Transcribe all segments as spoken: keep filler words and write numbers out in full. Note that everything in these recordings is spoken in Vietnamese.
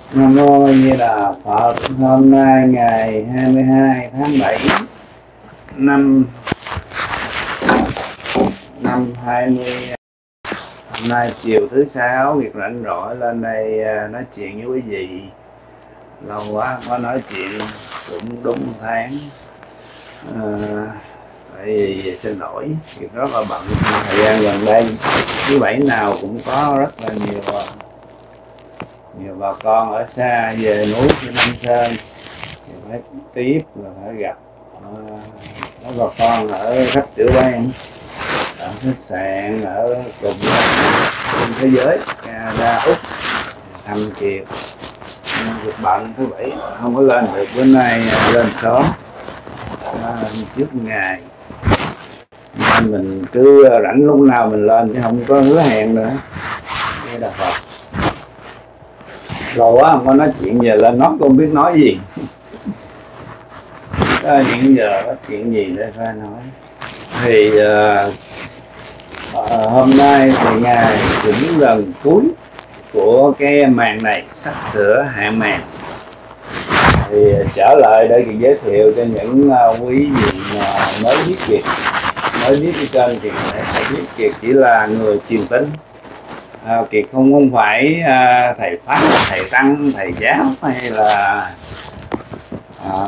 Nam mô Như Đà Phật. Hôm nay ngày hai mươi hai tháng bảy năm năm hai mươi. Hôm nay chiều thứ sáu, việc rảnh rỗi lên đây nói chuyện với quý vị. Lâu quá không có nói chuyện, cũng đúng tháng. À, tại vì xin lỗi, việc rất là bận. Thời gian gần đây thứ bảy nào cũng có rất là nhiều nhiều bà con ở xa về núi của Nam Sơn, thì phải tiếp là phải gặp có bà con ở khắp tiểu bang, ở khách sạn ở cùng trên thế giới, Canada, Úc, thăm Kiệt. Việc bận thứ bảy không có lên được, bữa nay lên sớm à, trước ngày, nên mình cứ rảnh lúc nào mình lên chứ không có hứa hẹn nữa. Đây là Phật. Lâu quá không có nói chuyện, giờ lên nói không biết nói gì. Có những giờ có chuyện gì để phải nói. Thì uh, uh, hôm nay thì ngày cũng gần cuối của cái màn này, sắp sửa hạ màn. Thì trở lại để giới thiệu cho những uh, quý vị mà mới biết Kiệt, mới biết cái kênh Kiệt này, phải biết Kiệt chỉ là người truyền tín. À, Kiệt không không phải à, thầy pháp, thầy tăng, thầy giáo hay là à,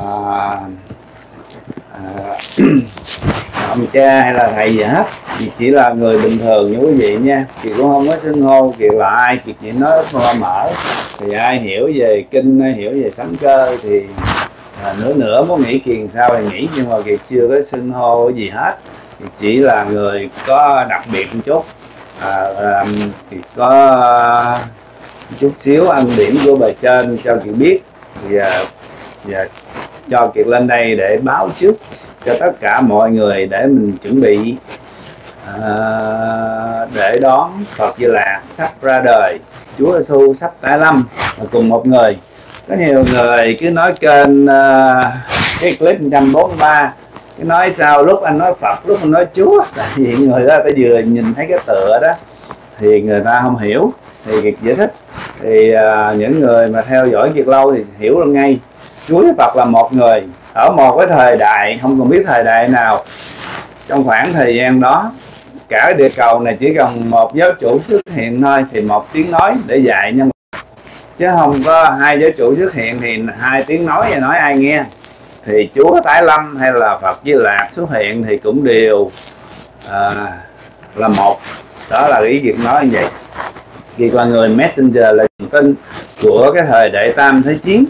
à, ông cha hay là thầy gì hết. Kiệt chỉ là người bình thường như quý vị nha. Kiệt cũng không có xưng hô Kiệt là ai, Kiệt chỉ nói hoa mở. Thì ai hiểu về kinh, ai hiểu về sấm cơ thì à, nữa nữa muốn nghĩ Kiệt sao thì nghĩ, nhưng mà Kiệt chưa có xưng hô gì hết. Kiệt chỉ là người có đặc biệt một chút. À, à, thì có chút xíu ân điển của bề trên cho Kiệt biết, và, và cho Kiệt lên đây để báo trước cho tất cả mọi người để mình chuẩn bị à, để đón Phật Di Lạc sắp ra đời, Chúa Giêsu sắp tái lâm. Và cùng một người, có nhiều người cứ nói kênh uh, cái clip một trăm bốn mươi ba, cái nói sao lúc anh nói Phật lúc anh nói Chúa, tại vì người ta ta vừa nhìn thấy cái tựa đó thì người ta không hiểu. Thì Kiệt giải thích thì uh, những người mà theo dõi Kiệt lâu thì hiểu luôn ngay. Chúa với Phật là một người ở một cái thời đại, không còn biết thời đại nào. Trong khoảng thời gian đó, cả cái địa cầu này chỉ cần một giáo chủ xuất hiện thôi thì một tiếng nói để dạy nhân, chứ không có hai giáo chủ xuất hiện thì hai tiếng nói và nói ai nghe. Thì Chúa tái lâm hay là Phật Di Lạc xuất hiện thì cũng đều à, là một. Đó là ý Kiệt nói như vậy. Kiệt là người messenger, là truyền tin của cái thời đại Tam Thế Chiến.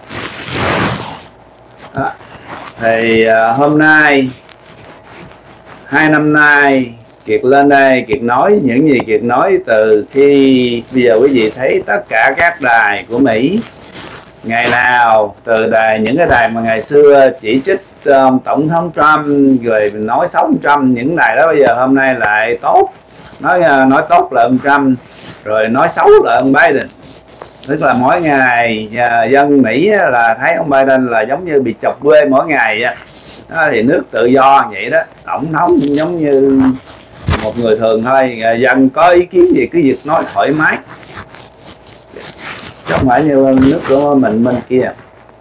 Đó. Thì à, hôm nay hai năm nay Kiệt lên đây Kiệt nói những gì Kiệt nói từ khi bây giờ quý vị thấy tất cả các đài của Mỹ ngày nào, từ đài những cái đài mà ngày xưa chỉ trích um, tổng thống Trump rồi nói xấu ông Trump, những đài đó bây giờ hôm nay lại tốt, nói nói tốt là ông Trump, rồi nói xấu là ông Biden. Tức là mỗi ngày uh, dân Mỹ là thấy ông Biden là giống như bị chọc quê mỗi ngày á. Đó, thì nước tự do vậy đó, tổng thống giống như một người thường thôi, dân có ý kiến gì cứ việc nói thoải mái, chứ không phải như nước của mình bên kia.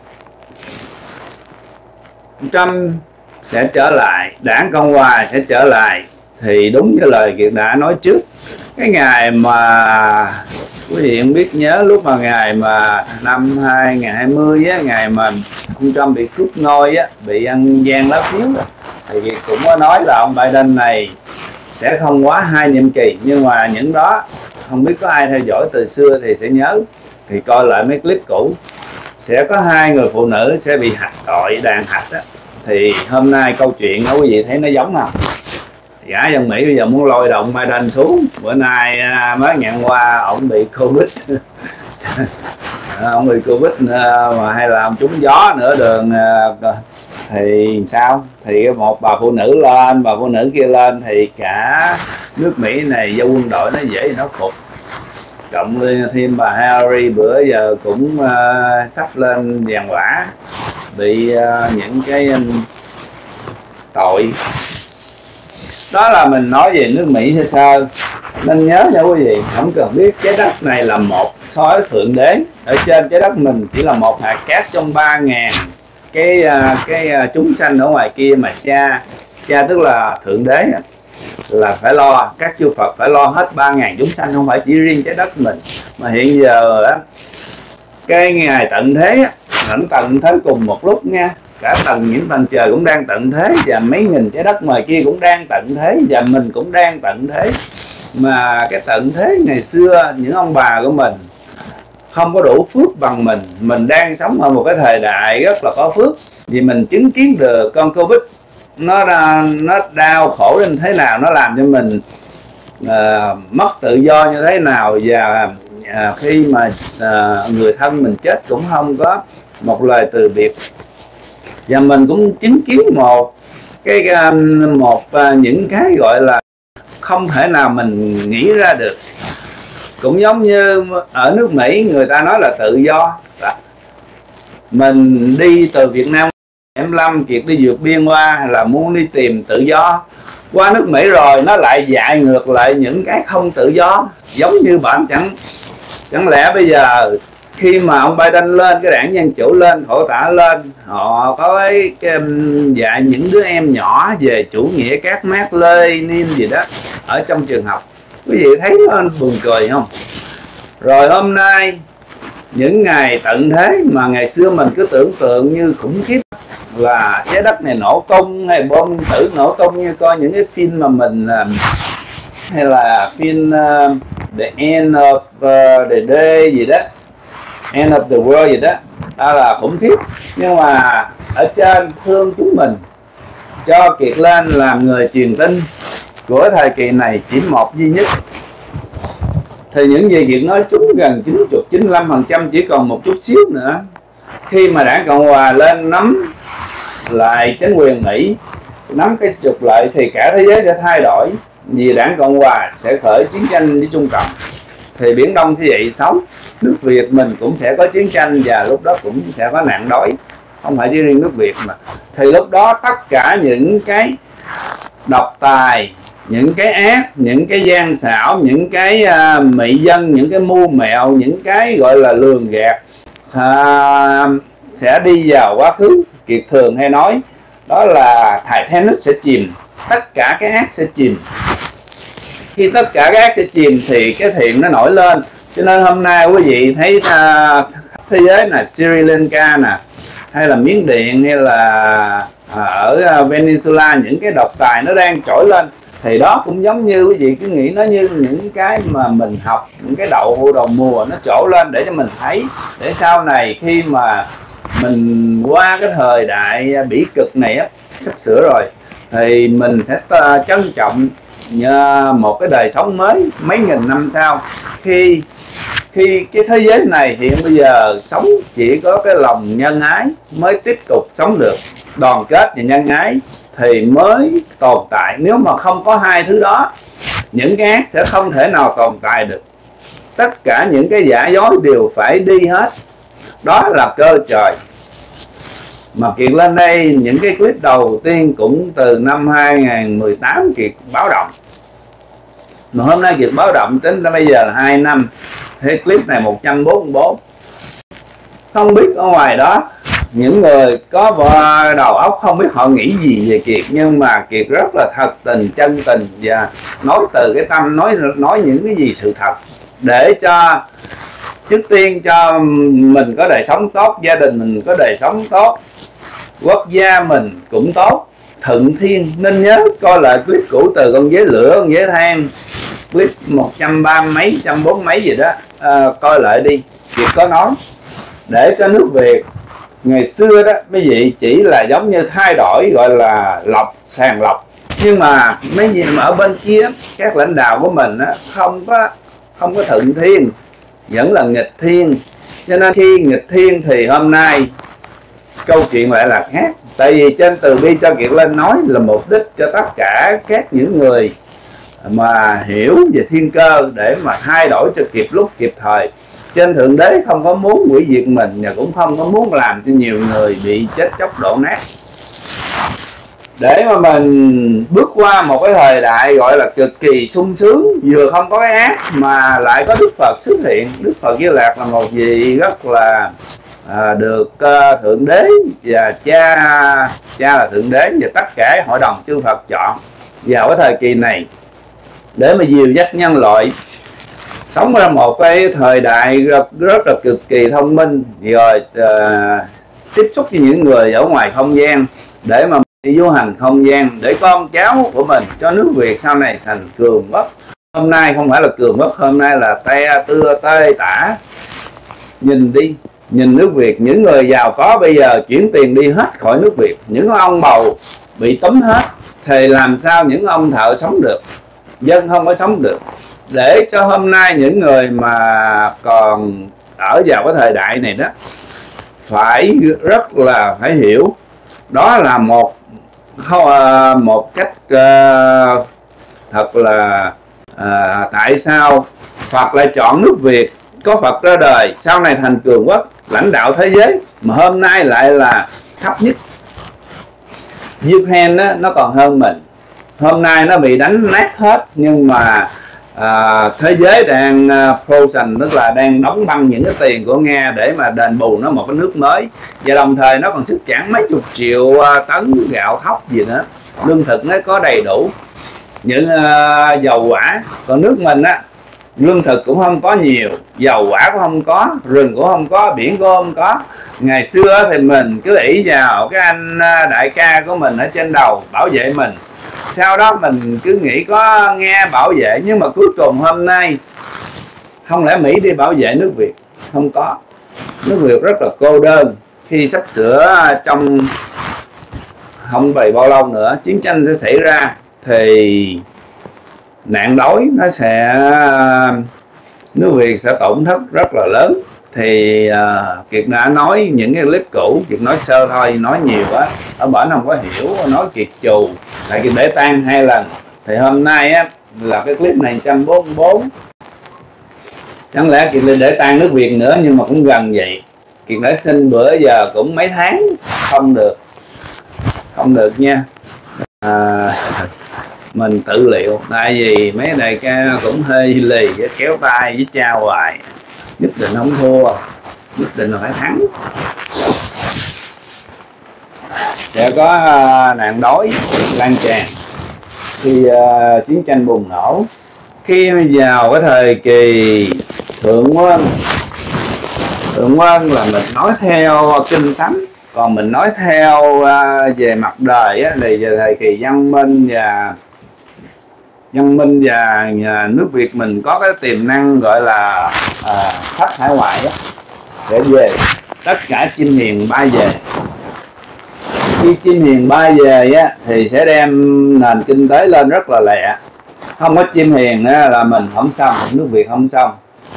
Trump sẽ trở lại, đảng Cộng Hòa sẽ trở lại, thì đúng như lời Kiệt đã nói trước. Cái ngày mà quý vị không biết nhớ, lúc mà ngày mà năm hai nghìn không trăm hai mươi á, ngày mà ông Trump bị cướp ngôi á, bị ăn gian lá phiếu á, thì Kiệt cũng có nói là ông Biden này sẽ không quá hai nhiệm kỳ. Nhưng mà những đó không biết có ai theo dõi từ xưa thì sẽ nhớ, thì coi lại mấy clip cũ, sẽ có hai người phụ nữ sẽ bị hạch tội đàn hạch á. Thì hôm nay câu chuyện đó quý vị thấy nó giống không? Gã dân Mỹ bây giờ muốn lôi động Biden xuống. Bữa nay mới ngày hôm qua ổng bị Covid ông bị Covid mà hay là ông trúng gió nửa đường thì sao? Thì một bà phụ nữ lên, bà phụ nữ kia lên, thì cả nước Mỹ này do quân đội nó dễ thì nó phục. Cộng thêm bà Harry bữa giờ cũng uh, sắp lên vàng quả, bị uh, những cái um, tội Đó là mình nói về nước Mỹ sơ sơ. Nên nhớ nha quý vị, không cần biết trái đất này là một so với Thượng Đế. Ở trên trái đất mình chỉ là một hạt cát trong ba ngàn cái cái chúng sanh ở ngoài kia mà cha cha tức là Thượng Đế là phải lo, các chư Phật phải lo hết ba ngàn chúng sanh, không phải chỉ riêng trái đất mình. Mà hiện giờ á, cái ngày tận thế ảnh tận thế cùng một lúc nha, cả tầng những tầng trời cũng đang tận thế, và mấy nghìn trái đất ngoài kia cũng đang tận thế, và mình cũng đang tận thế. Mà cái tận thế ngày xưa những ông bà của mình không có đủ phước bằng mình. Mình đang sống ở một cái thời đại rất là có phước, vì mình chứng kiến được con Covid nó nó đau khổ đến thế nào, nó làm cho mình uh, mất tự do như thế nào, và uh, khi mà uh, người thân mình chết cũng không có một lời từ biệt. Và mình cũng chứng kiến một cái uh, một uh, những cái gọi là không thể nào mình nghĩ ra được. Cũng giống như ở nước Mỹ người ta nói là tự do. Mình đi từ Việt Nam em Lâm Kiệt đi vượt biên qua là muốn đi tìm tự do. Qua nước Mỹ rồi nó lại dạy ngược lại những cái không tự do. Giống như bạn chẳng chẳng lẽ bây giờ khi mà ông Biden lên, cái đảng Dân Chủ lên, thổ tả lên, họ có cái, cái dạy những đứa em nhỏ về chủ nghĩa các Mác Lênin gì đó ở trong trường học. Quý vị thấy nó buồn cười không? Rồi hôm nay những ngày tận thế mà ngày xưa mình cứ tưởng tượng như khủng khiếp là trái đất này nổ tung hay bom tử nổ tung, như coi những cái phim mà mình hay là phim uh, The End of uh, the Day gì đó, End of the World gì đó, đó là khủng khiếp. Nhưng mà ở trên thương chúng mình, cho Kiệt lên làm người truyền tin của thời kỳ này chỉ một duy nhất. Thì những gì Kiệt nói trúng gần chín mươi, chín mươi lăm phần trăm, chỉ còn một chút xíu nữa. Khi mà đảng Cộng Hòa lên nắm lại chính quyền Mỹ, nắm cái trục lợi thì cả thế giới sẽ thay đổi. Vì đảng Cộng Hòa sẽ khởi chiến tranh với Trung Cộng, thì Biển Đông sẽ dậy sóng, nước Việt mình cũng sẽ có chiến tranh, và lúc đó cũng sẽ có nạn đói. Không phải chỉ riêng nước Việt mà. Thì lúc đó tất cả những cái độc tài, những cái ác, những cái gian xảo, những cái uh, mị dân, những cái mưu mẹo, những cái gọi là lường gạt uh, sẽ đi vào quá khứ. Kiệt thường hay nói đó là Titanic sẽ chìm, tất cả cái ác sẽ chìm. Khi tất cả cái ác sẽ chìm thì cái thiện nó nổi lên. Cho nên hôm nay quý vị thấy uh, thế giới là Sri Lanka nè, hay là Miến Điện, hay là ở Venezuela, những cái độc tài nó đang trỗi lên. Thì đó cũng giống như quý vị cứ nghĩ nó như những cái mà mình học, những cái đậu đầu mùa nó trổ lên để cho mình thấy, để sau này khi mà mình qua cái thời đại bỉ cực này á, sắp sửa rồi, thì mình sẽ trân trọng một cái đời sống mới mấy nghìn năm sau. Khi khi cái thế giới này hiện bây giờ sống chỉ có cái lòng nhân ái mới tiếp tục sống được, đoàn kết và nhân ái thì mới tồn tại. Nếu mà không có hai thứ đó, những cái ác sẽ không thể nào tồn tại được. Tất cả những cái giả dối đều phải đi hết. Đó là cơ trời. Mà Kiệt lên đây những cái clip đầu tiên cũng từ năm hai nghìn mười tám Kiệt báo động. Mà hôm nay Kiệt báo động tính đến bây giờ là hai năm. Thế clip này một trăm bốn mươi bốn. Không biết ở ngoài đó những người có đầu óc không biết họ nghĩ gì về Kiệt, nhưng mà Kiệt rất là thật tình, chân tình và nói từ cái tâm, nói nói những cái gì sự thật, để cho trước tiên cho mình có đời sống tốt, gia đình mình có đời sống tốt, quốc gia mình cũng tốt, thuận thiên. Nên nhớ coi lại clip cũ từ con dế lửa, con dế than, clip một trăm ba mấy, một trăm bốn mấy gì đó, à, coi lại đi. Kiệt có nói để cho nước Việt ngày xưa đó mấy vị chỉ là giống như thay đổi, gọi là lọc, sàng lọc. Nhưng mà mấy gì mà ở bên kia các lãnh đạo của mình á, không có không có thuận thiên, vẫn là nghịch thiên. Cho nên khi nghịch thiên thì hôm nay câu chuyện lại là khác. Tại vì trên từ bi cho Kiệt lên nói là mục đích cho tất cả các những người mà hiểu về thiên cơ để mà thay đổi cho kịp lúc kịp thời. Trên Thượng Đế không có muốn hủy diệt mình, và cũng không có muốn làm cho nhiều người bị chết chóc đổ nát. để mà mình bước qua một cái thời đại gọi là cực kỳ sung sướng, vừa không có cái ác mà lại có Đức Phật xuất hiện. Đức Phật Di Lặc là một vị rất là à, được uh, Thượng Đế và cha cha là Thượng Đế và tất cả hội đồng chư Phật chọn vào cái thời kỳ này để mà dìu dắt nhân loại sống ra một cái thời đại rất, rất là cực kỳ thông minh, rồi uh, tiếp xúc với những người ở ngoài không gian để mà đi du hành không gian, để con cháu của mình cho nước Việt sau này thành cường quốc. Hôm nay không phải là cường quốc, hôm nay là te tưa tê tả. Nhìn đi, nhìn nước Việt, những người giàu có bây giờ chuyển tiền đi hết khỏi nước Việt, những ông bầu bị tóm hết, thì làm sao những ông thợ sống được? Dân không có sống được. Để cho hôm nay những người mà còn ở vào cái thời đại này đó phải rất là phải hiểu, đó là một một cách uh, thật là uh, tại sao Phật lại chọn nước Việt, có Phật ra đời sau này thành cường quốc lãnh đạo thế giới, mà hôm nay lại là thấp nhất. Ukraine đó, nó còn hơn mình, hôm nay nó bị đánh nát hết, nhưng mà à, thế giới đang uh, frozen, tức là đang đóng băng những cái tiền của Nga để mà đền bù nó một cái nước mới, và đồng thời nó còn xuất cảng mấy chục triệu uh, tấn gạo thóc gì nữa, lương thực nó có đầy đủ, những uh, dầu hỏa. Còn nước mình á, lương thực cũng không có nhiều, dầu hỏa cũng không có, rừng cũng không có, biển cũng không có. Ngày xưa thì mình cứ ỷ vào cái anh uh, đại ca của mình ở trên đầu bảo vệ mình, sau đó mình cứ nghĩ có nghe bảo vệ, nhưng mà cuối cùng hôm nay không lẽ Mỹ đi bảo vệ nước Việt? Không có. Nước Việt rất là cô đơn. Khi sắp sửa trong không đầy bao lâu nữa chiến tranh sẽ xảy ra, thì nạn đói nó sẽ, nước Việt sẽ tổn thất rất là lớn. Thì uh, Kiệt đã nói những cái clip cũ, Kiệt nói sơ thôi, nói nhiều quá ở bển không có hiểu, nói Kiệt chù tại Kiệt để tan hai lần. Thì hôm nay á là cái clip này một trăm bốn mươi bốn, chẳng lẽ Kiệt để tan nước Việt nữa, nhưng mà cũng gần vậy. Kiệt đã xin bữa giờ cũng mấy tháng không được, không được nha. À, mình tự liệu, tại vì mấy đại ca cũng hơi lì, kéo tay với trao hoài, nhất định không thua, nhất định là phải thắng. Sẽ có uh, nạn đói lan tràn khi uh, chiến tranh bùng nổ. Khi vào cái thời kỳ thượng quân, thượng quân là mình nói theo kinh thánh, còn mình nói theo uh, về mặt đời á, thì về thời kỳ văn minh và văn minh và nhà nước Việt mình có cái tiềm năng gọi là à, khách hải ngoại á, để về tất cả chim hiền bay về. Khi chim hiền bay về á, thì sẽ đem nền kinh tế lên rất là lẹ. Không có chim hiền á, là mình không xong, nước Việt không xong.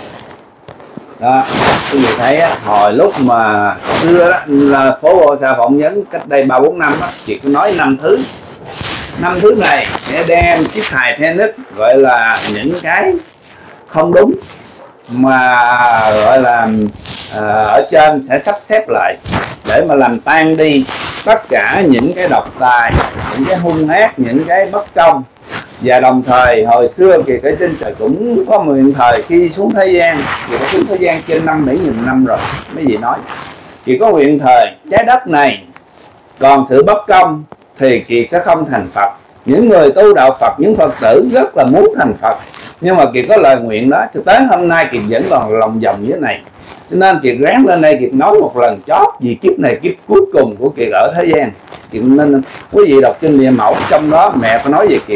Đó, quý vị thấy á, hồi lúc mà xưa đó, là phố Bô Sa phỏng vấn cách đây ba bốn năm á, chị có nói năm thứ. Năm thứ này sẽ đem chiếc hài tennis gọi là những cái không đúng mà gọi là uh, ở trên sẽ sắp xếp lại để mà làm tan đi tất cả những cái độc tài, những cái hung ác, những cái bất công. Và đồng thời hồi xưa thì cái trên trời cũng có một thời khi xuống thế gian, thì có xuống thế gian trên năm bảy nghìn năm rồi, mấy gì nói chỉ có nguyện thời trái đất này còn sự bất công thì Kiệt sẽ không thành Phật. Những người tu đạo Phật, những Phật tử rất là muốn thành Phật, nhưng mà Kiệt có lời nguyện đó. Thực tế hôm nay Kiệt vẫn còn lòng vòng như thế này, cho nên Kiệt ráng lên đây Kiệt nói một lần chót, vì kiếp này kiếp cuối cùng của Kiệt ở thế gian. Kiệt nên quý vị đọc kinh Địa Mẫu, trong đó mẹ có nói về Kiệt.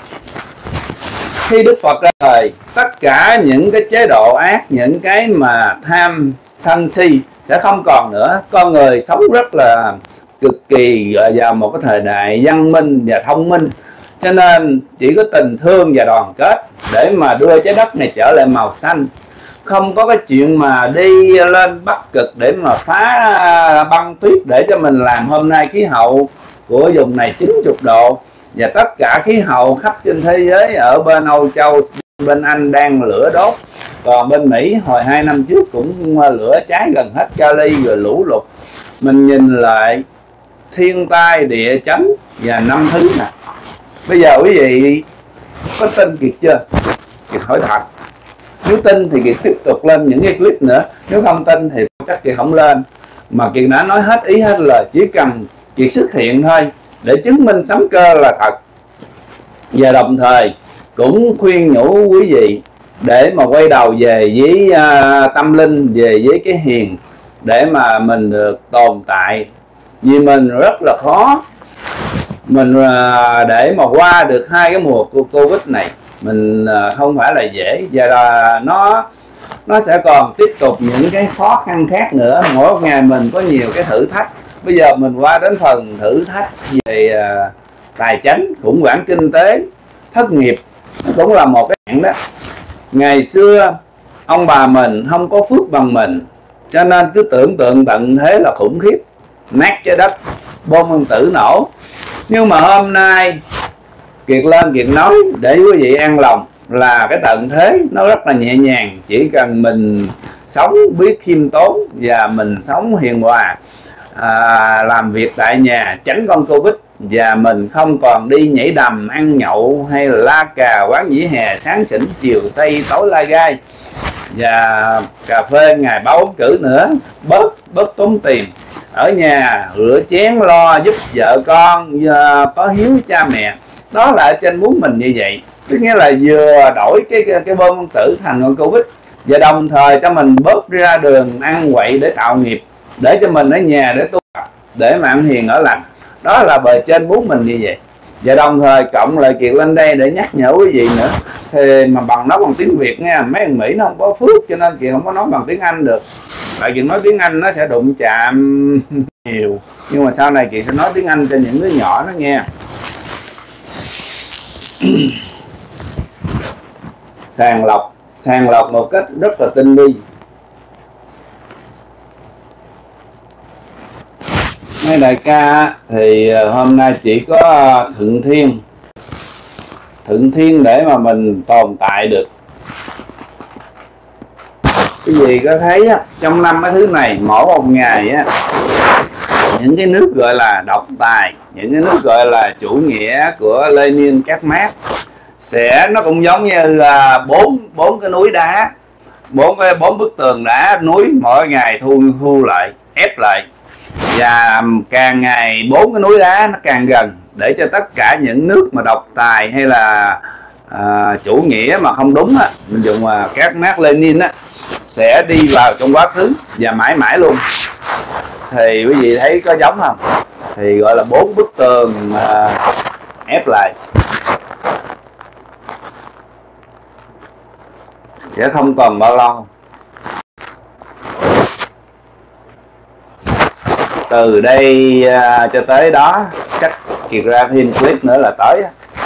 Khi Đức Phật ra đời, tất cả những cái chế độ ác, những cái mà tham sân si sẽ không còn nữa. Con người sống rất là cực kỳ vào một cái thời đại văn minh và thông minh, cho nên chỉ có tình thương và đoàn kết để mà đưa trái đất này trở lại màu xanh. Không có cái chuyện mà đi lên Bắc Cực để mà phá băng tuyết để cho mình làm. Hôm nay khí hậu của vùng này chín mươi độ, và tất cả khí hậu khắp trên thế giới, ở bên Âu Châu, bên Anh đang lửa đốt, còn bên Mỹ hồi hai năm trước cũng lửa cháy gần hết Cali, rồi lũ lụt. Mình nhìn lại thiên tai địa chấn và năm thứ nè. Bây giờ quý vị có tin Kiệt chưa? Kiệt hỏi thật. Nếu tin thì Kiệt tiếp tục lên những cái clip nữa, nếu không tin thì chắc Kiệt không lên. Mà Kiệt đã nói hết ý hết lời, chỉ cần Kiệt xuất hiện thôi để chứng minh sấm cơ là thật. Và đồng thời cũng khuyên nhủ quý vị để mà quay đầu về với uh, tâm linh, về với cái hiền, để mà mình được tồn tại. Vì mình rất là khó, mình uh, để mà qua được hai cái mùa Covid này, mình uh, không phải là dễ. Và là nó nó sẽ còn tiếp tục những cái khó khăn khác nữa. Mỗi ngày mình có nhiều cái thử thách. Bây giờ mình qua đến phần thử thách về uh, tài chính, khủng hoảng kinh tế, thất nghiệp, cũng là một cái hạng đó. Ngày xưa ông bà mình không có phước bằng mình, cho nên cứ tưởng tượng tận thế là khủng khiếp, nát trái đất, bom nguyên tử nổ. Nhưng mà hôm nay Kiệt lên Kiệt nói để quý vị an lòng là cái tận thế nó rất là nhẹ nhàng. Chỉ cần mình sống biết khiêm tốn và mình sống hiền hòa, à, làm việc tại nhà, tránh con Covid, và mình không còn đi nhảy đầm, ăn nhậu hay là la cà quán dĩ hè, sáng xỉn chiều say tối la gai, và cà phê ngày ba bốn cử nữa. Bớt bớt tốn tiền, ở nhà rửa chén, lo giúp vợ con, có hiếu cha mẹ. Đó là ở trên muốn mình như vậy. Tức nghĩa là vừa đổi cái cái, cái bom nguyên tử thành con Covid, và đồng thời cho mình bớt ra đường ăn quậy để tạo nghiệp, để cho mình ở nhà để tu tập, để mà ăn hiền ở lành. Đó là bề trên muốn mình như vậy. Và đồng thời cộng lại Kiệt lên đây để nhắc nhở quý vị nữa. Thì mà bằng nói bằng tiếng Việt nha, mấy thằng Mỹ nó không có phước, cho nên Kiệt không có nói bằng tiếng Anh được. Tại Kiệt nói tiếng Anh nó sẽ đụng chạm nhiều. Nhưng mà sau này Kiệt sẽ nói tiếng Anh cho những đứa nhỏ nó nghe. Sàng lọc, sàng lọc một cách rất là tinh vi. Mấy đại ca thì hôm nay chỉ có Thượng Thiên Thượng Thiên để mà mình tồn tại được. Cái gì có thấy á, trong năm cái thứ này mỗi một ngày á, những cái nước gọi là độc tài, những cái nước gọi là chủ nghĩa của Lenin, các Mác, sẽ nó cũng giống như bốn bốn cái núi đá, bốn cái bốn bức tường đá núi, mỗi ngày thu thu lại, ép lại, và càng ngày bốn cái núi đá nó càng gần, để cho tất cả những nước mà độc tài hay là à, chủ nghĩa mà không đúng á, mình dùng mà các Mác Lenin á, sẽ đi vào trong quá khứ và mãi mãi luôn. Thì quý vị thấy có giống không? Thì gọi là bốn bức tường mà ép lại, sẽ không còn bao lâu. Từ đây uh, cho tới đó chắc Kiệt ra thêm clip nữa là tới.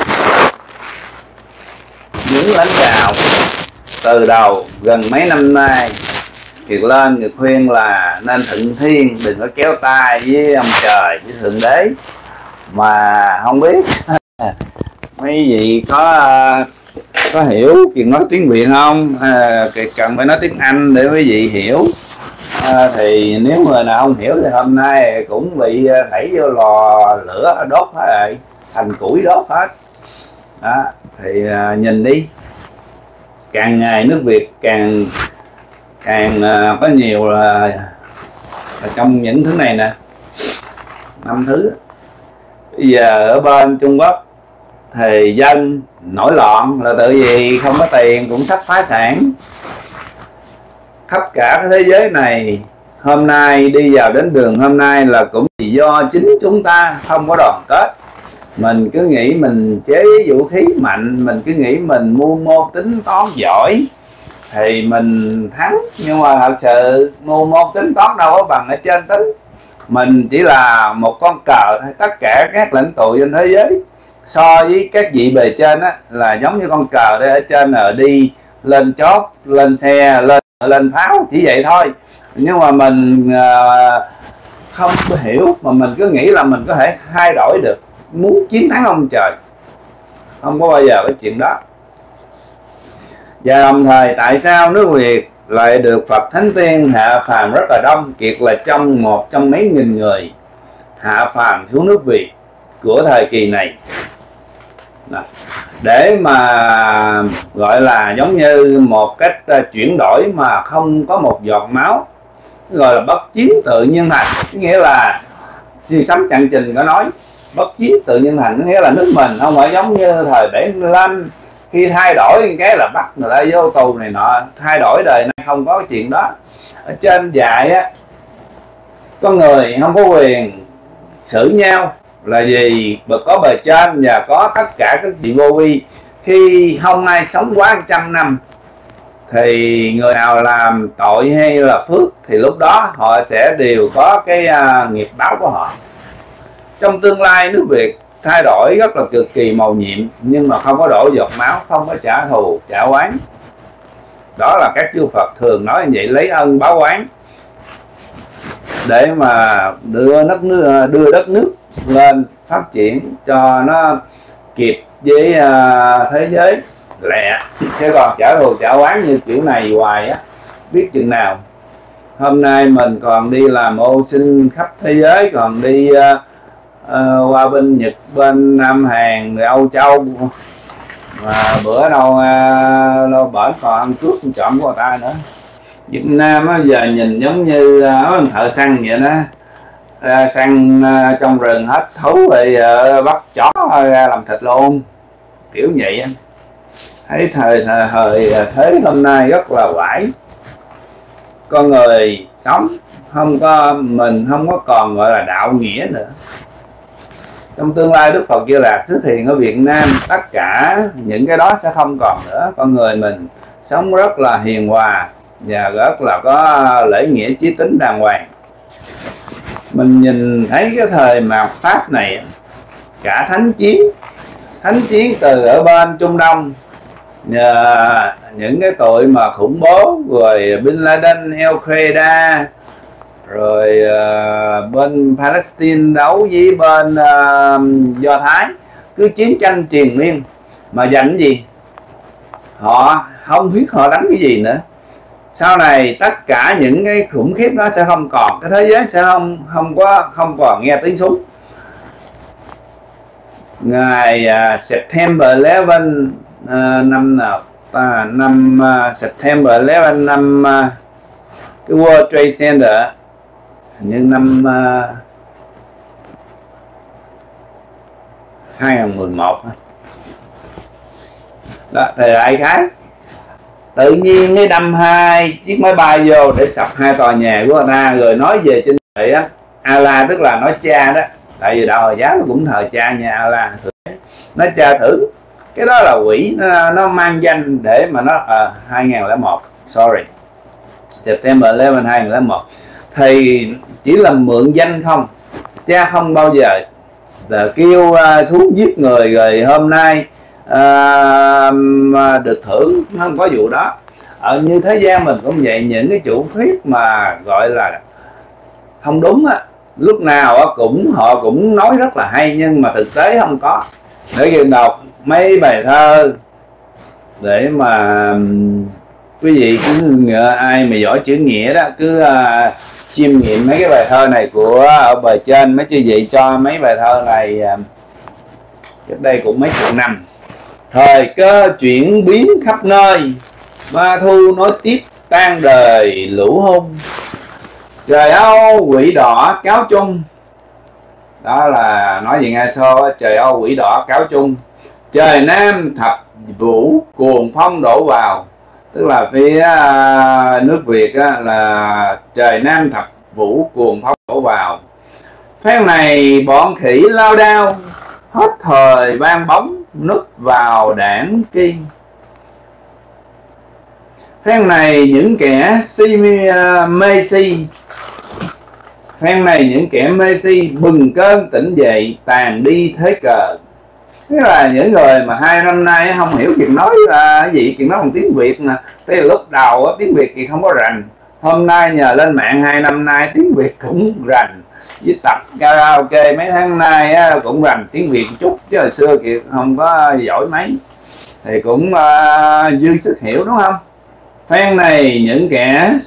Những lãnh đạo từ đầu gần mấy năm nay Kiệt lên Kiệt khuyên là nên thuận thiên, đừng có kéo tay với ông trời, với thượng đế. Mà không biết mấy vị có có hiểu Kiệt nói tiếng Việt không? À, Kiệt cần phải nói tiếng Anh để quý vị hiểu. À, thì nếu người nào không hiểu thì hôm nay cũng bị đẩy vô lò lửa đốt hết rồi, thành củi đốt hết. Đó, thì à, nhìn đi, càng ngày nước Việt càng càng à, có nhiều là, là trong những thứ này nè, năm thứ. Bây giờ ở bên Trung Quốc thì dân nổi loạn là tự vì không có tiền cũng sắp phá sản. Khắp cả cái thế giới này hôm nay đi vào đến đường hôm nay là cũng vì do chính chúng ta không có đoàn kết. Mình cứ nghĩ mình chế vũ khí mạnh, mình cứ nghĩ mình mưu mô tính toán giỏi thì mình thắng. Nhưng mà thật sự mưu mô tính toán đâu có bằng ở trên tính. Mình chỉ là một con cờ thôi. Tất cả các lãnh tụ trên thế giới so với các vị bề trên á, là giống như con cờ đây, ở trên là đi lên chót, lên xe, lên lên pháo, chỉ vậy thôi. Nhưng mà mình uh, không hiểu, mà mình cứ nghĩ là mình có thể thay đổi được, muốn chiến thắng ông trời. Không có bao giờ cái chuyện đó. Và đồng thời tại sao nước Việt lại được Phật Thánh Tiên hạ phàm rất là đông? Kiệt là trong một trong mấy nghìn người hạ phàm xuống nước Việt của thời kỳ này. Đó. Để mà gọi là giống như một cách chuyển đổi mà không có một giọt máu, gọi là bất chiến tự nhiên thành, nghĩa là Si Sấm Chặn Trình có nói bất chiến tự nhiên thành, nghĩa là nước mình không phải giống như thời bảy mươi lăm khi thay đổi cái là bắt người ta vô tù này nọ, thay đổi đời này không có cái chuyện đó. Ở trên dạy á, con người không có quyền xử nhau là gì có bề trên và có tất cả các vị vô vi. Khi không ai sống quá một trăm năm thì người nào làm tội hay là phước thì lúc đó họ sẽ đều có cái uh, nghiệp báo của họ. Trong tương lai nước Việt thay đổi rất là cực kỳ màu nhiệm, nhưng mà không có đổ giọt máu, không có trả thù trả oán. Đó là các chư Phật thường nói như vậy, lấy ân báo oán để mà đưa đất nước, đưa đất nước lên phát triển cho nó kịp với uh, thế giới lẹ. Chứ còn trả thù trả oán như kiểu này hoài á, biết chừng nào. Hôm nay mình còn đi làm ô sinh khắp thế giới, còn đi uh, uh, qua bên Nhật, bên Nam Hàn, rồi Âu Châu, mà bữa đâu uh, đâu bển còn ăn cướp trộm của người ta nữa. Việt Nam á, giờ nhìn giống như uh, thợ săn vậy đó, uh, săn uh, trong rừng hết thú rồi uh, bắt chó ra làm thịt luôn, kiểu vậy. Thấy thời, thời, thời thế hôm nay rất là quải. Con người sống không có, mình không có còn gọi là đạo nghĩa nữa. Trong tương lai Đức Phật Di Lặc xuất hiện ở Việt Nam, tất cả những cái đó sẽ không còn nữa. Con người mình sống rất là hiền hòa và rất là có lễ nghĩa chí tín đàng hoàng. Mình nhìn thấy cái thời mạt Pháp này, cả thánh chiến thánh chiến từ ở bên Trung Đông, nhờ những cái tội mà khủng bố, rồi Bin Laden, Al-Qaeda, rồi uh, bên Palestine đấu với bên uh, Do Thái, cứ chiến tranh triền miên mà giành gì, họ không biết họ đánh cái gì nữa. Sau này tất cả những cái khủng khiếp đó sẽ không còn, cái thế giới sẽ không không có không còn nghe tiếng súng. Ngày uh, September eleven uh, năm nào à, năm uh, September eleven năm uh, cái World Trade Center, như năm uh, hai không một một đó, thời đại khác tự nhiên cái đâm hai chiếc máy bay vô để sập hai tòa nhà của người ta, rồi nói về trên trời á, Allah tức là nói cha đó, tại vì đạo Hồi giáo nó cũng thờ cha nha, Allah nói cha thử. Cái đó là quỷ, nó, nó mang danh để mà nó à, hai không không một, sorry, September eleven hai không không một thì chỉ là mượn danh không, cha không bao giờ là kêu uh, xuống giết người rồi hôm nay uh, được thưởng, không có vụ đó. Ở như thế gian mình cũng vậy, những cái chủ thuyết mà gọi là không đúng á, lúc nào cũng họ cũng nói rất là hay nhưng mà thực tế không có. Để khi đọc mấy bài thơ để mà quý vị cứ ai mà giỏi chữ nghĩa đó cứ uh, chiêm nghiệm mấy cái bài thơ này của ở bề trên. Mấy chư vị cho mấy bài thơ này uh, cách đây cũng mấy chục năm. Thời cơ chuyển biến khắp nơi, ma thu nói tiếp tan đời lũ hung. Trời Âu quỷ đỏ cáo chung, đó là nói gì nghe so. Trời Âu quỷ đỏ cáo chung, trời Nam thập vũ cuồng phong đổ vào. Tức là phía uh, nước Việt á, là trời Nam thập vũ cuồng phong đổ vào. Phen này bọn khỉ lao đao, hết thời ban bóng núp vào đảng kiên. Phen này những kẻ si uh, mê si, phen này những kẻ mê si bừng cơn tỉnh dậy tàn đi thế cờ. Thế là những người mà hai năm nay không hiểu chuyện nói là cái gì, chuyện nói bằng tiếng Việt nè. Thế là lúc đầu tiếng Việt thì không có rành, hôm nay nhờ lên mạng hai năm nay tiếng Việt cũng rành, với tập karaoke mấy tháng nay cũng rành tiếng Việt một chút, chứ hồi xưa kìa không có giỏi mấy, thì cũng uh, dư sức hiểu đúng không. Phen này những kẻ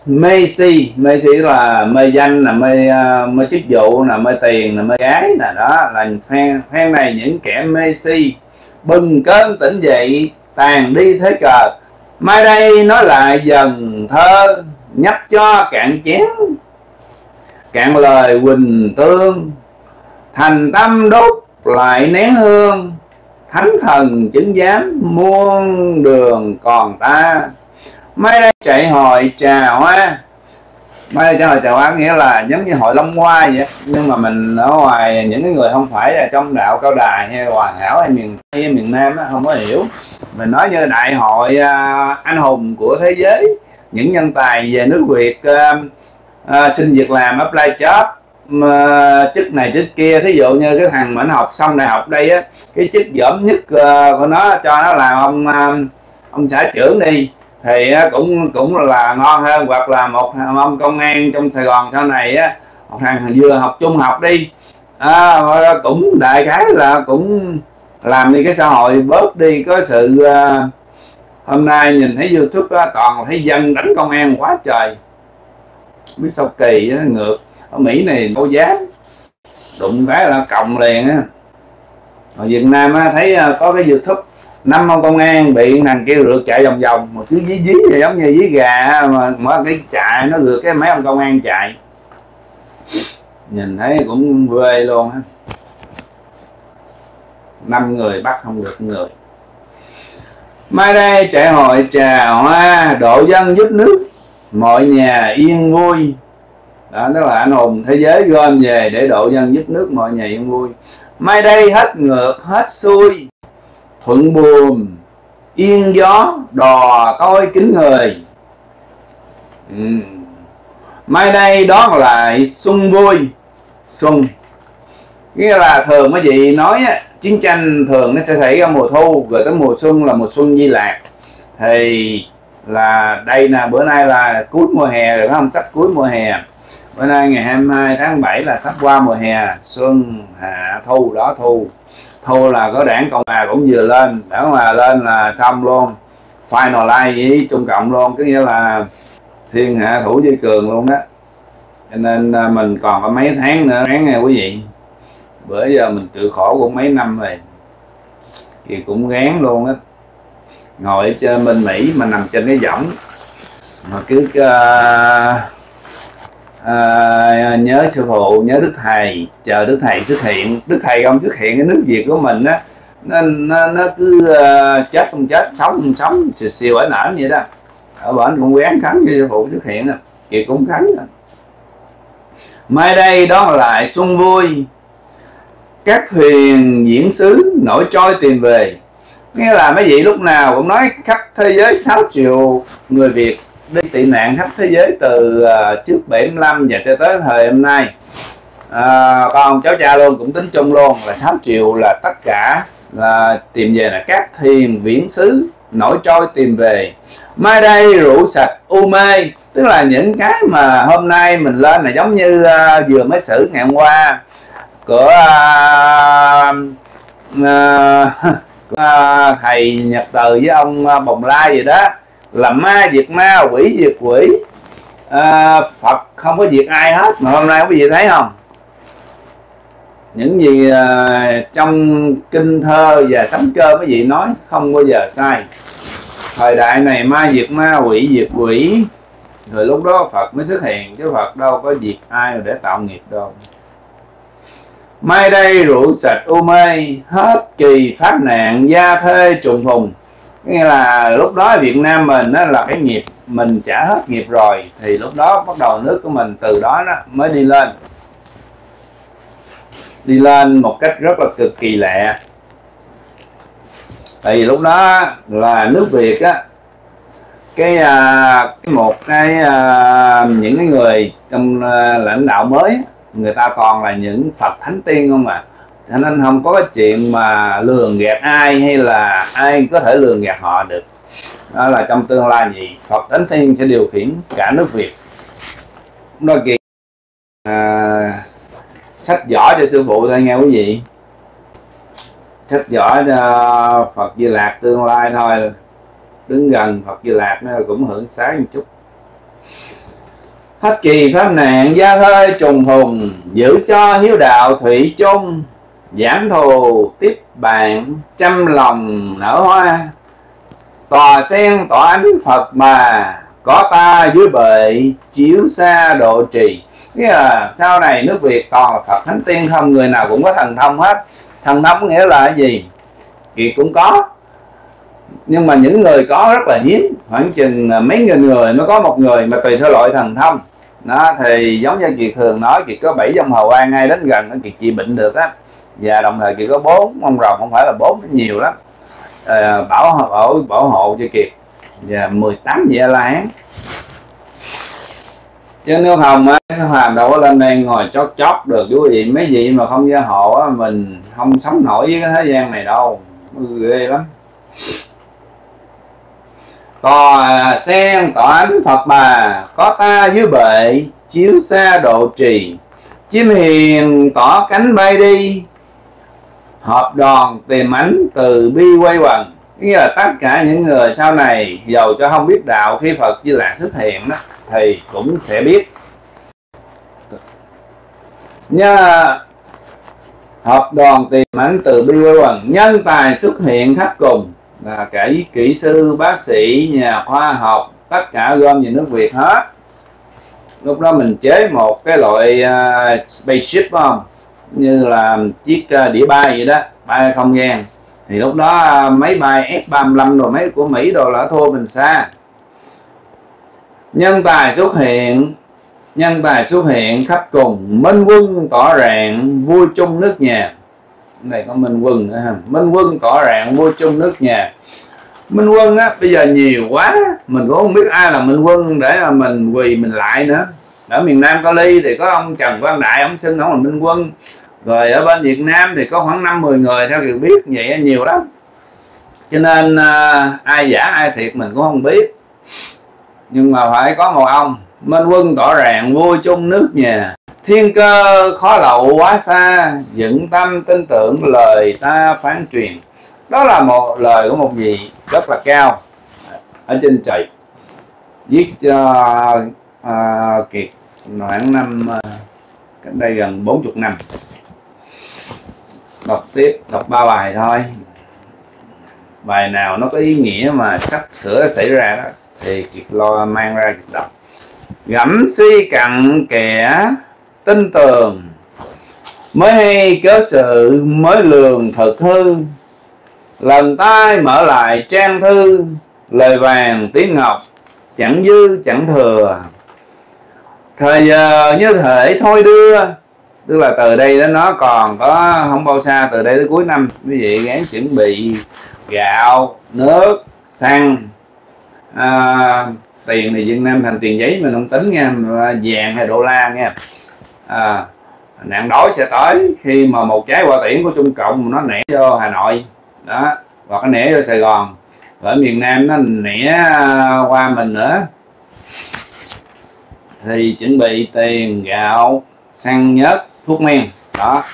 mê si, mê si là mê danh, là mê uh, mê chức vụ, là mê tiền, là mê gái, là đó là phen phen này những kẻ mê si bừng cơn tỉnh dậy tàn đi thế cờ. Mai đây nói lại dần thơ nhấp cho cạn chén, cạn lời huỳnh tương thành tâm đốt lại nén hương, thánh thần chứng giám muôn đường còn ta. Mai đây chạy hội trà hoa, mai đây chạy hội trà hoa nghĩa là giống như hội Long Hoa vậy, nhưng mà mình ở ngoài những cái người không phải là trong đạo Cao Đài hay Hoàn Hảo hay miền Tây hay miền Nam đó, không có hiểu. Mình nói như đại hội uh, anh hùng của thế giới, những nhân tài về nước Việt uh, uh, xin việc làm, apply job, uh, chức này chức kia. Thí dụ như cái thằng mà nó học xong đại học đây á, cái chức dởm nhất uh, của nó cho nó làm ông uh, ông xã trưởng đi thì uh, cũng cũng là ngon hơn, hoặc là một ông công an trong Sài Gòn sau này á, một thằng vừa học trung học đi à, cũng đại khái là cũng làm đi cái xã hội bớt đi có sự uh, hôm nay nhìn thấy YouTube đó, toàn thấy dân đánh công an quá trời, biết sao kỳ đó, ngược. Ở Mỹ này đâu dám đụng cái là còng liền á. Ở Việt Nam á, thấy uh, có cái YouTube năm ông công an bị thằng kia rượt chạy vòng vòng mà cứ dí dí giống như dí gà, mà mở cái chạy nó rượt cái mấy ông công an chạy, nhìn thấy cũng quê luôn á. Năm người bắt không được người. Mai đây chạy hội trà hoa, độ dân giúp nước, mọi nhà yên vui. Đó, đó là anh hùng thế giới gom về để độ dân giúp nước, mọi nhà yên vui. Mai đây hết ngược hết xuôi, thuận buồm yên gió, đò tôi kính người. ừ. Mai đây đón lại xuân vui. Xuân nghĩa là thường mấy vị nói á, chiến tranh thường nó sẽ xảy ra mùa thu, rồi tới mùa xuân là mùa xuân Di Lạc. Thì là đây nè, bữa nay là cuối mùa hè rồi, phải không? Sắp cuối mùa hè. Bữa nay ngày hai mươi hai tháng bảy là sắp qua mùa hè, xuân hạ thu đó. Thu thu là có đảng Cộng hòa cũng vừa lên, đảng Cộng hòa lên là xong luôn, finalize với Trung Cộng luôn, có nghĩa là thiên hạ thủ với cường luôn đó. Cho nên mình còn có mấy tháng nữa ráng nghe quý vị. Bữa giờ mình chịu khổ cũng mấy năm rồi thì cũng gán luôn á. Ngồi ở trên bên Mỹ mà nằm trên cái võng mà cứ uh, uh, nhớ sư phụ, nhớ Đức Thầy, chờ Đức Thầy xuất hiện. Đức Thầy không xuất hiện, cái nước Việt của mình á, nó, nó, nó cứ uh, chết không chết, sống không sống, xìu xìu ở nở vậy đó. Ở bển cũng quán khánh cho sư phụ xuất hiện, Kiệt cũng khánh. Mai đây đón lại xuân vui, các thuyền diễn xứ nổi trôi tìm về. Nghĩa là mấy vị lúc nào cũng nói khắp thế giới sáu triệu người Việt đi tị nạn khắp thế giới từ uh, trước bảy mươi lăm và cho tới thời hôm nay. À, con cháu cha luôn cũng tính chung luôn là sáu triệu là tất cả là tìm về, là các thuyền viễn xứ nổi trôi tìm về. Mai đây rượu sạch u mê, tức là những cái mà hôm nay mình lên là giống như uh, vừa mới xử ngày hôm qua của uh, uh, uh, thầy Nhật Từ với ông uh, Bồng Lai gì đó, là ma diệt ma, quỷ diệt quỷ, uh, Phật không có diệt ai hết. Mà hôm nay có gì thấy không? Những gì uh, trong kinh thơ và sấm cơ mấy vị nói không bao giờ sai. Thời đại này ma diệt ma, quỷ diệt quỷ, rồi lúc đó Phật mới xuất hiện, chứ Phật đâu có diệt ai để tạo nghiệp đâu. Mai đây rượu sạch u mê, hết kỳ phát nạn gia thê trùng phùng. Nghĩa là lúc đó Việt Nam mình đó là cái nghiệp mình trả hết nghiệp rồi, thì lúc đó bắt đầu nước của mình từ đó, đó mới đi lên. Đi lên một cách rất là cực kỳ lẹ. Tại vì lúc đó là nước Việt á, cái, à, cái một cái à, những cái người trong à, lãnh đạo mới, người ta còn là những Phật Thánh Tiên không à. Cho nên không có cái chuyện mà lường gạt ai, hay là ai có thể lường gạt họ được. Đó là trong tương lai gì Phật Thánh Tiên sẽ điều khiển cả nước Việt. Đó kìa, à, sách võ cho sư phụ thôi nghe quý vị. Sách võ cho Phật Di Lạc tương lai thôi, đứng gần Phật Di Lạc nó cũng hưởng sáng một chút. Hết kỳ pháp nạn gia hơi trùng hùng, giữ cho hiếu đạo thủy chung, giảm thù tiếp bạn trăm lòng nở hoa. Tòa sen tỏa ánh Phật mà, có ta dưới bệ chiếu xa độ trì. Nghĩa là sau này nước Việt toàn là Phật Thánh Tiên không, người nào cũng có thần thông hết. Thần thông nghĩa là cái gì? Kiệt cũng có, nhưng mà những người có rất là hiếm, khoảng chừng mấy nghìn người mới có một người, mà tùy theo loại thần thông đó. Thì giống như Kiệt thường nói, Kiệt có bảy dòng hào quang ngay đến gần Kiệt trị bệnh được á, và đồng thời Kiệt có bốn ông rồng, không phải là bốn, nhiều lắm, à, bảo hộ bảo hộ cho Kiệt, và mười tám vị A La Hán. Chứ nếu không á, cái Hàm đâu có lên đây ngồi chót chót được quý vị. Mấy vị mà không gia hộ á, mình không sống nổi với cái thế gian này đâu, ghê lắm. Tòa sen tỏa ánh Phật bà, có ta dưới bệ chiếu xa độ trì. Chim hiền tỏ cánh bay đi, hợp đoàn tìm ánh từ bi quay quần. Nghĩa là tất cả những người sau này dầu cho không biết đạo, khi Phật Di Lạc xuất hiện đó thì cũng sẽ biết. Nhớ hợp đoàn tìm ánh từ bi quay quần, nhân tài xuất hiện khắp cùng, là cả kỹ sư, bác sĩ, nhà khoa học, tất cả gom về nước Việt hết. Lúc đó mình chế một cái loại uh, spaceship không, như là chiếc uh, đĩa bay vậy đó, bay không gian. Thì lúc đó uh, máy bay F ba mươi lăm rồi mấy của Mỹ đồ là thua mình xa. Nhân tài xuất hiện, nhân tài xuất hiện khắp cùng, minh quân tỏ rạng vui chung nước nhà. Này có minh quân nữa ha, minh quân tỏ rạng vui chung nước nhà. Minh quân á bây giờ nhiều quá, mình cũng không biết ai là minh quân để mà mình quỳ mình lại nữa. Ở miền Nam Cali thì có ông Trần Quang Đại, ông xưng ông là minh quân. Rồi ở bên Việt Nam thì có khoảng năm mười người theo kiểu biết, vậy nhiều lắm. Cho nên à, ai giả ai thiệt mình cũng không biết, nhưng mà phải có một ông minh quân tỏ rạng vui chung nước nhà. Thiên cơ khó lậu quá xa, dựng tâm tin tưởng lời ta phán truyền. Đó là một lời của một vị rất là cao ở trên trời, viết cho uh, Kiệt khoảng năm uh, cách đây gần bốn mươi năm. Đọc tiếp, đọc ba bài thôi, bài nào nó có ý nghĩa mà sắp sửa xảy ra đó thì Kiệt lo mang ra Kiệt đọc. Gẫm suy cặn kẽ tin tường, mới hay cớ sự mới lường thực hư. Lần tay mở lại trang thư, lời vàng tiếng ngọc chẳng dư chẳng thừa. Thời giờ như thể thôi đưa, tức là từ đây đến nó còn có không bao xa, từ đây tới cuối năm quý vị gắng chuẩn bị gạo, nước, xăng, à, tiền thì Việt Nam thành tiền giấy mình không tính nha, vàng hay đô la nha. À, nạn đói sẽ tới khi mà một trái quả tiễn của Trung Cộng nó nẻ vô Hà Nội đó, hoặc nó nẻ vô Sài Gòn, ở miền Nam nó nẻ qua mình nữa, thì chuẩn bị tiền, gạo, xăng, nhớt, thuốc men đó.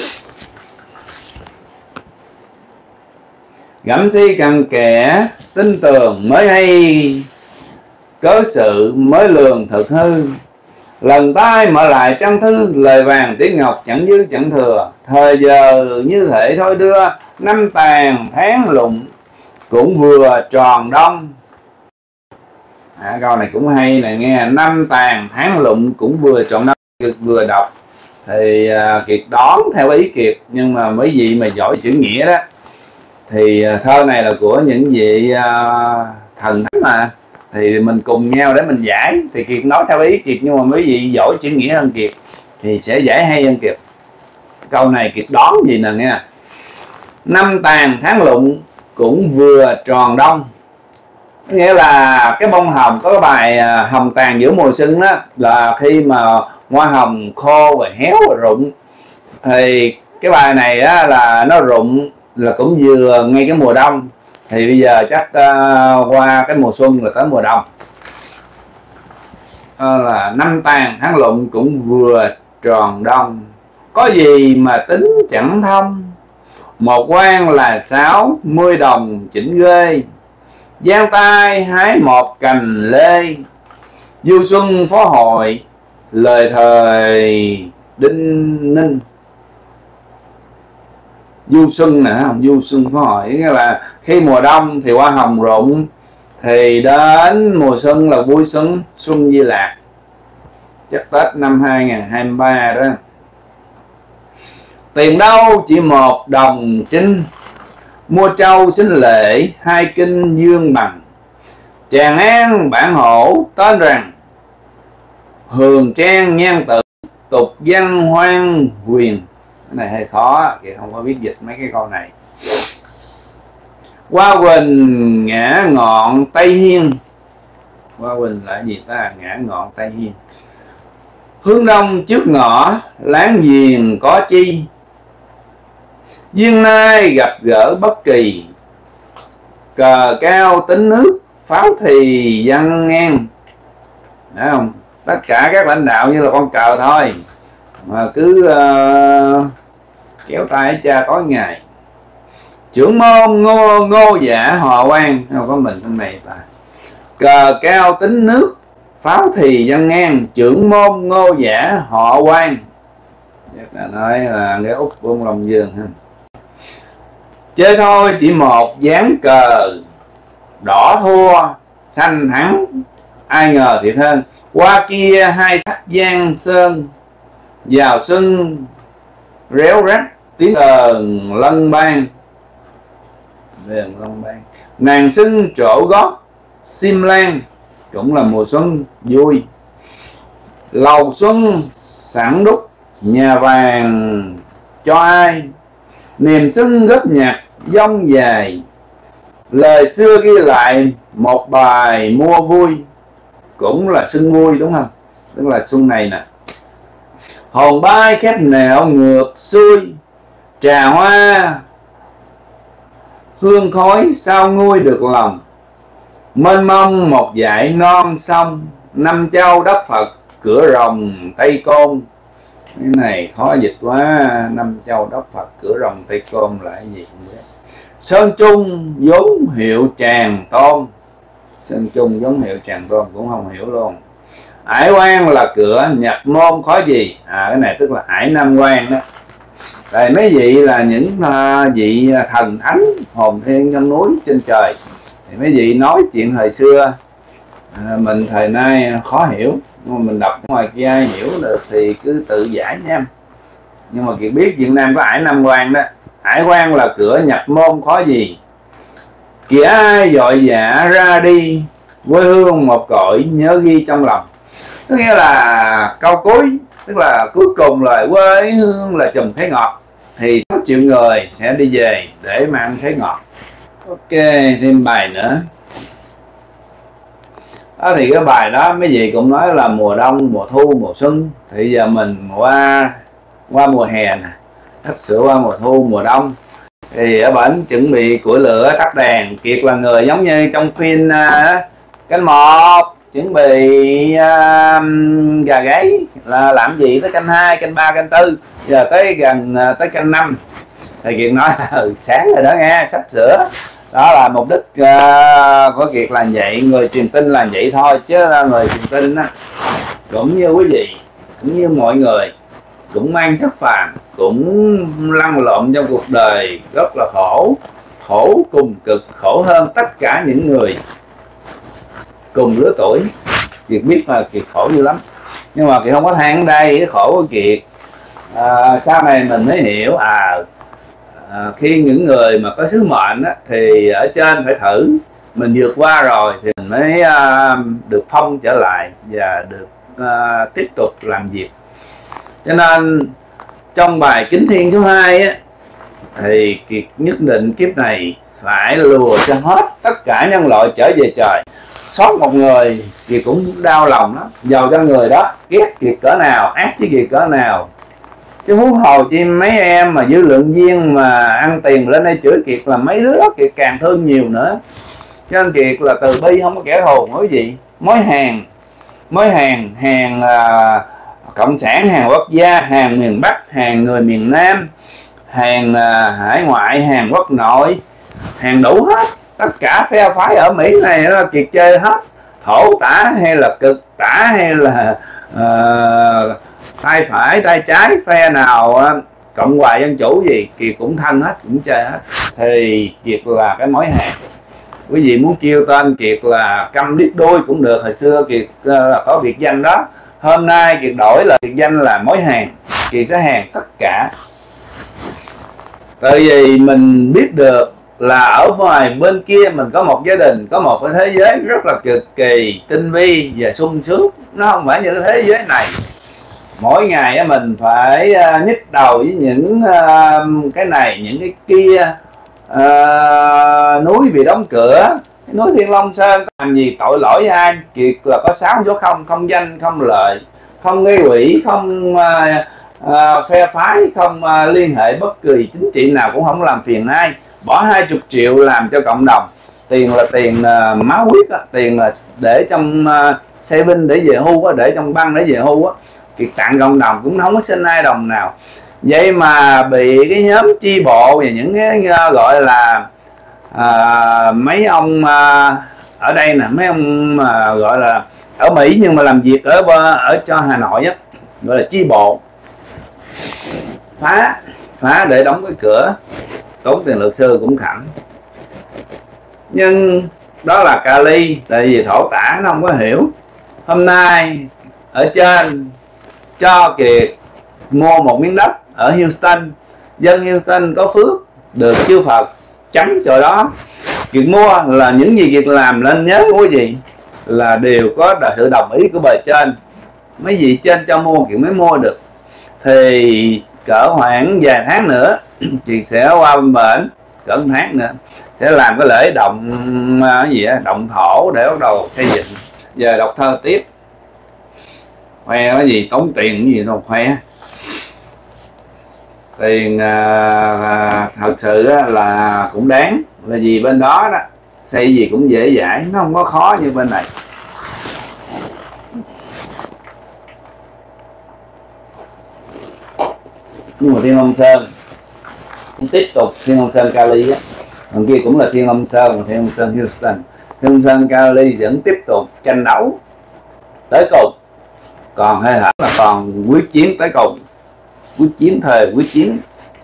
Gẫm si cần kẻ tin tường, mới hay cớ sự mới lường thực hư. Lần tay mở lại trang thư, lời vàng tiếng ngọc chẳng dư chẳng thừa. Thời giờ như thể thôi đưa, năm tàn tháng lụng cũng vừa tròn đông. À, câu này cũng hay nè nghe, năm tàn tháng lụng cũng vừa tròn đông. Kiệt vừa đọc thì uh, Kiệt đón theo ý Kiệt, nhưng mà mấy vị mà giỏi chữ nghĩa đó thì uh, thơ này là của những vị uh, thần thánh mà, thì mình cùng nhau để mình giải. Thì Kiệt nói theo ý Kiệt, nhưng mà mấy vị giỏi chữ nghĩa hơn Kiệt thì sẽ giải hay hơn Kiệt. Câu này Kiệt đón gì nè nghe, năm tàn tháng lụng cũng vừa tròn đông. Nghĩa là cái bông hồng, có cái bài hồng tàn giữa mùa xuân đó, là khi mà hoa hồng khô rồi héo rồi rụng, thì cái bài này á, là nó rụng là cũng vừa ngay cái mùa đông. Thì bây giờ chắc uh, qua cái mùa xuân là tới mùa đông. À, là năm tàn tháng lụng cũng vừa tròn đông. Có gì mà tính chẳng thông, một quan là sáu mươi đồng chỉnh ghê. Giang tay hái một cành lê, Du xuân phố hội lời thời Đinh Ninh. Du xuân nè, không? Du xuân phố hội nghĩa là khi mùa đông thì hoa hồng rụng, thì đến mùa xuân là vui xuân, xuân di lạc, chắc Tết năm hai nghìn không trăm hai mươi ba đó. Tiền đâu chỉ một đồng trinh, mua trâu xin lễ hai kinh dương bằng. Tràng An bản hổ tên rằng, hường trang nhan tử tục văn hoang huyền. Cái này hơi khó, thì không có biết dịch mấy cái câu này. Hoa Quỳnh ngã ngọn Tây Hiên. Hoa Quỳnh là gì ta? Ngã ngọn Tây Hiên. Hướng đông trước ngõ láng giềng có chi, duyên nay gặp gỡ bất kỳ. Cờ cao tính nước, pháo thì văng ngang. Đấy không? Tất cả các lãnh đạo như là con cờ thôi, mà cứ uh, kéo tay cha tối ngày. Trưởng môn ngô ngô giả họ quan, không có mình trong này ta. Cờ cao tính nước, pháo thì văng ngang. Trưởng môn ngô giả họ quan, chắc là nói là cái út của ông Long Dương ha. Chơi thôi chỉ một dáng cờ, đỏ thua xanh thắng ai ngờ thiệt hơn. Qua kia hai sắc giang sơn, vào xuân réo rắt tiếng cờn lân ban. Vườn lân ban. Nàng xưng trổ gót sim lan, cũng là mùa xuân vui. Lầu xuân sẵn đúc, nhà vàng cho ai. Niềm xuân góp nhạc dông dài, lời xưa ghi lại một bài mua vui, cũng là xuân vui đúng không? Tức là xuân này nè. Hồn bay khép nẻo ngược xuôi, trà hoa hương khói sao nguôi được lòng. Mênh mông một dải non sông, năm châu đất Phật cửa rồng Tây Côn. Cái này khó dịch quá. Năm châu đất Phật cửa rồng Tây Côn là cái gì không biết. Sơn Trung vốn hiệu Tràng Tôn. Sơn Trung vốn hiệu Tràng Tôn cũng không hiểu luôn. Ải quan là cửa nhập môn khó gì. À cái này tức là Ải Nam Quan đó. Đây mấy vị là những uh, vị thần thánh hồn thiên trong núi trên trời. Thì mấy vị nói chuyện thời xưa, à, mình thời nay khó hiểu, nhưng mà mình đọc ngoài kia ai hiểu được thì cứ tự giải nha. Nhưng mà Kiệt biết Việt Nam có Ải Nam Quan đó. Ải quan là cửa nhập môn khó gì. Kìa ai dội dạ ra đi, quê hương một cõi nhớ ghi trong lòng. Tức nghĩa là câu cuối, tức là cuối cùng là quê hương là chùm khế ngọt, thì sáu triệu người sẽ đi về để mà ăn khế ngọt. Ok, thêm bài nữa. Đó thì cái bài đó mấy vị cũng nói là mùa đông, mùa thu, mùa xuân. Thì giờ mình qua qua mùa hè nè, sắp sửa qua mùa thu, mùa đông. Thì ở bển chuẩn bị củi lửa tắt đèn. Kiệt là người giống như trong phim uh, canh một chuẩn bị uh, gà gáy là làm gì tới canh hai, canh ba, canh tư, giờ tới gần uh, tới canh năm. Thầy Kiệt nói ừ, sáng rồi đó nghe, sắp sửa. Đó là mục đích uh, của Kiệt là vậy, người truyền tin là vậy thôi, chứ người truyền tin á cũng như quý vị, cũng như mọi người, cũng mang sắc phàm, cũng lăn lộn trong cuộc đời rất là khổ, khổ cùng cực, khổ hơn tất cả những người cùng lứa tuổi. Kiệt biết là Kiệt khổ dữ lắm, nhưng mà Kiệt không có than ở đây cái khổ của Kiệt. À, sau này mình mới hiểu à, à khi những người mà có sứ mệnh á, thì ở trên phải thử, mình vượt qua rồi thì mình mới à, được phong trở lại và được à, tiếp tục làm việc. Cho nên trong bài Kính Thiên số hai á, thì Kiệt nhất định kiếp này phải lùa cho hết tất cả nhân loại trở về trời. Sót một người Kiệt cũng đau lòng lắm, giàu cho người đó ghét Kiệt cỡ nào, ác với Kiệt cỡ nào. Chứ huống hồ chi mấy em mà dư lượng viên mà ăn tiền lên đây chửi Kiệt là mấy đứa đó Kiệt càng thương nhiều nữa. Cho nên Kiệt là từ bi, không có kẻ thù quý vị. Mối hàng, mối hàng, hàng à, cộng sản, hàng quốc gia, hàng miền Bắc, hàng người miền Nam, hàng à, hải ngoại, hàng quốc nội, hàng đủ hết. Tất cả phe phái ở Mỹ này nó Kiệt chơi hết. thổ tả hay là cực tả hay là uh, tay phải tay trái phe nào uh, Cộng hòa Dân Chủ gì Kiệt cũng thân hết, cũng chơi hết, thì Kiệt là cái mối hàng. Quý vị muốn kêu tên Kiệt là Câm Điếc Đuôi cũng được, hồi xưa Kiệt uh, có biệt danh đó, hôm nay Kiệt đổi là biệt danh là mối hàng. Kiệt sẽ hàng tất cả, tại vì mình biết được là ở ngoài bên kia mình có một gia đình, có một cái thế giới rất là cực kỳ tinh vi và sung sướng, nó không phải như cái thế giới này. Mỗi ngày mình phải nhức đầu với những cái này những cái kia, à, núi bị đóng cửa, núi Thiên Long Sơn làm gì tội lỗi với ai. Kiệt là có sáu dấu không: không danh, không lợi, không gây quỹ, không à, à, phe phái, không à, liên hệ bất kỳ chính trị nào, cũng không làm phiền ai. Bỏ hai mươi triệu làm cho cộng đồng. Tiền là tiền à, máu huyết á, tiền là để trong à, xe binh để về hưu á, để trong băng để về hưu á. Kiệt tặng cộng đồng cũng không có xin ai đồng nào. Vậy mà bị cái nhóm chi bộ và những cái uh, gọi là uh, mấy ông uh, ở đây nè, mấy ông uh, gọi là ở Mỹ nhưng mà làm việc ở ở cho Hà Nội á, gọi là chi bộ, phá phá để đóng cái cửa, tốn tiền luật sư cũng khẳng. Nhưng đó là Kali, tại vì thổ tả nó không có hiểu. Hôm nay ở trên cho Kiệt mua một miếng đất ở Houston, dân Houston có phước được chư Phật chấm chỗ đó. Kiệt mua là những gì Kiệt làm lên nhớ quý vị là đều có sự đồng ý của bề trên. Mấy vị trên cho mua Kiệt mới mua được. Thì cỡ khoảng vài tháng nữa Kiệt sẽ qua bên bển, cỡ một tháng nữa sẽ làm cái lễ động cái gì đó, động thổ để bắt đầu xây dựng. Giờ đọc thơ tiếp, khoe cái gì tốn tiền cái gì đâu khoe. Tiền à, à, thật sự là cũng đáng, là vì bên đó đó xây gì cũng dễ dãi, nó không có khó như bên này. Nhưng mà Thiên Long Sơn cũng tiếp tục, Thiên Long Sơn Kali á, còn kia cũng là Thiên Long Sơn và Thiên Long Sơn Houston. Thiên Long Sơn Kali vẫn tiếp tục tranh đấu tới cùng, còn hơi hở là còn quyết chiến tới cùng, quyết chiến thời quyết chiến.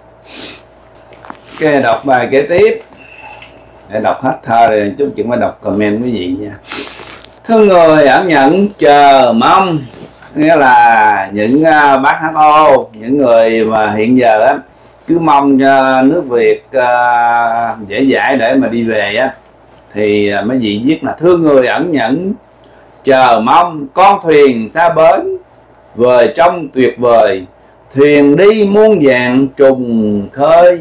Ok, đọc bài kế tiếp. Để đọc hết thơ rồi chút chuyện phải đọc comment quý vị nha. Thương người ẩn nhận chờ mong, nghĩa là những uh, bác hát ô, những người mà hiện giờ á cứ mong cho nước Việt uh, dễ dãi để mà đi về á, thì uh, mấy vị viết là thương người ẩn nhẫn chờ mong con thuyền xa bến, vời trong tuyệt vời thuyền đi muôn vàng trùng khơi,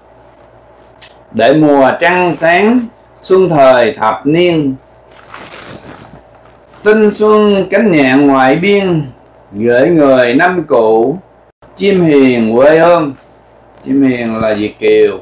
để mùa trăng sáng xuân thời thập niên, tinh xuân cánh nhạn ngoại biên, gửi người năm cũ chim hiền quê hương. Chim hiền là Việt kiều.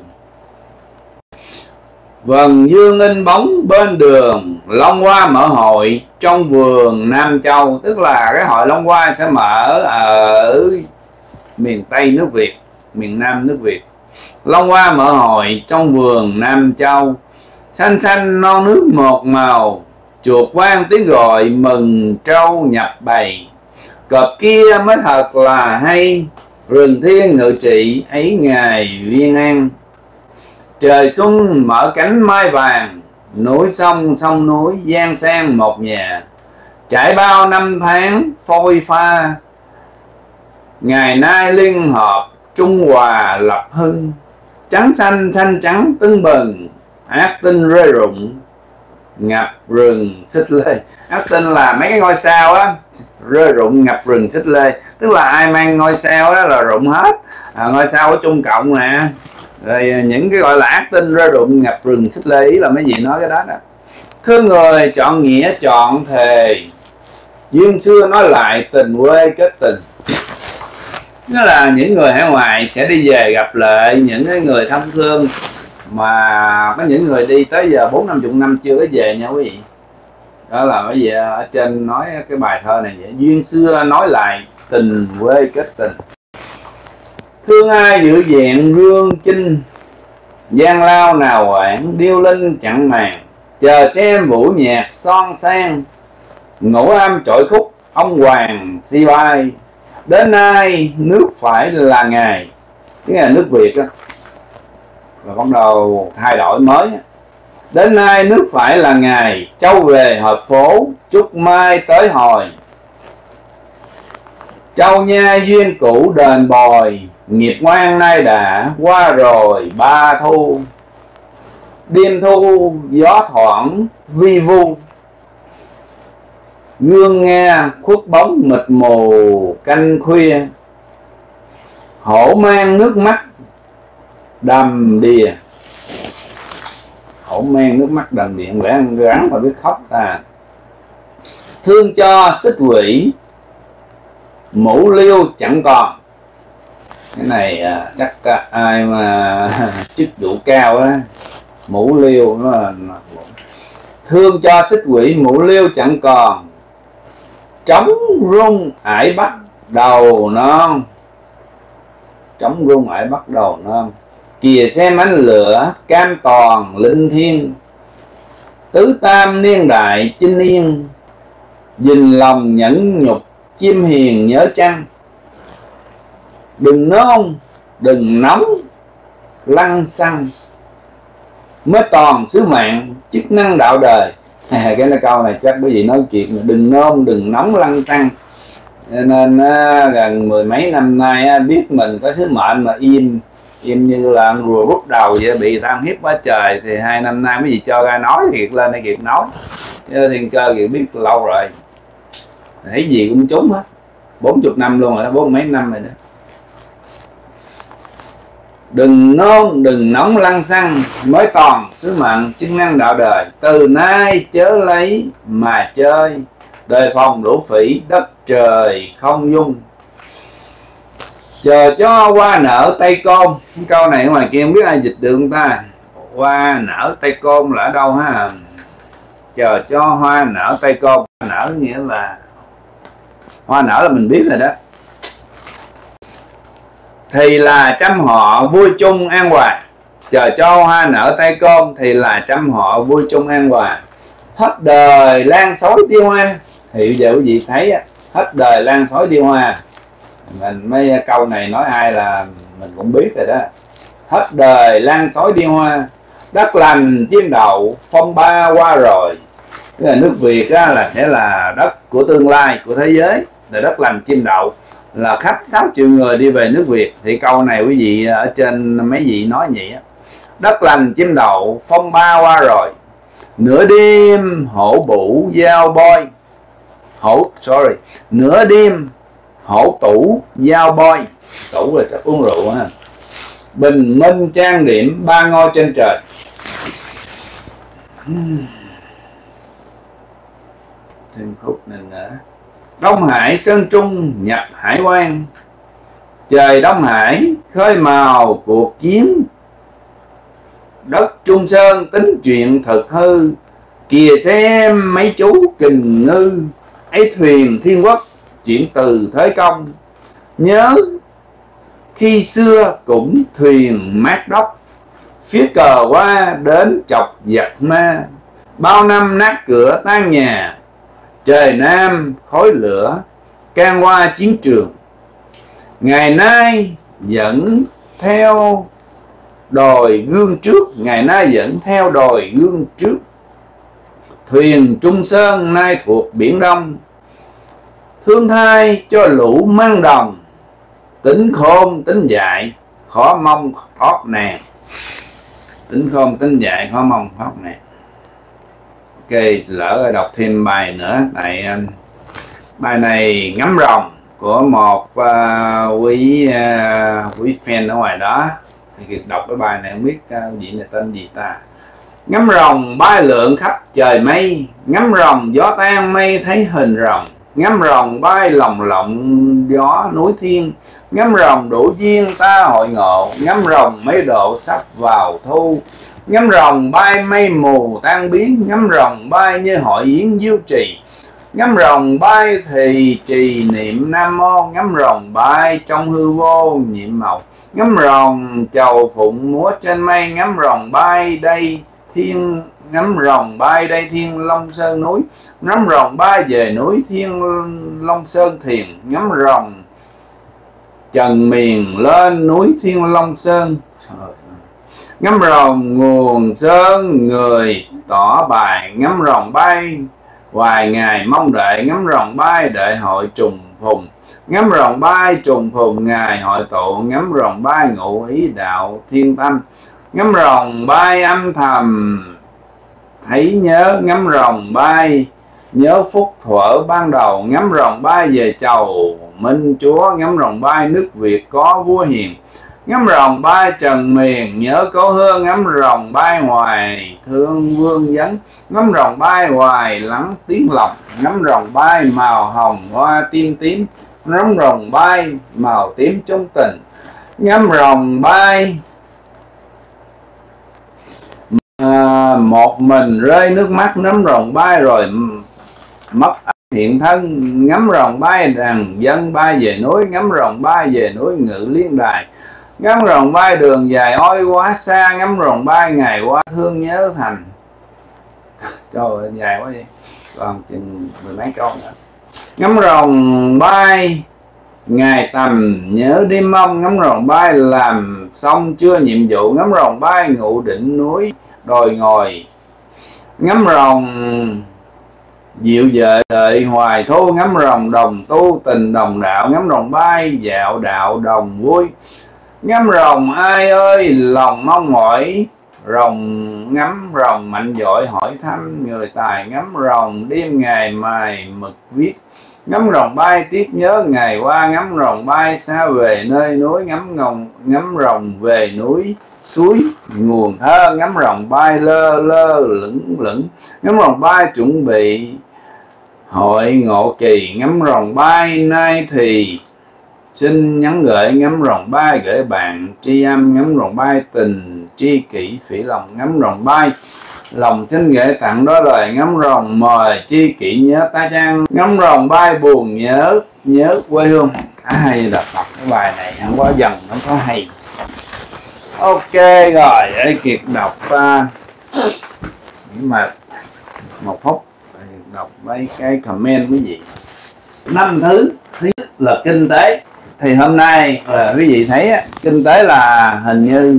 Vầng dương in bóng bên đường, Long Hoa mở hội trong vườn Nam Châu. Tức là cái hội Long Hoa sẽ mở ở miền Tây nước Việt, miền Nam nước Việt. Long Hoa mở hội trong vườn Nam Châu, xanh xanh non nước một màu, chuột vang tiếng gọi mừng trâu nhập bầy. Cọp kia mới thật là hay, rừng thiên ngự trị ấy ngày viên an. Trời xuân mở cánh mai vàng, núi sông sông núi giang sang một nhà. Trải bao năm tháng phôi pha, ngày nay liên hợp trung hòa lập hưng. Trắng xanh xanh trắng tưng bừng, ác tinh rơi rụng ngập rừng xích lê. Ác tinh là mấy cái ngôi sao á, rơi rụng ngập rừng xích lê, tức là ai mang ngôi sao đó là rụng hết. À, ngôi sao ở Trung Cộng nè, rồi những cái gọi là ác tinh rơi rụng ngập rừng xích lê, ý là mấy vị nói cái đó đó. Thương người chọn nghĩa chọn thề, duyên xưa nói lại tình quê kết tình. Đó là những người hải ngoại sẽ đi về gặp lại những cái người thân thương mà có những người đi tới giờ bốn năm chục năm chưa có về nha quý vị. Đó là bởi vì ở trên nói cái bài thơ này vậy. Duyên xưa nói lại tình quê kết tình. Thương ai dự vẹn rương chinh, gian lao nào quản điêu linh chẳng màng. Chờ xem vũ nhạc son sang, Ngũ am trội khúc ông hoàng si bay, đến nay nước phải là ngày. Cái là nước Việt đó, là bắt đầu thay đổi mới. Đến nay nước phải là ngày, châu về hợp phố, chúc mai tới hồi. Châu nha duyên cũ đền bồi, nghiệp ngoan nay đã qua rồi ba thu. Đêm thu gió thoảng vi vu, gương nghe khuất bóng mịt mù canh khuya. Hổ mang nước mắt đầm đìa, hổ mang nước mắt đầm đìa, lẽ rắn mà biết khóc ta. Thương cho xích quỷ, mũ liêu chẳng còn. Cái này à, chắc à, ai mà chức độ cao á, mũ liêu nó là thương cho xích quỷ, mũ liêu chẳng còn. Trống rung ải bắt đầu non, trống rung ải bắt đầu non. Kìa xem ánh lửa cam toàn linh thiên, tứ tam niên đại chinh yên. Dình lòng nhẫn nhục chim hiền nhớ chăng, đừng nôn đừng nóng lăng xăng, mới toàn sứ mạng chức năng đạo đời. À, cái câu này chắc quý vị nói chuyện đừng nôn đừng nóng lăng xăng. Nên á, gần mười mấy năm nay á, biết mình có sứ mệnh mà im im như là rùa rút đầu vậy, bị ta hiếp quá trời. Thì hai năm nay mấy gì cho ra nói Kiệt lên đây Kiệt nói, chứ Thiên Cơ Kiệt biết lâu rồi, thấy gì cũng trúng hết. Bốn chục năm luôn rồi đó, bốn mấy năm rồi đó. Đừng nôn đừng nóng lăng xăng, mới toàn sứ mạng chức năng đạo đời. Từ nay chớ lấy mà chơi, đời phòng đổ phỉ đất trời không dung. Chờ cho hoa nở tay côn. Cái câu này ngoài kia không biết ai dịch được không ta. Hoa nở tay côn là ở đâu ha? Chờ cho hoa nở tay côn. Nở nghĩa là hoa nở là mình biết rồi đó. Thì là trăm họ vui chung an hòa. Chờ cho hoa nở tay côn thì là trăm họ vui chung an hòa. Hết đời lan xối tiêu hoa. Thì bây giờ quý vị thấy á, hết đời lan xối tiêu hoa. Mình mấy câu này nói ai là mình cũng biết rồi đó. Hết đời lan xối đi hoa, đất lành chim đậu phong ba qua rồi. Tức là nước Việt á, là sẽ là đất của tương lai của thế giới, là đất lành chim đậu, là khách sáu triệu người đi về nước Việt. Thì câu này quý vị ở trên mấy vị nói vậy á. Đất lành chim đậu phong ba qua rồi, nửa đêm hổ bụ giao bôi. Hổ sorry nửa đêm hổ tủ giao bôi, tủ là chắc uống rượu ha. Bình minh trang điểm ba ngôi trên trời. Thêm khúc này nữa. Đông Hải Sơn Trung nhập hải quan, trời Đông Hải khơi mào cuộc chiến. Đất Trung Sơn tính chuyện thật hư, kìa xem mấy chú kình ngư. Ấy thuyền thiên quốc chuyển từ Thế Công, nhớ khi xưa cũng thuyền mát đốc. Phía cờ qua đến chọc giặc ma, bao năm nát cửa tan nhà. Trời Nam khói lửa can qua chiến trường, ngày nay dẫn theo đòi gương trước. Ngày nay dẫn theo đòi gương trước. Thuyền Trung Sơn nay thuộc Biển Đông, thương thai cho lũ mang đồng. Tính khôn tính dại khó mong thoát nạn. Tính khôn tính dại khó mong thoát nạn. Ok, lỡ đọc thêm bài nữa. Tại bài này Ngắm Rồng của một uh, quý uh, quý fan ở ngoài đó. Thì đọc cái bài này không biết uh, gì là tên gì ta. Ngắm rồng bay lượn khắp trời mây, ngắm rồng gió tan mây thấy hình rồng. Ngắm rồng bay lồng lộng gió núi thiên, ngắm rồng đủ duyên ta hội ngộ. Ngắm rồng mấy độ sắp vào thu, ngắm rồng bay mây mù tan biến. Ngắm rồng bay như hội yến diêu trì, ngắm rồng bay thì trì niệm Nam Mô. Ngắm rồng bay trong hư vô nhiệm màu, ngắm rồng chầu phụng múa trên mây. Ngắm rồng bay đây thiên ngắm rồng bay đây Thiên Long Sơn núi, ngắm rồng bay về núi Thiên Long Sơn thiền, ngắm rồng trần miền lên núi Thiên Long Sơn. Trời, ngắm rồng nguồn sơn người tỏ bài, ngắm rồng bay hoài ngày mong đợi, ngắm rồng bay đợi hội trùng phùng, ngắm rồng bay trùng phùng ngày hội tụ, ngắm rồng bay ngụ ý đạo thiên tâm, ngắm rồng bay âm thầm thấy nhớ, ngắm rồng bay nhớ phúc thuở ban đầu, ngắm rồng bay về chầu Minh Chúa, ngắm rồng bay nước Việt có vua hiền, ngắm rồng bay trần miền nhớ cố hương, ngắm rồng bay hoài thương vương vấn, ngắm rồng bay hoài lắng tiếng lòng, ngắm rồng bay màu hồng hoa tim tím, ngắm rồng bay màu tím trong tình, ngắm rồng bay à, một mình rơi nước mắt, ngắm rồng bay rồi mất hiện thân, ngắm rồng bay đàn dân bay về núi, ngắm rồng bay về núi ngự liên đài, ngắm rồng bay đường dài ôi quá xa, ngắm rồng bay ngày qua thương nhớ thành. Trời ơi dài quá vậy, còn chừng mười mấy câu nữa. Ngắm rồng bay ngày tầm nhớ đêm mong, ngắm rồng bay làm xong chưa nhiệm vụ, ngắm rồng bay ngụ đỉnh núi đồi ngồi, ngắm rồng dịu dợi đợi hoài thu, ngắm rồng đồng tu tình đồng đạo, ngắm rồng bay dạo đạo đồng vui, ngắm rồng ai ơi lòng mong mỏi, rồng ngắm rồng mạnh dội hỏi thăm người tài, ngắm rồng đêm ngày mài mực viết, ngắm rồng bay tiếc nhớ ngày qua, ngắm rồng bay xa về nơi núi, ngắm ngồng ngắm rồng về núi suối nguồn thơ, ngắm rồng bay lơ lơ lửng lửng, ngắm rồng bay chuẩn bị hội ngộ kỳ, ngắm rồng bay nay thì xin nhắn gửi, ngắm rồng bay gửi bạn tri âm, ngắm rồng bay tình tri kỷ phỉ lòng, ngắm rồng bay lòng xin gửi tặng đó lời, ngắm rồng mời tri kỷ nhớ ta trang, ngắm rồng bay buồn nhớ nhớ quê hương. Ai đọc đọc cái bài này không có dần không có hay. Ok rồi, để Kiệt đọc uh, mà một phút đọc mấy cái comment quý vị. Năm thứ thứ nhất là kinh tế. Thì hôm nay là quý vị thấy á, kinh tế là hình như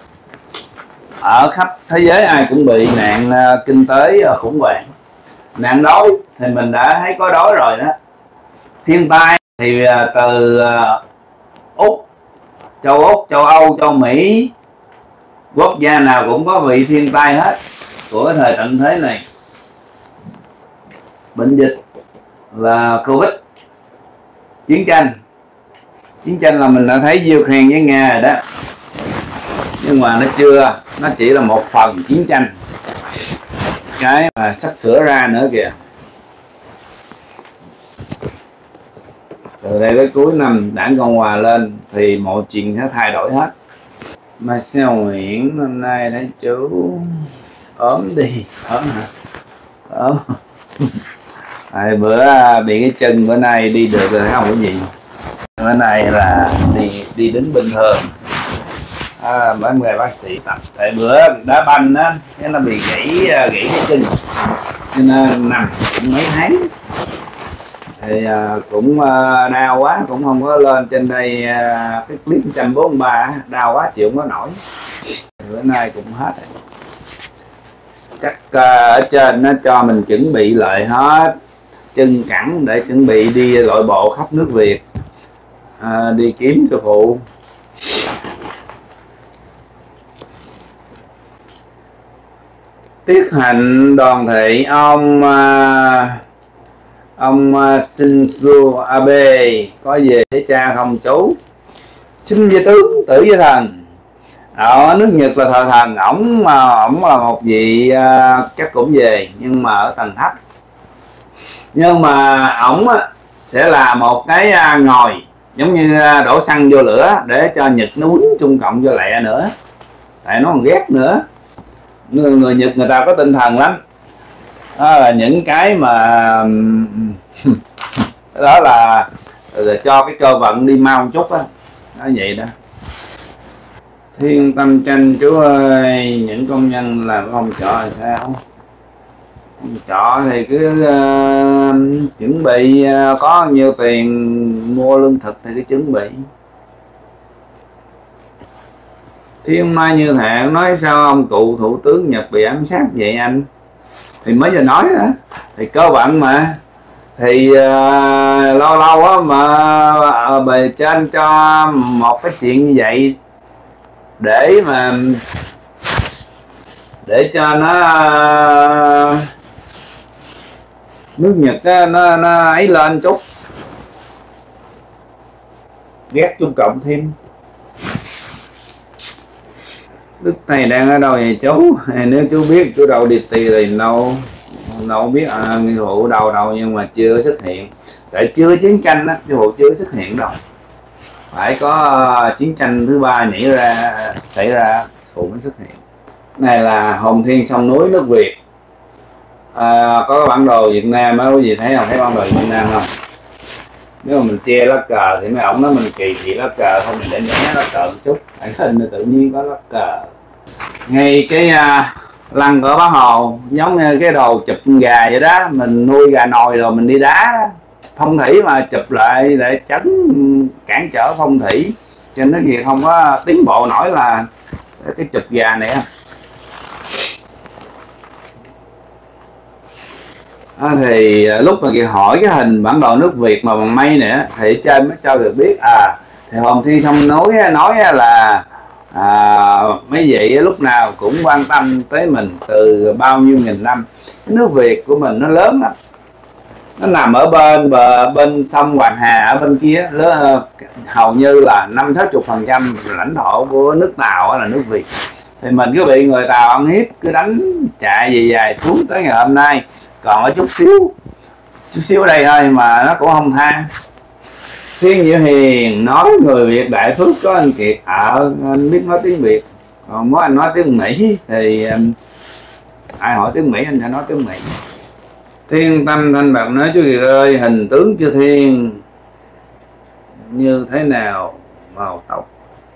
ở khắp thế giới ai cũng bị nạn uh, kinh tế uh, khủng hoảng. Nạn đói thì mình đã thấy có đói rồi đó. Thiên tai thì uh, từ uh, Úc, châu Úc, châu Âu, châu Mỹ, quốc gia nào cũng có vị thiên tai hết của thời tận thế này. Bệnh dịch là Covid, chiến tranh. Chiến tranh là mình đã thấy Ukraine với Nga rồi đó, nhưng mà nó chưa, nó chỉ là một phần chiến tranh, cái mà sắp sửa ra nữa kìa. Từ đây tới cuối năm Đảng Cộng Hòa lên thì mọi chuyện sẽ thay đổi hết. Mai Sao Nguyễn hôm nay thấy chú ốm đi, ốm hả? Ốm. À, bữa bị cái chân, bữa nay đi được rồi không cái gì. Bữa nay là đi đi đứng bình thường. À, mấy người bác sĩ tập. Tại bữa đá banh á, cái nó bị gãy gãy cái chân, cho nên nằm cũng mấy tháng. Thì uh, cũng uh, đau quá, cũng không có lên trên đây uh, cái clip một trăm bốn mươi ba, đau quá chịu không có nổi. Bữa nay cũng hết rồi. Chắc uh, ở trên nó cho mình chuẩn bị lại hết chân cẳng để chuẩn bị đi lội bộ khắp nước Việt, uh, đi kiếm cho phụ. Tiết hạnh đoàn thị ông uh, ông uh, Shinzo Abe có về với cha không chú? Xin về tướng tử với thần. Ở nước Nhật là thờ thần, ổng mà ổng là một vị uh, chắc cũng về, nhưng mà ở tầng thấp. Nhưng mà ổng sẽ là một cái uh, ngòi giống như uh, đổ xăng vô lửa để cho Nhật nó quýnh Trung Cộng vô lẹ nữa, tại nó còn ghét nữa. Người, người Nhật người ta có tinh thần lắm. Đó là những cái mà đó là, là cho cái cơ vận đi mau một chút á, nó vậy đó. Thiên Tâm Tranh chú ơi, những công nhân làm không trọ là sao? Trọ thì cứ uh, chuẩn bị uh, có nhiều tiền mua lương thực thì cứ chuẩn bị. Thiên Mai Như Hạn nói sao ông cụ thủ tướng Nhật bị ám sát vậy anh? Thì mới giờ nói đó, thì cơ bản mà thì uh, lâu lâu á mà uh, bề trên cho một cái chuyện như vậy để mà để cho nó uh, nước Nhật á, nó nó ấy lên chút, ghét Trung Cộng thêm. Đức thầy đang ở đâu vậy chú? Nếu chú biết chú đâu đi tì thì đâu đâu biết à, nghi vụ đâu đâu, nhưng mà chưa xuất hiện, tại chưa chiến tranh á, nghi vụ chưa xuất hiện đâu, phải có uh, chiến tranh thứ ba nhảy ra xảy ra vụ mới xuất hiện. Này là Hồng Thiên Sông Núi nước Việt. À, có bản đồ Việt Nam á, quý vị thấy không? Thấy bản đồ Việt Nam không? Nếu mà mình che lá cờ thì mấy ổng nói mình kỳ thị lá cờ, không mình để nhẽ lá cờ một chút, ảnh hình tự nhiên có lá cờ. Ngay cái uh, lăng của Bác Hồ giống như cái đồ chụp gà vậy đó, mình nuôi gà nồi rồi mình đi đá phong thủy mà chụp lại để chấn cản trở phong thủy, cho nên việc không có tiến bộ nổi là cái chụp gà này. À, thì lúc mà Kiệt hỏi cái hình bản đồ nước Việt mà bằng mây nữa thì trên mới cho được biết à thì Hồng Thiên Sông Núi nói là à, mấy vị lúc nào cũng quan tâm tới mình từ bao nhiêu nghìn năm. Cái nước Việt của mình nó lớn lắm, nó nằm ở bên bờ bên sông Hoàng Hà ở bên kia, lớn, hầu như là năm sáu chục phần trăm lãnh thổ của nước Tàu là nước Việt, thì mình cứ bị người Tàu ăn hiếp, cứ đánh chạy về dài xuống tới ngày hôm nay. Còn ở chút xíu chút xíu ở đây thôi mà nó cũng không tha. Thiên Diệu Hiền nói người Việt Đại Phước có anh Kiệt ở à, anh biết nói tiếng Việt, còn nói anh nói tiếng Mỹ thì um, ai hỏi tiếng Mỹ anh sẽ nói tiếng Mỹ. Thiên Tâm Thanh Bạc nói chú Kiệt ơi, hình tướng chư Thiên như thế nào, màu tóc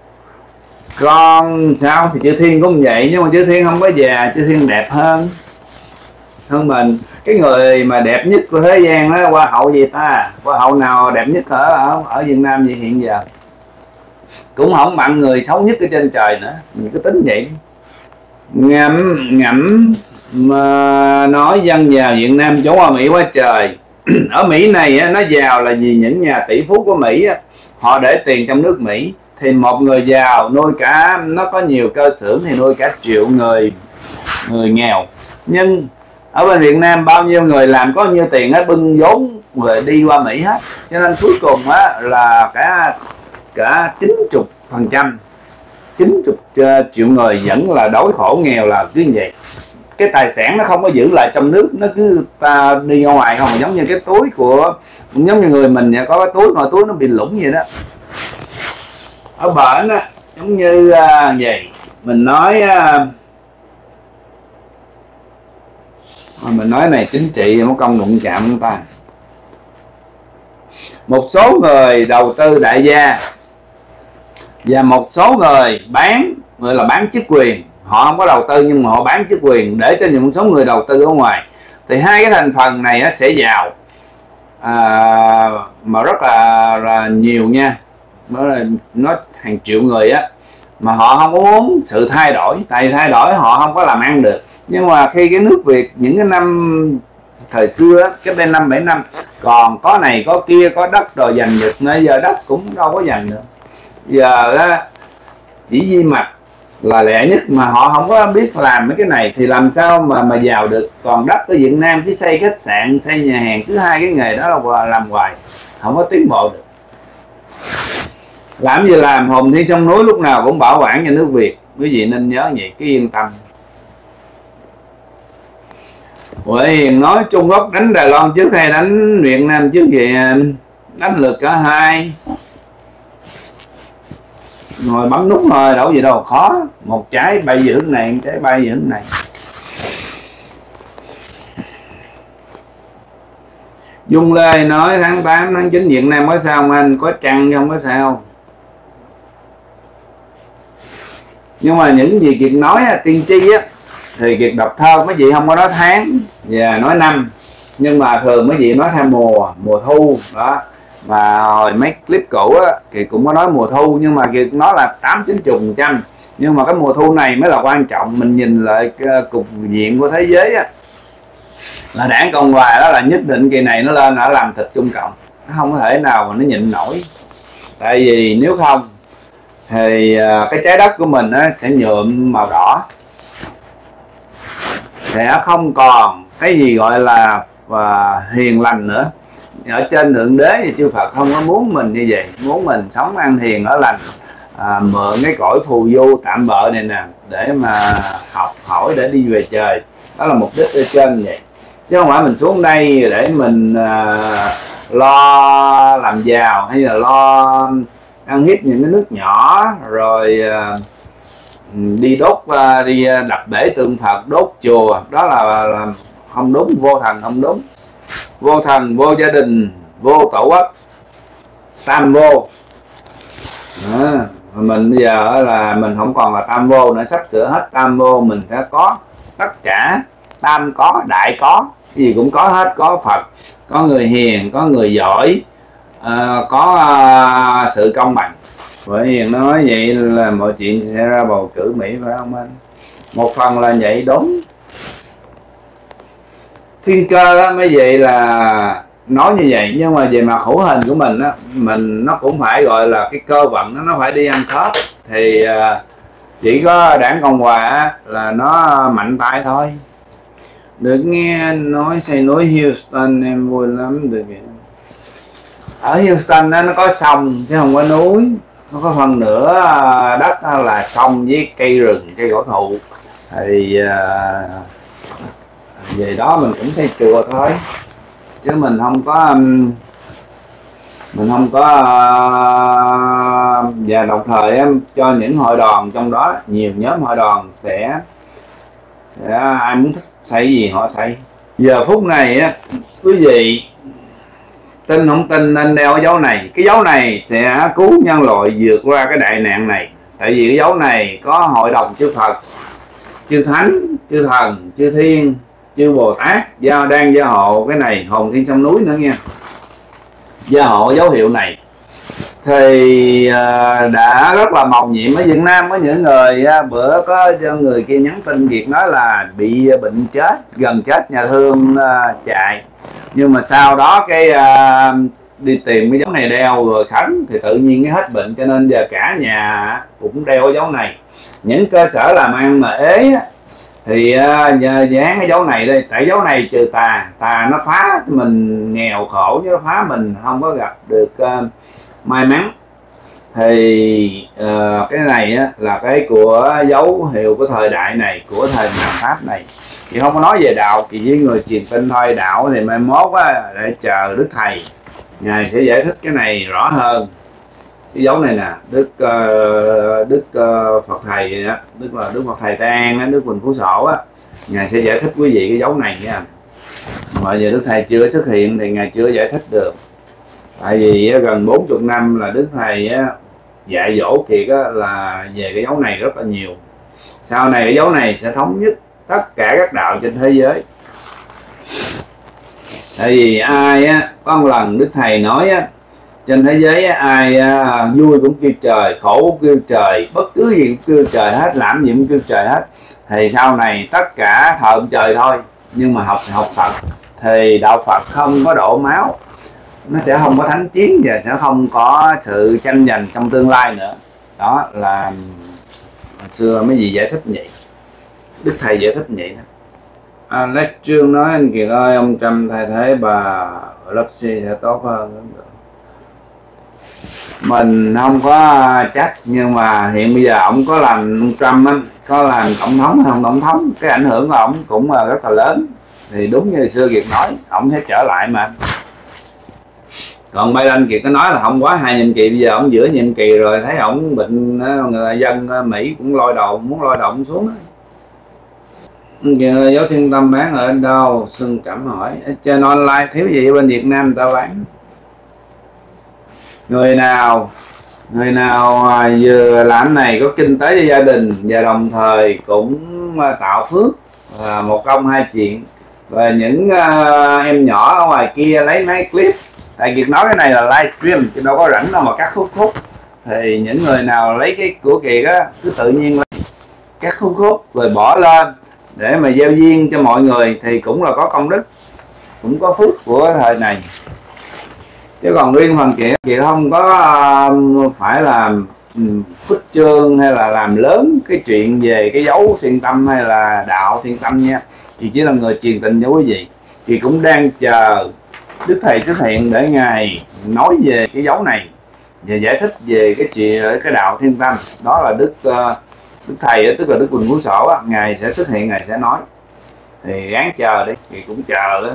con sao thì chư Thiên cũng vậy, nhưng mà chư Thiên không có già, chư Thiên đẹp hơn hơn mình. Cái người mà đẹp nhất của thế gian đó Hoa hậu gì ta, Hoa hậu nào đẹp nhất ở ở, ở Việt Nam vậy hiện giờ? Cũng không bằng người xấu nhất ở trên trời nữa, mình cứ tính vậy. Ngẫm ngẫm mà nói dân giàu Việt Nam chống qua Mỹ quá trời. Ở Mỹ này nó giàu là vì những nhà tỷ phú của Mỹ họ để tiền trong nước Mỹ, thì một người giàu nuôi cả, nó có nhiều cơ xưởng thì nuôi cả triệu người người nghèo. Nhưng ở bên Việt Nam bao nhiêu người làm có nhiêu tiền á, bưng vốn rồi đi qua Mỹ hết, cho nên cuối cùng á là cả cả chín chục phần trăm chín chục triệu người vẫn là đói khổ nghèo là cứ như vậy. Cái tài sản nó không có giữ lại trong nước, nó cứ ta đi ra ngoài không, giống như cái túi của giống như người mình có cái túi mà túi nó bị lủng vậy đó. Ở bển á giống như uh, vậy mình nói uh, mình nói này chính trị một công đụng chạm chúng ta. Một số người đầu tư đại gia và một số người bán, người là bán chức quyền, họ không có đầu tư nhưng mà họ bán chức quyền để cho những số người đầu tư ở ngoài, thì hai cái thành phần này nó sẽ giàu à, mà rất là, là nhiều nha, nó là nó hàng triệu người á, mà họ không muốn sự thay đổi, tại thay đổi họ không có làm ăn được. Nhưng mà khi cái nước Việt những cái năm thời xưa cái bên năm bảy năm còn có này có kia, có đất rồi giành giật, bây giờ đất cũng đâu có giành được. Giờ á chỉ Di Mặt là lẻ nhất mà họ không có biết làm mấy cái này thì làm sao mà mà giàu được. Còn đất ở Việt Nam cứ xây khách sạn, xây nhà hàng, cứ hai cái nghề đó là làm hoài, không có tiến bộ được. Làm gì làm, Hồng Thiên Sông Núi lúc nào cũng bảo quản cho nước Việt, quý vị nên nhớ vậy, cứ yên tâm. Huệ Hiền nói Trung Quốc đánh Đài Loan trước hay đánh Việt Nam trước vậy? Đánh lượt cả hai, rồi bấm nút thôi, đâu gì đâu khó. Một trái bay về hướng này, một trái bay về hướng này. Dung Lê nói tháng tám, tháng chín Việt Nam có sao không anh? Có chăng chứ không có sao. Nhưng mà những gì Kiệt nói á, tiên tri á, thì Kiệt đọc thơ mấy vị không có nói tháng và nói năm, nhưng mà thường mấy vị nói theo mùa, mùa thu đó. Mà hồi mấy clip cũ á Kiệt cũng có nói mùa thu, nhưng mà Kiệt nói là tám chín chục phần trăm. Nhưng mà cái mùa thu này mới là quan trọng. Mình nhìn lại cục diện của thế giới á, là đảng Cộng Hòa đó là nhất định kỳ này nó lên nó làm thịt Trung Cộng, nó không có thể nào mà nó nhịn nổi. Tại vì nếu không thì cái trái đất của mình á, sẽ nhuộm màu đỏ, sẽ không còn cái gì gọi là và hiền lành nữa. Ở trên Thượng Đế thì chư Phật không có muốn mình như vậy, muốn mình sống ăn hiền ở lành, à, mượn cái cõi phù du tạm bợ này nè để mà học hỏi để đi về trời. Đó là mục đích ở trên vậy, chứ không phải mình xuống đây để mình à, lo làm giàu hay là lo ăn hiếp những cái nước nhỏ rồi à, đi đốt à, đi đập bể tượng Phật, đốt chùa. Đó là, là không đúng, vô thần không đúng. Vô thần, vô gia đình, vô tổ quốc, tam vô. Đó. Mình bây giờ là mình không còn là tam vô nữa, sắp sửa hết tam vô. Mình sẽ có tất cả tam có, đại có, cái gì cũng có hết. Có Phật, có người hiền, có người giỏi, à, có à, sự công bằng. Bởi hiền nói vậy là mọi chuyện sẽ ra bầu cử Mỹ, phải không anh? Một phần là vậy đúng. Thiên cơ á, mấy vậy là nói như vậy, nhưng mà về mặt hữu hình của mình á, mình nó cũng phải gọi là cái cơ vận nó, nó phải đi ăn khớp. Thì à, chỉ có đảng Cộng Hòa á, là nó mạnh tay thôi. Được nghe nói xây núi Houston em vui lắm. Được vậy. Ở Houston á, nó có sông chứ không có núi. Nó có phần nửa đất là sông với cây rừng, cây cổ thụ. Thì à, về đó mình cũng xây chùa thôi, chứ mình không có mình không có và đồng thời em cho những hội đoàn trong đó, nhiều nhóm hội đoàn sẽ sẽ ai muốn thích xây gì họ xây. Giờ phút này á, quý vị tin không tin nên đeo cái dấu này. Cái dấu này sẽ cứu nhân loại vượt qua cái đại nạn này. Tại vì cái dấu này có hội đồng chư Phật, chư Thánh, chư Thần, chư Thiên, chư Bồ Tát giao đang gia hộ cái này, hồn thiên sông núi nữa nha, gia hộ dấu hiệu này. Thì à, đã rất là mầu nhiệm. Ở Việt Nam có những người à, bữa có cho người kia nhắn tin việc nói là bị bệnh chết, gần chết, nhà thương à, chạy, nhưng mà sau đó cái à, đi tìm cái dấu này đeo rồi khấn thì tự nhiên cái hết bệnh. Cho nên giờ cả nhà cũng đeo cái dấu này. Những cơ sở làm ăn mà ế thì uh, dán cái dấu này đây, tại dấu này trừ tà, tà nó phá mình nghèo khổ chứ nó phá mình không có gặp được uh, may mắn. Thì uh, cái này á, là cái của dấu hiệu của thời đại này, của thời nhà Pháp này. Chị không có nói về đạo, chỉ với người truyền tin thôi. Đạo thì mai mốt á, để chờ Đức Thầy, Ngài sẽ giải thích cái này rõ hơn. Cái dấu này nè, Đức uh, Đức uh, Phật Thầy đó, Đức là Đức Phật Thầy Tây An á, Đức Quỳnh Phú Sổ á, Ngài sẽ giải thích quý vị cái dấu này nha. Mà giờ Đức Thầy chưa xuất hiện thì Ngài chưa giải thích được. Tại vì á, gần bốn mươi năm là Đức Thầy á, dạy dỗ Kiệt á, là về cái dấu này rất là nhiều. Sau này cái dấu này sẽ thống nhất tất cả các đạo trên thế giới. Tại vì ai á, có một lần Đức Thầy nói á, trên thế giới á, ai à, vui cũng kêu trời, khổ cũng kêu trời, bất cứ gì cũng kêu trời hết, làm gì cũng kêu trời hết. Thì sau này tất cả thờ trời thôi. Nhưng mà học học Phật thì đạo Phật không có đổ máu, nó sẽ không có thánh chiến và sẽ không có sự tranh giành trong tương lai nữa. Đó là hồi xưa mấy gì giải thích vậy, Đức Thầy giải thích vậy đó. Alex Trương nói anh Kiệt ơi, ông Trump thay thế bà Pelosi sẽ tốt hơn. Mình không có trách, nhưng mà hiện bây giờ ông có làm Trump á, có làm tổng thống hay không tổng thống, cái ảnh hưởng của ông cũng rất là lớn. Thì đúng như xưa Kiệt nói, ông sẽ trở lại mà. Còn Biden Kiệt có nói là không quá hai nhiệm kỳ, bây giờ ông giữa nhiệm kỳ rồi, thấy ông bệnh, người dân Mỹ cũng lôi đầu, muốn lôi đầu ông xuống. Kìa, Giáo Thiên Tâm bán ở đâu? Xuân Cẩm hỏi. Trên online thiếu gì bên Việt Nam người ta bán. Người nào Người nào vừa làm này có kinh tế cho gia đình và đồng thời cũng tạo phước, là một công hai chuyện. Và những uh, em nhỏ ở ngoài kia lấy máy clip, tại Kiệt nói cái này là livestream chứ đâu có rảnh đâu mà cắt khúc khúc, thì những người nào lấy cái của Kiệt á cứ tự nhiên lấy cắt khúc khúc rồi bỏ lên để mà gieo duyên cho mọi người thì cũng là có công đức, cũng có phước của thời này. Chứ còn riêng phần Kiệt, Kiệt không có uh, phải làm phức trương hay là làm lớn cái chuyện về cái dấu thiên tâm hay là đạo thiên tâm nha. Thì chỉ là người truyền tình cho quý vị. Thì cũng đang chờ Đức Thầy xuất hiện để Ngài nói về cái dấu này và giải thích về cái chuyện cái đạo thiên tâm. Đó là Đức uh, Đức Thầy, tức là Đức Quỳnh Phú Sổ á, Ngài sẽ xuất hiện, Ngài sẽ nói. Thì ráng chờ đi, thì cũng chờ đó.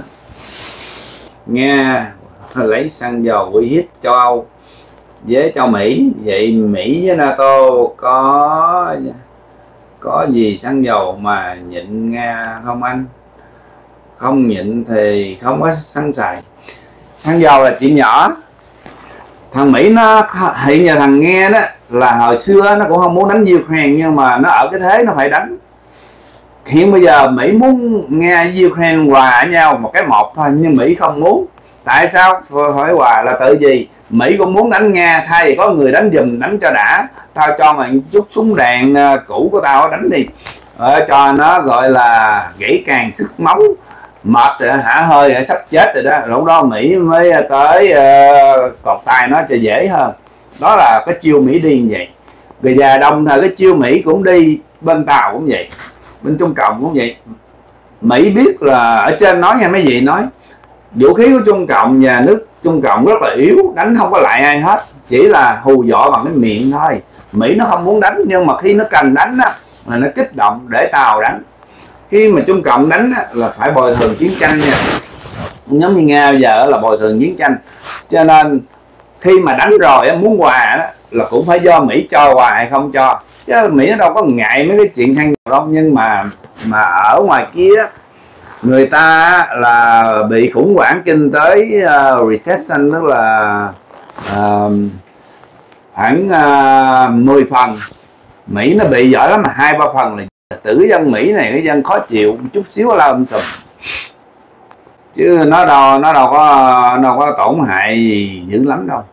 Nghe lấy xăng dầu uy hiếp châu Âu với châu Mỹ, vậy Mỹ với NATO có có gì xăng dầu mà nhịn Nga không anh? Không nhịn thì không có xăng xài. Xăng dầu là chuyện nhỏ. Thằng Mỹ nó hiện giờ thằng Nga đó là hồi xưa nó cũng không muốn đánh Ukraine, nhưng mà nó ở cái thế nó phải đánh. Hiện bây giờ Mỹ muốn Nga với Ukraine hòa ở nhau một cái một thôi, nhưng Mỹ không muốn. Tại sao phải hòa? Là tự vì Mỹ cũng muốn đánh Nga, thay vì có người đánh giùm, đánh cho đã, tao cho mày chút súng đạn cũ của tao đánh đi, ờ, cho nó gọi là gãy càng sức móng, mệt rồi, hả hơi rồi, sắp chết rồi đó, lúc đó Mỹ mới tới uh, cọt tay nó cho dễ hơn. Đó là cái chiêu Mỹ đi như vậy. Rồi và đồng thời cái chiêu Mỹ cũng đi bên Tàu cũng vậy, bên Trung Cộng cũng vậy. Mỹ biết là ở trên nói nghe mấy vị nói vũ khí của Trung Cộng và nước Trung Cộng rất là yếu, đánh không có lại ai hết, chỉ là hù dọa bằng cái miệng thôi. Mỹ nó không muốn đánh, nhưng mà khi nó cần đánh á là nó kích động để Tàu đánh. Khi mà Trung Cộng đánh á, là phải bồi thường chiến tranh nha, giống như Nga bây giờ là bồi thường chiến tranh. Cho nên khi mà đánh rồi á, muốn hòa á, là cũng phải do Mỹ cho hòa hay không cho, chứ Mỹ nó đâu có ngại mấy cái chuyện than đâu. Nhưng mà mà ở ngoài kia người ta là bị khủng hoảng kinh tế, uh, recession, tức là uh, khoảng uh, mười phần, Mỹ nó bị giỏi lắm mà hai ba phần là tử dân Mỹ này, cái dân khó chịu chút xíu là um sùm, chứ nó đâu nó đâu có nó đâu có tổn hại gì dữ lắm đâu.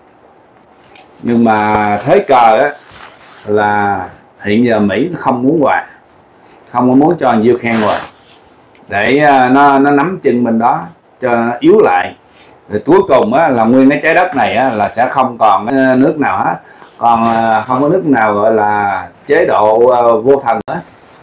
Nhưng mà thế cờ á là hiện giờ Mỹ không muốn hòa, không có muốn cho Ukraine hòa, để nó nó nắm chân bên đó cho nó yếu lại. Rồi cuối cùng á, là nguyên cái trái đất này á, là sẽ không còn nước nào hết, còn không có nước nào gọi là chế độ vô thần nữa.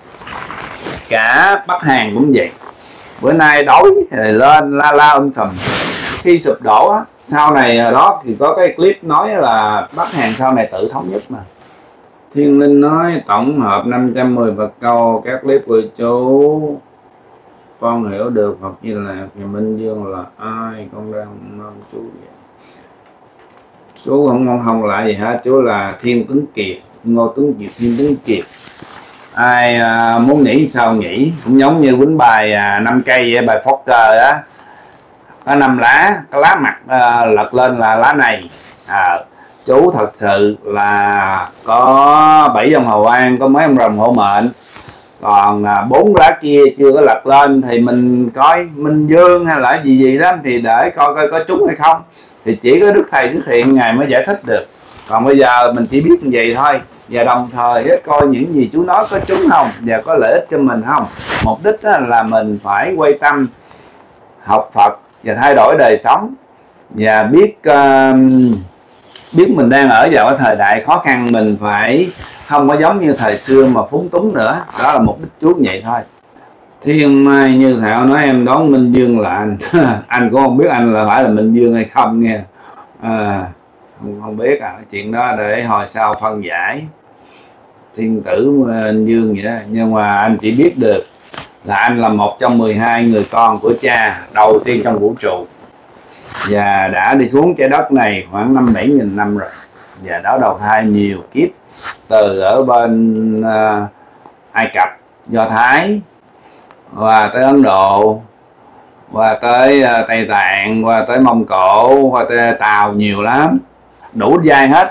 Cả Bắc Hàn cũng vậy, bữa nay đói rồi lên la la um sùm. Khi sụp đổ á, sau này đó thì có cái clip nói là Bắc Hàn sau này tự thống nhất mà. Thiên Linh nói tổng hợp năm trăm mười Phật câu, các clip của chú con hiểu được Phật Di Lạc thì Minh Dương là ai, con đang mong chú vậy. Chú không không không lại gì hết, chú là Thiên Tuấn Kiệt, Ngô Tuấn Kiệt, Thiên Tuấn Kiệt. Ai à, muốn nghĩ sao nghĩ, cũng giống như quýnh bài à, năm cây vậy, bài poker á, có năm lá, cái lá mặt à, lật lên là lá này. À, chú thật sự là có bảy dòng hầu an, có mấy ông rồng hộ mệnh, còn bốn lá kia chưa có lật lên thì mình coi Minh Dương hay là gì gì đó thì để coi coi có trúng hay không, thì chỉ có Đức Thầy xuất hiện Ngài mới giải thích được. Còn bây giờ mình chỉ biết như vậy thôi, và đồng thời coi những gì chú nói có trúng không và có lợi ích cho mình không. Mục đích là mình phải quay tâm học Phật và thay đổi đời sống, và biết uh, biết mình đang ở vào cái thời đại khó khăn, mình phải không có giống như thời xưa mà phúng túng nữa. Đó là mục đích chú vậy thôi. Thiên Mai Như Thảo nói em đón Minh Dương là anh. Anh cũng không biết anh là phải là Minh Dương hay không nghe. À, không, không biết à, chuyện đó để hồi sau phân giải. Thiên tử Minh Dương vậy đó. Nhưng mà anh chỉ biết được là anh là một trong mười hai người con của cha đầu tiên trong vũ trụ, và đã đi xuống trái đất này khoảng năm bảy nghìn năm rồi, và đã đầu thai nhiều kiếp, từ ở bên uh, Ai Cập, Do Thái, và tới Ấn Độ, và tới uh, Tây Tạng, và tới Mông Cổ, và tới Tàu, nhiều lắm, đủ dai hết.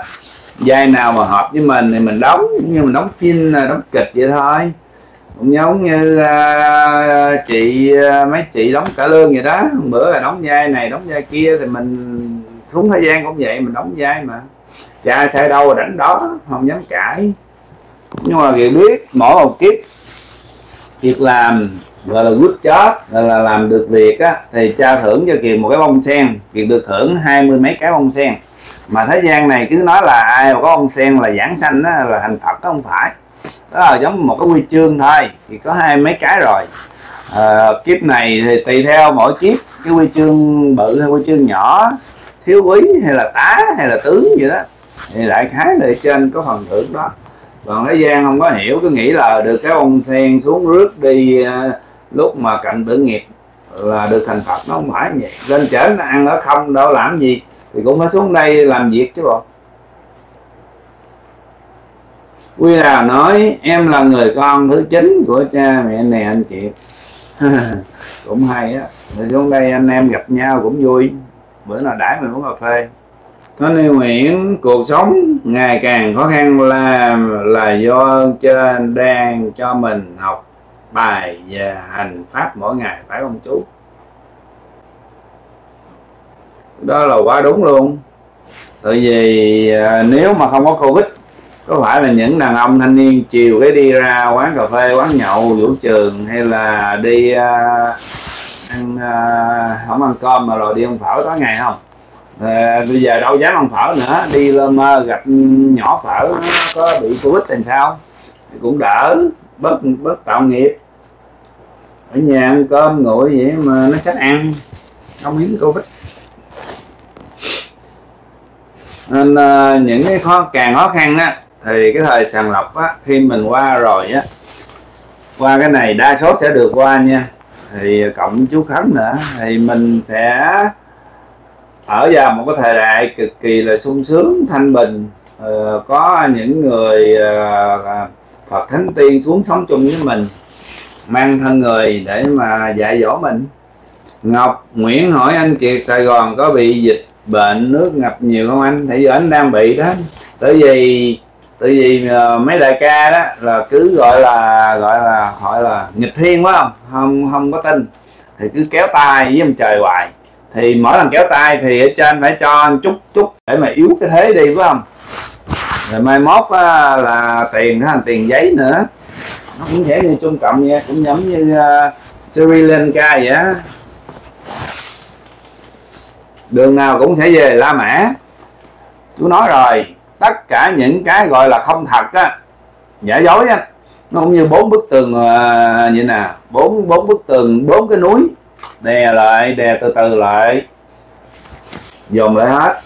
vai nào mà hợp với mình thì mình đóng, như mình đóng phim, đóng kịch vậy thôi. Cũng giống như uh, chị mấy chị đóng cải lương vậy đó, bữa là đóng vai này đóng vai kia thì mình xuống thời gian cũng vậy, mình đóng vai mà cha sai đâu đánh đó, không dám cãi. Nhưng mà Kiệt biết mỗi một kiếp Kiệt làm gọi là good job, là, là làm được việc á, thì cha thưởng cho Kiệt một cái bông sen, Kiệt được thưởng hai mươi mấy cái bông sen. Mà thế gian này cứ nói là ai mà có bông sen là giảng sanh á, là thành Phật, đó không phải. Đó là giống một cái huy chương thôi, thì có hai mấy cái rồi. À, kiếp này thì tùy theo mỗi kiếp, cái huy chương bự hay huy chương nhỏ, thiếu úy hay là tá hay là tướng gì đó, thì đại khái là trên có phần thưởng đó. Còn thế gian không có hiểu, cứ nghĩ là được cái bông sen xuống rước đi uh, lúc mà cận tử nghiệp là được thành Phật, nó không phải vậy. Lên trển ăn ở không đâu làm gì thì cũng phải xuống đây làm việc chứ bộ. Quy Đào nói em là người con thứ chín của cha mẹ này anh Kiệt. Cũng hay á, rồi xuống đây anh em gặp nhau cũng vui, bữa nào đãi mình uống cà phê. Tony Nguyễn, cuộc sống ngày càng khó khăn là là do trên đang cho mình học bài và hành pháp mỗi ngày, phải không chú? Đó là quá đúng luôn. Tại vì nếu mà không có Covid, có phải là những đàn ông thanh niên chiều cái đi ra quán cà phê, quán nhậu, vũ trường, hay là đi uh, ăn uh, không ăn cơm mà rồi đi ăn phở tối ngày không? À, bây giờ đâu dám ăn phở nữa, đi lơ mơ gặp nhỏ phở nó có bị Covid thì sao? Thì cũng đỡ, bớt bớt tạo nghiệp. Ở nhà ăn cơm nguội vậy mà nó chắc ăn, không hiếm Covid. Nên uh, những cái khó càng khó khăn á, thì cái thời sàng lọc á, khi mình qua rồi á, qua cái này đa số sẽ được qua nha, thì cộng chú Khánh nữa, thì mình sẽ ở vào một cái thời đại cực kỳ là sung sướng, thanh bình. uh, có những người uh, Phật Thánh Tiên xuống sống chung với mình, mang thân người để mà dạy dỗ mình. Ngọc Nguyễn hỏi anh Kiệt Sài Gòn có bị dịch bệnh nước ngập nhiều không anh? Thì giờ anh đang bị đó, tại vì tại vì uh, mấy đại ca đó là cứ gọi là gọi là gọi là nghịch thiên quá, không không không có tin thì cứ kéo tay với ông trời hoài. Thì mỗi lần kéo tay thì ở trên phải cho anh chút chút để mà yếu cái thế đi, phải không? Rồi mai mốt á, là tiền nó thành tiền giấy nữa, nó cũng sẽ như Trung Cộng nha, cũng giống như uh, Sri Lanka vậy á, đường nào cũng sẽ về La Mã. Chú nói rồi, tất cả những cái gọi là không thật á, giả dối á, nó cũng như bốn bức tường uh, vậy nè, bốn bốn bức tường, bốn cái núi đè lại, đè từ từ lại, dồn lại hết.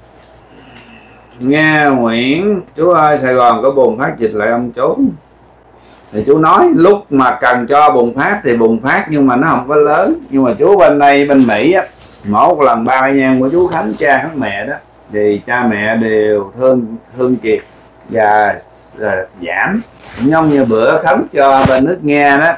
Nghe Nguyễn, chú ơi Sài Gòn có bùng phát dịch lại ông chú? Thì chú nói lúc mà cần cho bùng phát thì bùng phát, nhưng mà nó không có lớn. Nhưng mà chú bên đây bên Mỹ á, mỗi một lần ba nhang của chú Khánh, cha Khánh mẹ đó, thì cha mẹ đều thương thương Kiệt và uh, giảm. Giống như bữa Khánh cho bên nước Nga đó,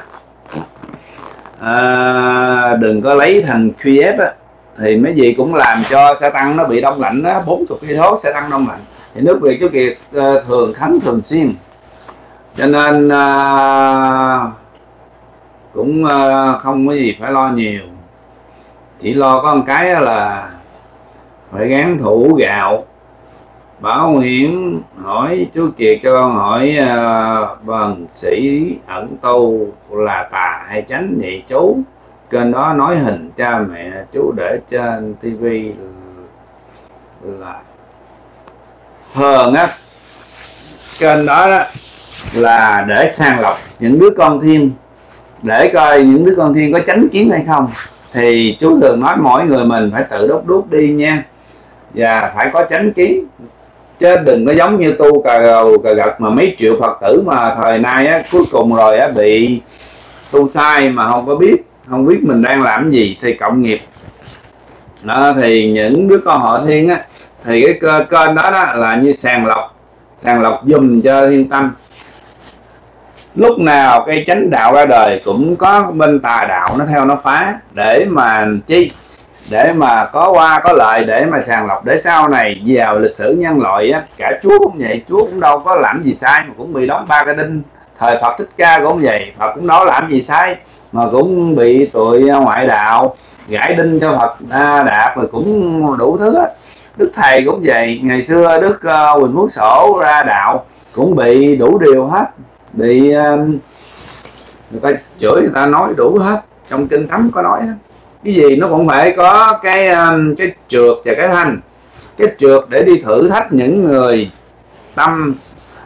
à, đừng có lấy thành Kiev á, thì mấy gì cũng làm cho xe tăng nó bị đông lạnh đó, bốn mươi cây số xe tăng đông lạnh. Thì nước Việt chú Kiệt uh, thường Khánh thường xuyên, cho nên uh, cũng uh, không có gì phải lo nhiều, chỉ lo có một cái là phải gắng thủ gạo. Bảo Nguyễn hỏi chú Kiệt cho con hỏi uh, bần sĩ ẩn tu là tà hay chánh vậy chú? Kênh đó nói hình cha mẹ chú để trên tivi là thường á, kênh đó, đó là để sàng lọc những đứa con thiên, để coi những đứa con thiên có chánh kiến hay không. Thì chú thường nói mỗi người mình phải tự đốt đuốc đi nha, và phải có chánh kiến, chứ đừng có giống như tu cà gầu cà gật mà mấy triệu Phật tử mà thời nay á, cuối cùng rồi á, bị tu sai mà không có biết, không biết mình đang làm gì thì cộng nghiệp đó. Thì những đứa con họ thiên á, thì cái kênh đó, đó là như sàng lọc, sàng lọc dùm cho yên tâm. Lúc nào cây chánh đạo ra đời cũng có bên tà đạo nó theo nó phá, để mà chi để mà có qua có lại, để mà sàng lọc để sau này vào lịch sử nhân loại á. Cả Chúa cũng vậy, Chúa cũng đâu có làm gì sai mà cũng bị đóng ba cái đinh. Thời Phật Thích Ca cũng vậy, Phật cũng đâu làm gì sai mà cũng bị tụi ngoại đạo gãi đinh cho Phật đạp, rồi cũng đủ thứ á. Đức Thầy cũng vậy, ngày xưa Đức uh, Huỳnh Phúc Sổ ra đạo cũng bị đủ điều hết, bị uh, người ta chửi, người ta nói đủ hết, trong kinh Sấm có nói hết. Cái gì nó cũng phải có cái um, cái trượt và cái thanh. Cái trượt để đi thử thách những người tâm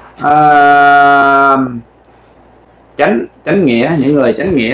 uh, chánh chánh nghĩa, những người chánh nghĩa.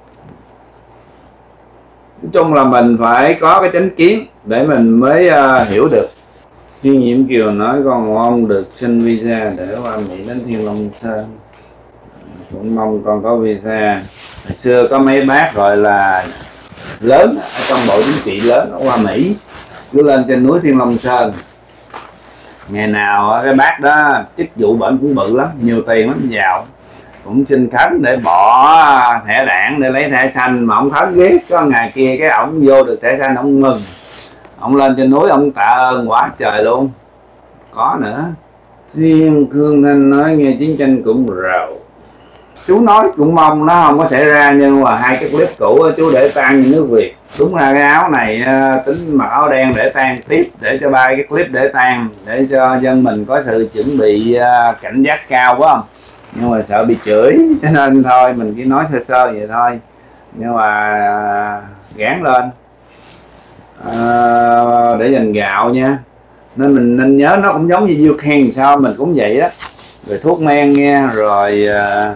Nói chung là mình phải có cái chánh kiến để mình mới uh, hiểu được. Khi Nhiễm Kiều nói con mong được xin visa để qua Mỹ đến Thiên Long Sơn, cũng mong con có visa. Hồi xưa có mấy bác gọi là lớn ở trong bộ chính trị lớn ở qua Mỹ, cứ lên trên núi Thiên Long Sơn, ngày nào cái bác đó chức vụ bệnh cũng bự lắm, nhiều tiền lắm, giàu, cũng xin khấn để bỏ thẻ đảng để lấy thẻ xanh, mà ông khấn ghét. Có ngày kia cái ổng vô được thẻ xanh, ông mừng, ông lên trên núi ông tạ ơn quá trời luôn. Có nữa, Thiên Khương Thanh nói nghe chiến tranh cũng rầu. Chú nói cũng mong nó không có xảy ra, nhưng mà hai cái clip cũ chú để tan như nước Việt. Đúng ra cái áo này tính mặc áo đen để tan tiếp, để cho ba cái clip để tan, để cho dân mình có sự chuẩn bị cảnh giác cao quá không. Nhưng mà sợ bị chửi cho nên thôi mình chỉ nói sơ sơ vậy thôi, nhưng mà gán lên à, để dành gạo nha. Nên mình nên nhớ nó cũng giống như diêu khen sao mình cũng vậy á, rồi thuốc men nghe, rồi à,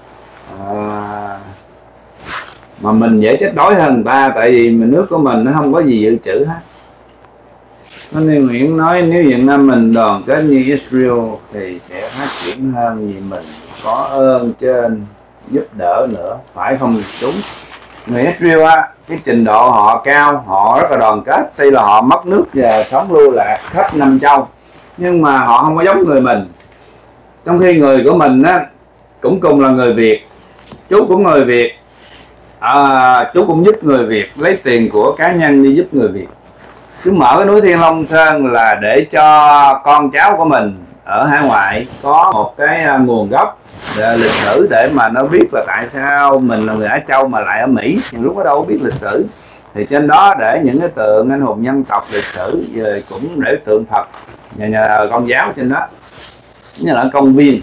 à, mà mình dễ chết đói hơn người ta, tại vì mình nước của mình nó không có gì dự trữ hết. Nên Nguyễn nói nếu Việt Nam mình đoàn kết như Israel thì sẽ phát triển hơn, vì mình có ơn trên giúp đỡ nữa, phải không chúng? Người Israel á, cái trình độ họ cao, họ rất là đoàn kết, tuy là họ mất nước và sống lưu lạc khắp năm châu, nhưng mà họ không có giống người mình. Trong khi người của mình á cũng cùng là người Việt, chú cũng người Việt, à, chú cũng giúp người Việt, lấy tiền của cá nhân đi giúp người Việt. Chú mở cái núi Thiên Long Sơn là để cho con cháu của mình ở hải ngoại có một cái nguồn gốc lịch sử, để mà nó biết là tại sao mình là người Á Châu mà lại ở Mỹ. Nhưng lúc đó đâu biết lịch sử, thì trên đó để những cái tượng anh hùng dân tộc lịch sử, rồi cũng để tượng Phật nhà nhà Công giáo trên đó, như là công viên.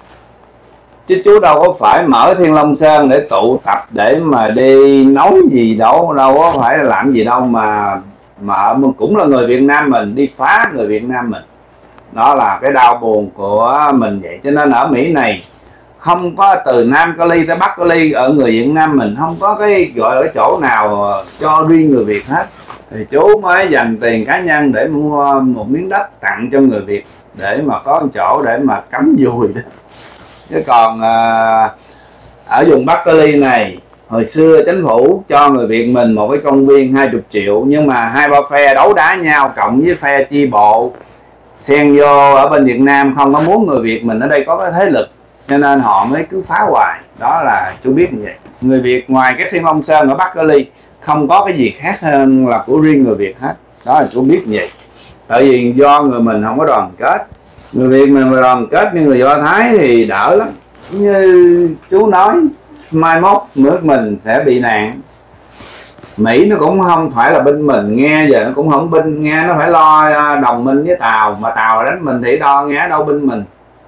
Chứ chú đâu có phải mở Thiên Long Sơn để tụ tập, để mà đi nấu gì đâu, đâu có phải là làm gì đâu, mà mà cũng là người Việt Nam mình đi phá người Việt Nam mình. Đó là cái đau buồn của mình vậy. Cho nên ở Mỹ này không có từ Nam Cali tới Bắc Cali, ở người Việt Nam mình không có cái gọi là cái chỗ nào cho riêng người Việt hết. Thì chú mới dành tiền cá nhân để mua một miếng đất tặng cho người Việt, để mà có một chỗ để mà cắm dùi đó. Chứ còn à, ở vùng Bắc Cali này, hồi xưa chính phủ cho người Việt mình một cái công viên hai mươi triệu, nhưng mà hai ba phe đấu đá nhau, cộng với phe chi bộ xen vô ở bên Việt Nam không có muốn người Việt mình ở đây có cái thế lực, cho nên họ mới cứ phá hoài. Đó là chú biết như vậy. Người Việt ngoài cái Thiên Long Sơn ở Bắc Cali không có cái gì khác hơn là của riêng người Việt hết. Đó là chú biết như vậy. Tại vì do người mình không có đoàn kết. Người Việt mình mà đoàn kết như người Do Thái thì đỡ lắm. Như chú nói, mai mốt nước mình sẽ bị nạn. Mỹ nó cũng không phải là binh mình, nghe giờ nó cũng không binh, nghe nó phải lo đồng minh với Tàu, mà Tàu đánh mình thì đo nghe đâu binh mình.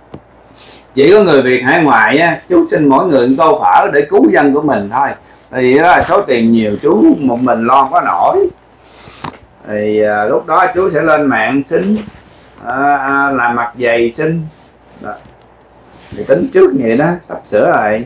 Chỉ có người Việt hải ngoại á, chú xin mỗi người một tô phở để cứu dân của mình thôi. Thì đó là số tiền nhiều, chú một mình lo không có nổi. Thì à, lúc đó chú sẽ lên mạng xin à, à, làm mặt dày xin đó. Thì tính trước vậy đó, sắp sửa lại.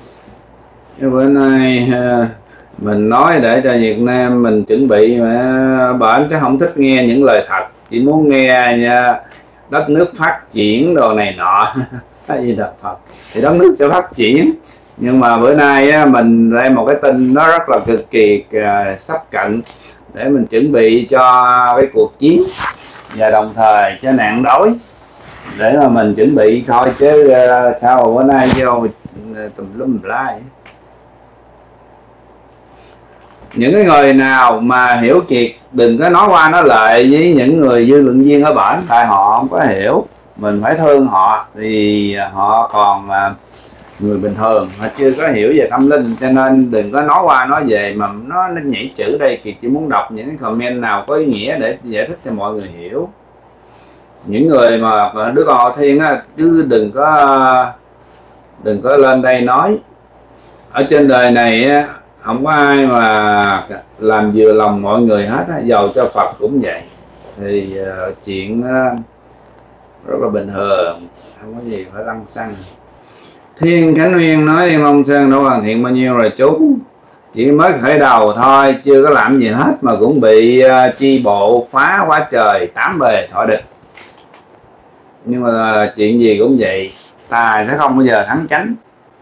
Cái bữa nay à, mình nói để cho Việt Nam mình chuẩn bị, mà bệnh chứ không thích nghe những lời thật, chỉ muốn nghe nha, đất nước phát triển đồ này nọ. Cái gì Đà Phật thì đất nước sẽ phát triển. Nhưng mà bữa nay á, mình đây một cái tin nó rất là cực kỳ uh, sắp cận, để mình chuẩn bị cho cái cuộc chiến và đồng thời cho nạn đói, để mà mình chuẩn bị thôi. Chứ uh, sao mà bữa nay vô tùm lum lai. những cái người nào mà hiểu Kiệt đừng có nói qua nói lại với những người dư luận viên ở bển, tại họ không có hiểu, mình phải thương họ, thì họ còn người bình thường, họ chưa có hiểu về tâm linh, cho nên đừng có nói qua nói về mà nó, nó nhảy chữ đây. Kiệt chỉ muốn đọc những cái comment nào có ý nghĩa để giải thích cho mọi người hiểu. Những người mà đứa con họ Thiên á, chứ đừng có đừng có lên đây nói. Ở trên đời này á, không có ai mà làm vừa lòng mọi người hết á, dầu cho Phật cũng vậy. Thì uh, chuyện uh, rất là bình thường, không có gì phải lăng xăng. Thiên Khánh Nguyên nói Yên Long Sơn đã hoàn thiện bao nhiêu rồi chú? Chỉ mới khởi đầu thôi, chưa có làm gì hết mà cũng bị uh, chi bộ phá quá trời, tám bề thọ địch. Nhưng mà uh, chuyện gì cũng vậy, tài sẽ không bao giờ thắng chánh.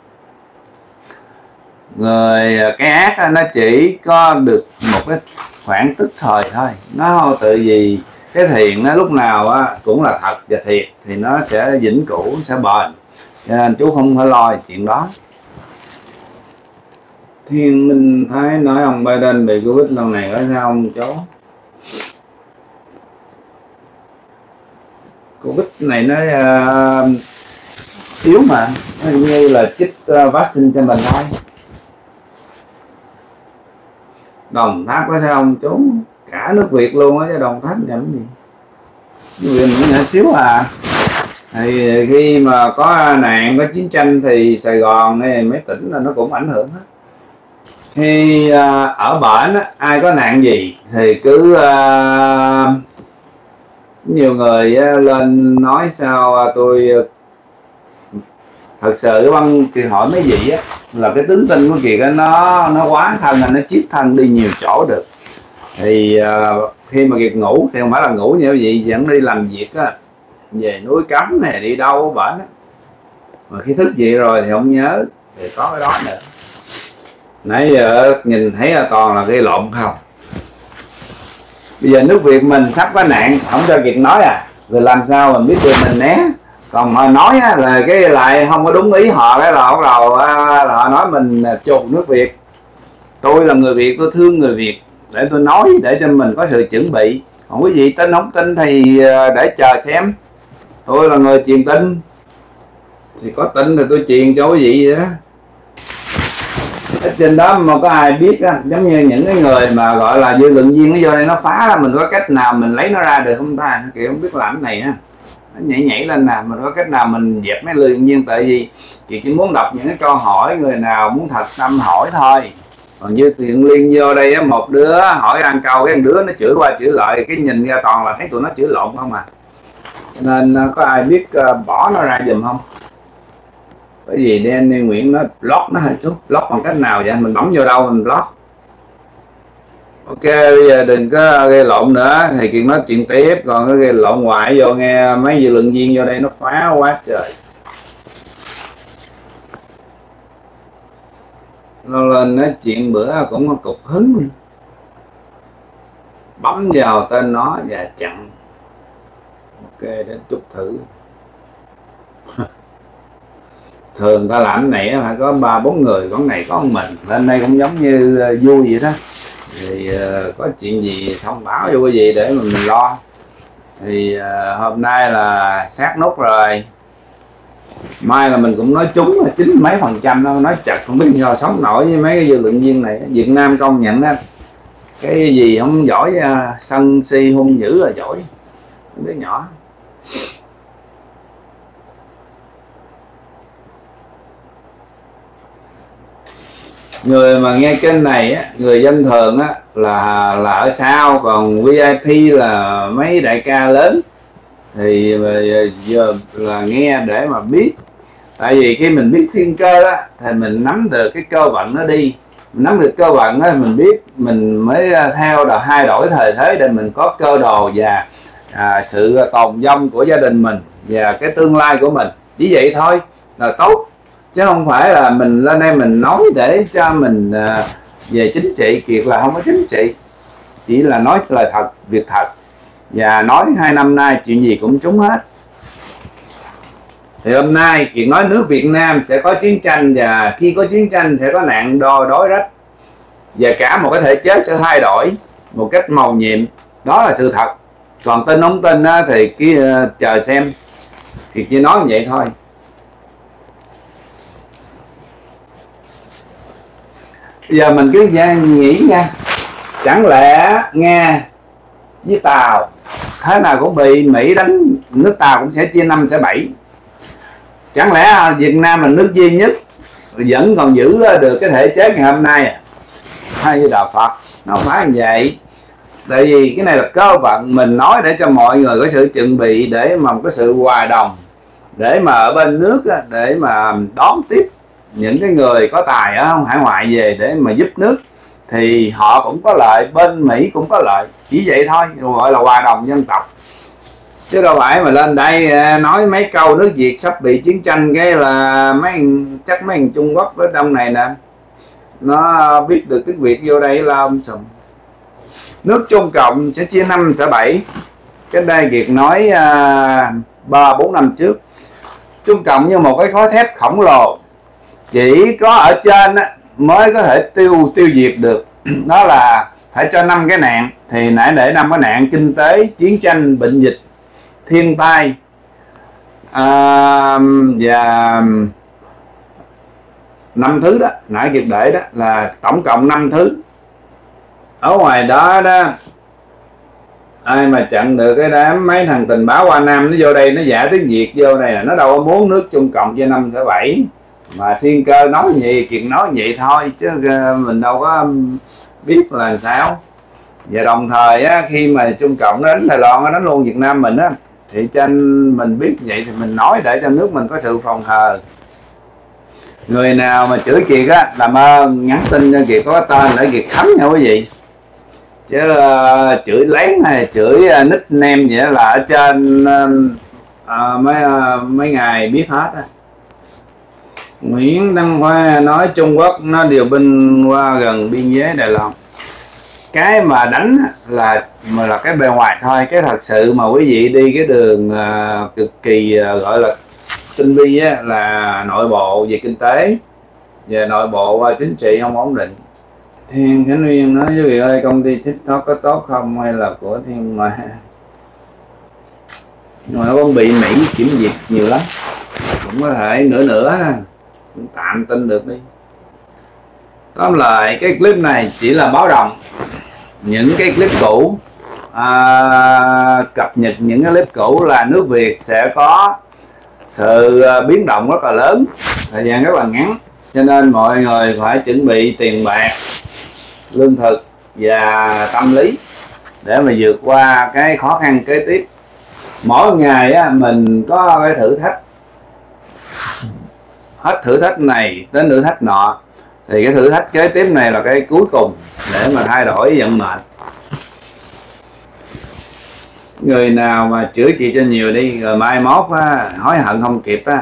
Người cái ác nó chỉ có được một cái khoảng tức thời thôi, nó không tự gì cái thiện nó lúc nào á cũng là thật và thiệt, thì nó sẽ vĩnh cửu, sẽ bền, cho nên chú không phải lo chuyện đó. Thiên Minh Thái nói ông Biden bị Covid lần này có sao không chú? Covid này nó uh, yếu mà, nó như là chích uh, vaccine cho mình thôi. Đồng Tháp có sao không chú? Cả nước Việt luôn á chứ Đồng Tháp làm gì? Quyền cũng nhỏ xíu à. Thì khi mà có nạn, có chiến tranh thì Sài Gòn hay mấy tỉnh là nó cũng ảnh hưởng hết. Khi uh, ở bển á, ai có nạn gì thì cứ uh, nhiều người uh, lên nói sao uh, tôi uh, thật sự băng thì hỏi mấy vị á là cái tính tinh của Kiệt nó nó quá thân, là nó chiết thân đi nhiều chỗ được. Thì uh, khi mà Kiệt ngủ thì không phải là ngủ như vậy, vẫn đi làm việc á, về núi Cấm hay đi đâu bển á, mà khi thức dậy rồi thì không nhớ, thì có cái đó nữa. Nãy giờ nhìn thấy là toàn là gây lộn không. Bây giờ nước Việt mình sắp có nạn, không cho Kiệt nói à, rồi làm sao mà biết được mình né. Còn mà nói á, là cái lại không có đúng ý họ, cái là bắt đầu là họ nói mình chụp nước Việt. Tôi là người Việt, tôi thương người Việt, để tôi nói để cho mình có sự chuẩn bị. Còn quý vị tin không tin thì để chờ xem. Tôi là người truyền tin, thì có tin thì tôi truyền cho quý vị vậy đó. Ở trên đó mà có ai biết á, giống như những cái người mà gọi là dư luận viên nó vô đây nó phá ra, mình có cách nào mình lấy nó ra được không ta? Kiểu không biết làm cái này á, nó nhảy nhảy lên nè, mình có cách nào mình dẹp mấy lừa viên? Tại vì chị chỉ muốn đọc những cái câu hỏi người nào muốn thật tâm hỏi thôi. Còn như Thiện Liên vô đây á, một đứa hỏi ăn câu, cái đứa nó chửi qua chửi lại, cái nhìn ra toàn là thấy tụi nó chửi lộn không à. Cho nên có ai biết bỏ nó ra giùm không? Bởi vì Danny Nguyễn nó block nó hơi chút, block bằng cách nào vậy? Mình bấm vô đâu mình block. Ok, bây giờ đừng có gây lộn nữa, thì Kiệt nói chuyện tiếp, còn cái gây lộn hoài vô nghe mấy dư luận viên vô đây nó phá quá trời. Nó lên nói chuyện bữa cũng có cục hứng, bấm vào tên nó và chặn. Ok, để chút thử. Thường ta làm cái này phải có ba bốn người, con này có mình, lên đây cũng giống như vui vậy đó. Thì uh, có chuyện gì thông báo cho quý vị để mà mình lo. Thì uh, hôm nay là sát nút rồi, mai là mình cũng nói trúng là chín mấy phần trăm đâu, nói chật không biết sao sống nổi với mấy cái dư luận viên này. Việt Nam công nhận đó, cái gì không giỏi, uh, sân si hung dữ là giỏi, đứa nhỏ. Người mà nghe kênh này á, người dân thường á là là ở sau, còn vi ai pi là mấy đại ca lớn thì giờ là nghe để mà biết. Tại vì khi mình biết thiên cơ á thì mình nắm được cái cơ vận nó đi, mình nắm được cơ vận á mình biết, mình mới theo là thay đổi thời thế để mình có cơ đồ và à, sự tồn vong của gia đình mình và cái tương lai của mình. Chỉ vậy thôi là tốt, chứ không phải là mình lên đây mình nói để cho mình uh, về chính trị. Kiệt là không có chính trị, chỉ là nói lời thật, việc thật, và nói hai năm nay chuyện gì cũng trúng hết. Thì hôm nay Kiệt nói nước Việt Nam sẽ có chiến tranh, và khi có chiến tranh sẽ có nạn đo đói rách. và cả một cái thể chế sẽ thay đổi một cách màu nhiệm. Đó là sự thật. Còn tin không tin á, thì cứ uh, chờ xem. Thì chỉ nói vậy thôi. Giờ mình cứ nghĩ nha, chẳng lẽ Nga với Tàu thế nào cũng bị Mỹ đánh, nước Tàu cũng sẽ chia năm xẻ bảy. Chẳng lẽ Việt Nam là nước duy nhất vẫn còn giữ được cái thể chế ngày hôm nay à? Hay như đạo Phật? Nó không phải như vậy. Tại vì cái này là cơ vận, mình nói để cho mọi người có sự chuẩn bị, để mà có sự hòa đồng, để mà ở bên nước để mà đón tiếp những cái người có tài ở hải ngoại về để mà giúp nước, thì họ cũng có lợi, bên Mỹ cũng có lợi, chỉ vậy thôi, gọi là hòa đồng dân tộc. Chứ đâu phải mà lên đây nói mấy câu nước Việt sắp bị chiến tranh cái là mấy chắc mấy thằng Trung Quốc ở trong này nè nó biết được tiếng Việt vô đây là ông sùm. Nước Trung Cộng sẽ chia năm xẻ bảy. Cái đây Việt nói ba bốn năm trước, Trung Cộng như một cái khối thép khổng lồ, chỉ có ở trên á, mới có thể tiêu tiêu diệt được. Đó là phải cho năm cái nạn, thì nãy để năm cái nạn kinh tế, chiến tranh, bệnh dịch, thiên tai à, và năm thứ đó, nãy kịp để đó là tổng cộng năm thứ. Ở ngoài đó đó, ai mà chặn được cái đám mấy thằng tình báo Hoa Nam nó vô đây nó giả tiếng Việt vô này là nó đâu có muốn nước Trung Cộng chia năm xẻ bảy. Mà Thiên Cơ nói gì chuyện nói vậy thôi, chứ mình đâu có biết là sao. Và đồng thời á, khi mà Trung Cộng nó đánh Đài Loan, nó đánh luôn Việt Nam mình á, thì cho mình biết vậy thì mình nói để cho nước mình có sự phòng hờ. Người nào mà chửi Kiệt á, làm ơn nhắn tin cho Kiệt có tên để Kiệt khánh nha quý vị. Chứ uh, chửi lén hay chửi uh, nickname vậy là ở trên uh, mấy uh, mấy ngày biết hết á. Nguyễn Đăng Khoa nói Trung Quốc nó điều binh qua gần biên giới Đài Loan. Cái mà đánh là mà là cái bề ngoài thôi, cái thật sự mà quý vị đi cái đường uh, cực kỳ uh, gọi là tinh vi á, là nội bộ về kinh tế và nội bộ uh, chính trị không ổn định. Thiên Khánh Nguyên nói với vị ơi, công ty TikTok có tốt không hay là của Thiên mà nhưng mà nó cũng bị Mỹ kiểm duyệt nhiều lắm, cũng có thể nửa nửa cũng tạm tin được đi. Tóm lại cái clip này chỉ là báo động những cái clip cũ, à, cập nhật những cái clip cũ là nước Việt sẽ có sự biến động rất là lớn, thời gian rất là ngắn, cho nên mọi người phải chuẩn bị tiền bạc, lương thực và tâm lý để mà vượt qua cái khó khăn kế tiếp. Mỗi ngày á, mình có cái thử thách, hết thử thách này đến thử thách nọ, thì cái thử thách kế tiếp này là cái cuối cùng để mà thay đổi vận mệnh. Người nào mà chửi chị cho nhiều đi, rồi mai mốt á, hối hận không kịp á.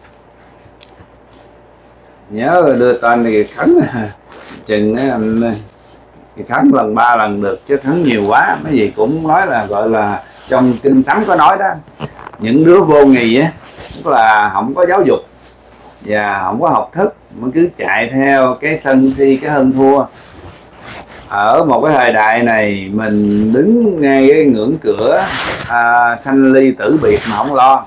Nhớ đưa tên thì Khánh chừng anh thì Khánh lần ba lần được, chứ Khánh nhiều quá mấy gì cũng nói là gọi là trong kinh thánh có nói đó, những đứa vô nghị á, tức là không có giáo dục và không có học thức, mới cứ chạy theo cái sân si, cái hơn thua. Ở một cái thời đại này mình đứng ngay cái ngưỡng cửa à, sanh ly tử biệt mà không lo,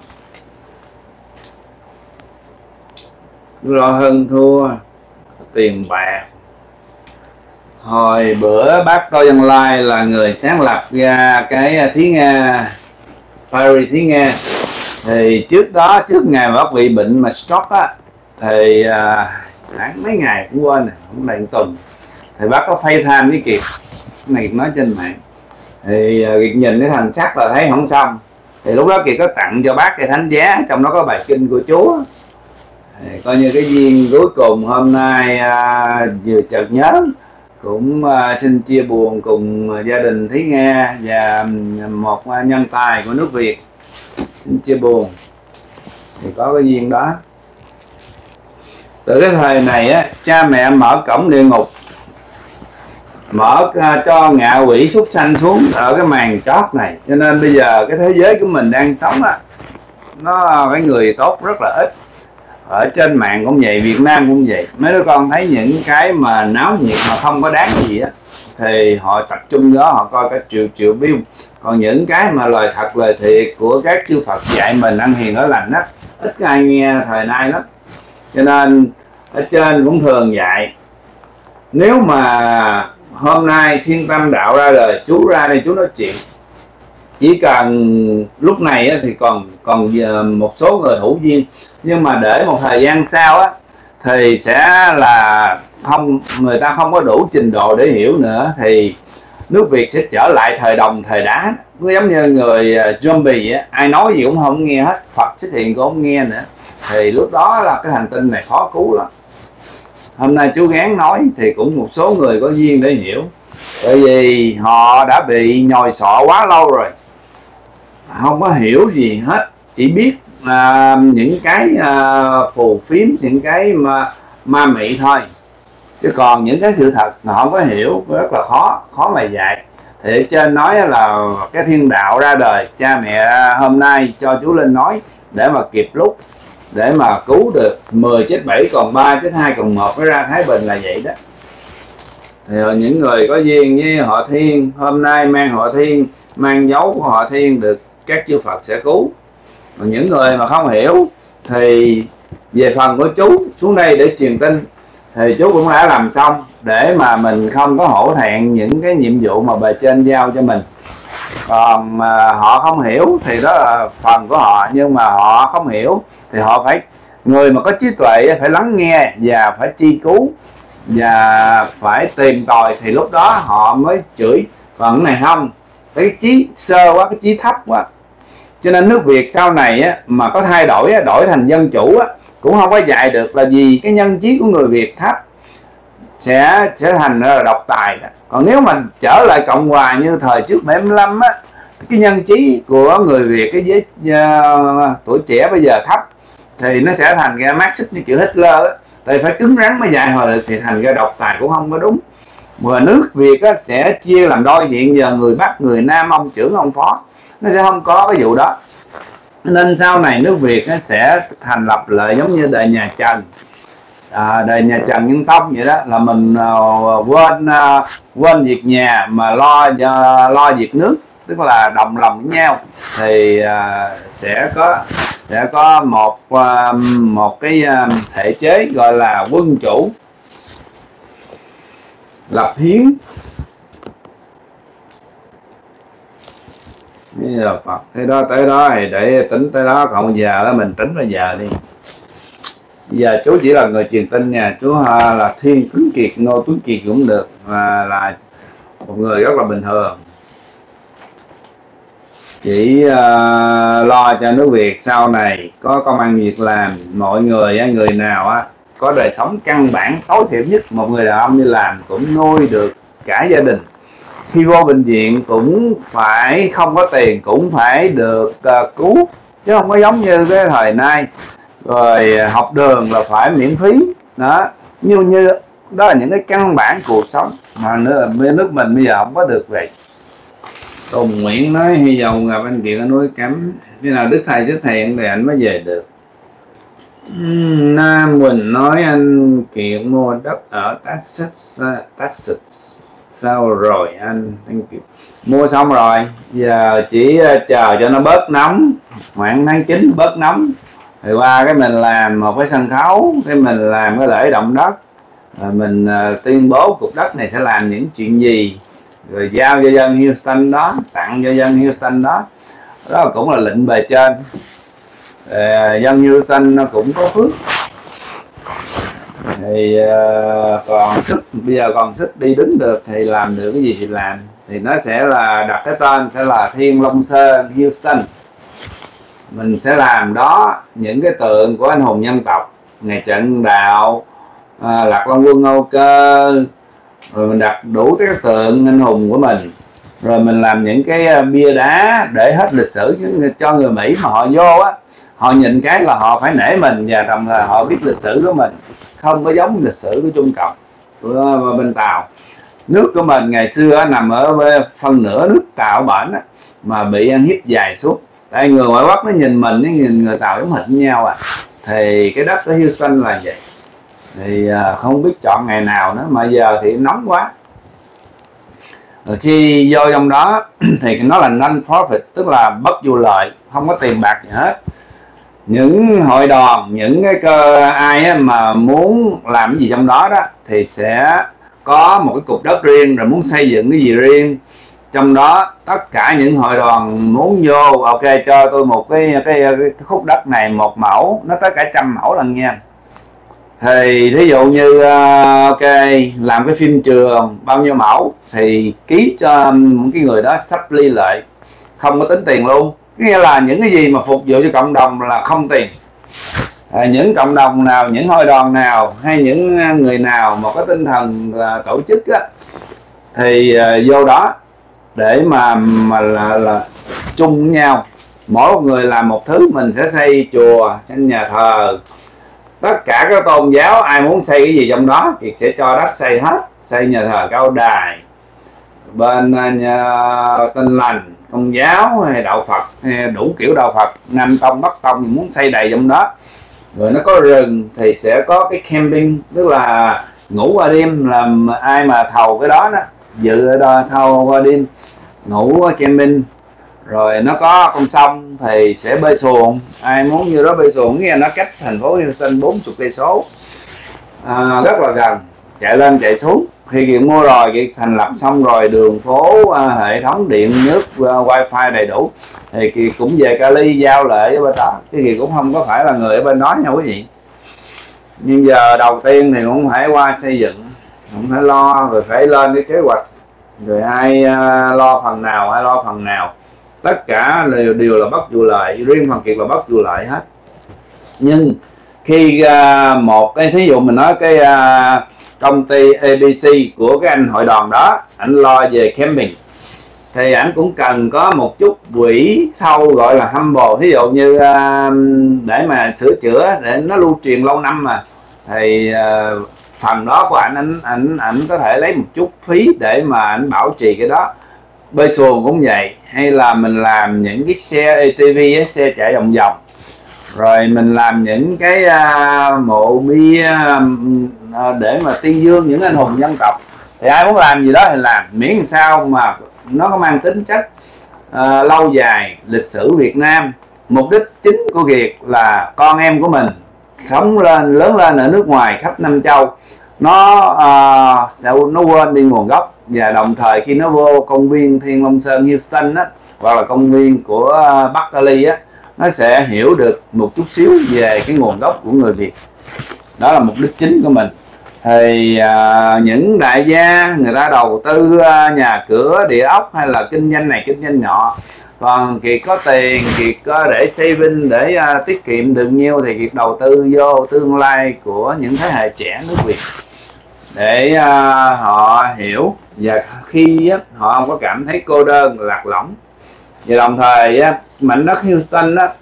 lo hơn thua tiền bạc. Hồi bữa bác Tô Văn Lai là người sáng lập ra cái Thí Nga, Paris Thí Nga, thì trước đó, trước ngày mà bác bị bệnh mà stroke á, thì à, khoảng mấy ngày cũng quên rồi, không đầy tuần, thì bác có FaceTime với Kiệt, cái này Kiệt nói trên mạng, thì uh, Kiệt nhìn cái thành sắc là thấy không xong, thì lúc đó Kiệt có tặng cho bác cái thánh giá, trong đó có bài kinh của Chúa, thì coi như cái duyên cuối cùng hôm nay uh, vừa chợt nhớ, cũng uh, xin chia buồn cùng uh, gia đình Thí Nga và một uh, nhân tài của nước Việt, xin chia buồn, thì có cái duyên đó. Từ cái thời này á, cha mẹ mở cổng địa ngục, mở cho ngạ quỷ súc sanh xuống ở cái màn chót này, cho nên bây giờ cái thế giới của mình đang sống á, nó cái người tốt rất là ít. ở trên mạng cũng vậy, Việt Nam cũng vậy. Mấy đứa con thấy những cái mà náo nhiệt mà không có đáng gì á thì họ tập trung đó, họ coi cả triệu triệu view. Còn những cái mà lời thật lời thiệt của các chư Phật dạy mình ăn hiền ở lành á, ít ai nghe thời nay lắm. Cho nên ở trên cũng thường dạy, nếu mà hôm nay Thiên Tâm Đạo ra đời, chú ra đây chú nói chuyện, chỉ cần lúc này thì còn còn một số người hữu duyên, nhưng mà để một thời gian sau á thì sẽ là không, người ta không có đủ trình độ để hiểu nữa, thì nước Việt sẽ trở lại thời đồng thời đá. Nó giống như người zombie á, ai nói gì cũng không nghe hết, Phật xuất hiện cũng không nghe nữa, thì lúc đó là cái hành tinh này khó cứu lắm. Hôm nay chú gán nói thì cũng một số người có duyên để hiểu, bởi vì họ đã bị nhồi sọ quá lâu rồi, không có hiểu gì hết, chỉ biết à, những cái à, phù phiếm, những cái ma, ma mị thôi, chứ còn những cái sự thật mà không có hiểu, rất là khó khó mà dạy. Thì ở trên nói là cái thiên đạo ra đời, cha mẹ hôm nay cho chú lên nói để mà kịp lúc, để mà cứu được mười chết bảy còn ba, chết hai còn một, mới ra Thái Bình là vậy đó. Thì những người có duyên với họ Thiên hôm nay mang họ Thiên, mang dấu của họ Thiên được các chư Phật sẽ cứu. Còn những người mà không hiểu thì về phần của chú xuống đây để truyền tin, thì chú cũng đã làm xong để mà mình không có hổ thẹn những cái nhiệm vụ mà bề trên giao cho mình. Còn mà họ không hiểu thì đó là phần của họ, nhưng mà họ không hiểu thì họ phải, người mà có trí tuệ phải lắng nghe và phải tri cứu và phải tìm tòi, thì lúc đó họ mới chửi. Còn cái này không, cái trí sơ quá, cái trí thấp quá. Cho nên nước Việt sau này á, mà có thay đổi á, đổi thành dân chủ á, cũng không có dạy được, là vì cái nhân trí của người Việt thấp sẽ sẽ thành là độc tài đó. Còn nếu mà trở lại Cộng Hòa như thời trước bảy mươi lăm á, cái nhân trí của người Việt, cái giới uh, tuổi trẻ bây giờ thấp, thì nó sẽ thành ra Marxist như kiểu Hitler á. Tại phải cứng rắn mới dạy hồi được, thì thành ra độc tài cũng không có đúng. Mà nước Việt á, sẽ chia làm đôi, hiện giờ người Bắc, người Nam, ông trưởng, ông phó, nó sẽ không có cái vụ đó. Nên sau này nước Việt nó sẽ thành lập lại giống như đời nhà Trần, à, đời nhà Trần Nhân Tông vậy đó, là mình uh, quên uh, quên việc nhà mà lo uh, lo việc nước, tức là đồng lòng với nhau. Thì uh, sẽ có sẽ có một uh, một cái uh, thể chế gọi là quân chủ, lập hiến. Bây giờ Phật thế đó, tới đó thì để tính tới đó, còn giờ đó mình tính bây giờ đi. Giờ chú chỉ là người truyền tin nha, chú là Thiên Tuấn Kiệt, Ngô Tuấn Kiệt cũng được, và là một người rất là bình thường, chỉ uh, lo cho nước Việt sau này có công ăn việc làm. Mọi người, người nào á có đời sống căn bản tối thiểu nhất, một người đàn ông đi làm cũng nuôi được cả gia đình, khi vô bệnh viện cũng phải không có tiền, cũng phải được uh, cứu, chứ không có giống như cái thời nay rồi học đường là phải miễn phí đó. Như như đó là những cái căn bản cuộc sống mà bên nước mình bây giờ không có được vậy. Tùng Nguyễn nói hy vọng gặp anh Kiệt ở núi Cấm, khi nào Đức Thầy xuất hiện thì anh mới về được. Nam Quỳnh nói anh Kiệt mua đất ở Texas, Texas sao rồi anh? Anh Kiệt mua xong rồi, giờ chỉ chờ cho nó bớt nóng, khoảng tháng chín bớt nóng thì qua cái mình làm một cái sân khấu, cái mình làm cái lễ động đất, rồi mình uh, tuyên bố cục đất này sẽ làm những chuyện gì, rồi giao cho dân Houston đó, tặng cho dân Houston đó. Đó cũng là lệnh bề trên. uh, dân Houston nó cũng có phước, thì uh, còn sức, bây giờ còn sức đi đứng được thì làm được cái gì thì làm, thì nó sẽ là đặt cái tên sẽ là Thiên Long Sơn Houston. Mình sẽ làm đó những cái tượng của anh hùng dân tộc, ngày Trận Đạo, à, Lạc Long Quân Âu Cơ, rồi mình đặt đủ các tượng anh hùng của mình, rồi mình làm những cái bia đá để hết lịch sử cho người Mỹ mà họ vô á, họ nhìn cái là họ phải nể mình, và đồng thời họ biết lịch sử của mình không có giống lịch sử của Trung Cộng, của bên Tàu. Nước của mình ngày xưa nằm ở phân nửa nước Tàu bển á, mà bị ăn hiếp dài suốt. Tại người ngoại quốc nó nhìn mình, nó nhìn người Tàu giống hệt nhau à. Thì cái đất ở Houston là vậy. Thì à, không biết chọn ngày nào nữa, mà giờ thì nóng quá. Rồi khi vô trong đó thì nó là non-profit, tức là bất vụ lợi, không có tiền bạc gì hết. Những hội đoàn, những cái cơ ai mà muốn làm gì trong đó đó thì sẽ có một cái cục đất riêng, rồi muốn xây dựng cái gì riêng. Trong đó tất cả những hội đoàn muốn vô, ok cho tôi một cái cái, cái khúc đất này một mẫu, nó tới cả trăm mẫu lần nha. Thì ví dụ như uh, ok làm cái phim trường bao nhiêu mẫu thì ký cho một cái người đó sắp ly lệ, không có tính tiền luôn. Nghĩa là những cái gì mà phục vụ cho cộng đồng là không tiền. À, những cộng đồng nào, những hội đoàn nào hay những người nào mà có tinh thần uh, tổ chức á, thì uh, vô đó để mà mà là, là chung với nhau, mỗi một người làm một thứ. Mình sẽ xây chùa, xây nhà thờ, tất cả các tôn giáo ai muốn xây cái gì trong đó thì sẽ cho đất xây hết. Xây nhà thờ cao đài, bên nhà Tin Lành, Công giáo hay đạo Phật hay đủ kiểu đạo Phật, Nam Tông Bắc Tông thì muốn xây đầy trong đó. Rồi nó có rừng thì sẽ có cái camping, tức là ngủ qua đêm. Làm ai mà thầu cái đó đó, dự ở đó thầu qua đêm ngủ camping. Rồi nó có con sông thì sẽ bơi xuồng, ai muốn như đó bơi xuồng. Nghe nó cách thành phố Houston bốn mươi cây số, à, rất là gần, chạy lên chạy xuống. Khi Kiệt mua rồi, Kiệt thành lập xong rồi, đường phố, à, hệ thống điện nước, à, wifi đầy đủ, thì Kiệt cũng về Cali giao lại ở bên đó, chứ Kiệt cũng không có phải là người ở bên đó nha quý vị. Nhưng giờ đầu tiên thì cũng phải qua xây dựng, cũng phải lo, rồi phải lên cái kế hoạch, rồi ai uh, lo phần nào, ai lo phần nào. Tất cả đều, đều là bất vụ lợi, riêng phần Kiệt là bất vụ lợi hết. Nhưng khi uh, một cái thí dụ mình nói cái uh, công ty a bê xê của cái anh hội đoàn đó, anh lo về camping, thì anh cũng cần có một chút quỹ thâu gọi là humble. Ví dụ như uh, để mà sửa chữa để nó lưu truyền lâu năm mà, thì uh, phần đó của anh anh anh anh có thể lấy một chút phí để mà anh bảo trì cái đó. Bơi xuồng cũng vậy, hay là mình làm những cái xe a tê vê, xe chạy vòng vòng, rồi mình làm những cái uh, mộ bia uh, để mà tuyên dương những anh hùng dân tộc, thì ai muốn làm gì đó thì làm, miễn làm sao mà nó có mang tính chất uh, lâu dài, lịch sử Việt Nam. Mục đích chính của Kiệt là con em của mình sống lên, lớn lên ở nước ngoài khắp năm châu, nó uh, sẽ nó quên đi nguồn gốc, và đồng thời khi nó vô công viên Thiên Long Sơn Houston á, hoặc là công viên của uh, Bắc Cali á, nó sẽ hiểu được một chút xíu về cái nguồn gốc của người Việt. Đó là mục đích chính của mình. Thì uh, những đại gia người ta đầu tư uh, nhà cửa, địa ốc hay là kinh doanh này kinh doanh nọ, còn Kiệt có tiền, Kiệt có để saving, để uh, tiết kiệm được nhiêu thì Kiệt đầu tư vô tương lai của những thế hệ trẻ nước Việt, để uh, họ hiểu, và khi uh, họ không có cảm thấy cô đơn, lạc lõng. Và đồng thời uh, mảnh đất Houston đó,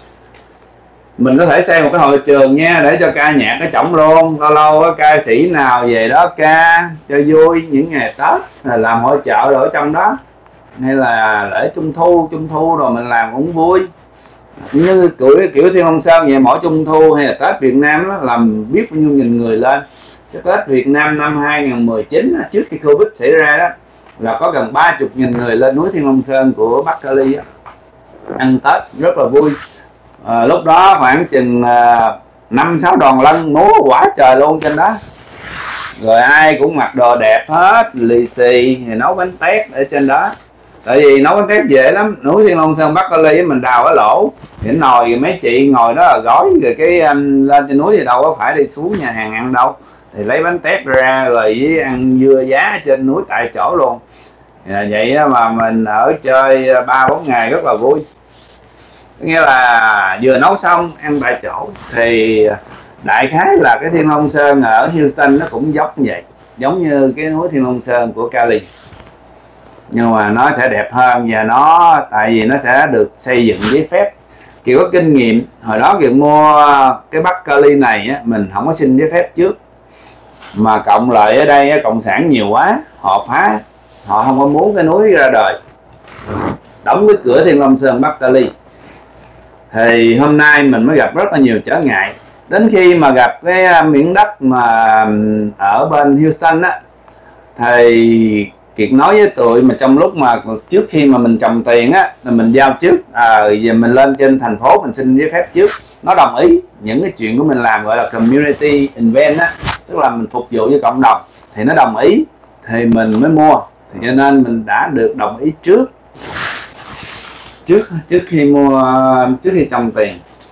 mình có thể xây một cái hội trường nha, để cho ca nhạc cái trỏng luôn, lâu lâu có ca sĩ nào về đó ca cho vui những ngày Tết, là làm hội chợ rồi ở trong đó, hay là lễ Trung Thu, Trung Thu rồi mình làm cũng vui. Như kiểu, kiểu Thiên Long Sơn vậy, mỗi Trung Thu hay là Tết Việt Nam đó, làm biết bao nhiêu nghìn người lên. Cái Tết Việt Nam năm hai nghìn mười chín trước khi Covid xảy ra đó, là có gần ba mươi nghìn người lên núi Thiên Long Sơn của Bắc Cali đó, ăn Tết rất là vui. À, lúc đó khoảng chừng năm sáu đoàn lân múa quá trời luôn trên đó, rồi ai cũng mặc đồ đẹp hết, lì xì thì nấu bánh tét ở trên đó. Tại vì nấu bánh tét dễ lắm, núi Thiên Long Sơn Bắc Cali mình đào cái lỗ, cái nồi, rồi mấy chị ngồi đó là gói, rồi cái um, lên trên núi thì đâu có phải đi xuống nhà hàng ăn đâu, thì lấy bánh tét ra rồi với ăn dưa giá trên núi tại chỗ luôn. À, vậy mà mình ở chơi ba bốn ngày rất là vui. Nghĩa là vừa nấu xong ăn tại chỗ. Thì đại khái là cái Thiên Long Sơn ở Houston nó cũng giống như vậy, giống như cái núi Thiên Long Sơn của Cali, nhưng mà nó sẽ đẹp hơn. Và nó tại vì nó sẽ được xây dựng giấy phép. Kiều có kinh nghiệm, hồi đó Kiều mua cái Bắc Cali này á, mình không có xin giấy phép trước, mà cộng lại ở đây cộng sản nhiều quá, họ phá, họ không có muốn cái núi ra đời, đóng cái cửa Thiên Long Sơn Bắc Cali. Thì hôm nay mình mới gặp rất là nhiều trở ngại, đến khi mà gặp cái miếng đất mà ở bên Houston á, thì Kiệt nói với tụi mà trong lúc mà trước khi mà mình trồng tiền á, là mình giao trước, à, giờ mình lên trên thành phố mình xin giấy phép trước, nó đồng ý những cái chuyện của mình làm gọi là community invent á, tức là mình phục vụ cho cộng đồng, thì nó đồng ý thì mình mới mua. Thì cho nên mình đã được đồng ý trước trước trước khi mua, trước khi trồng tiền.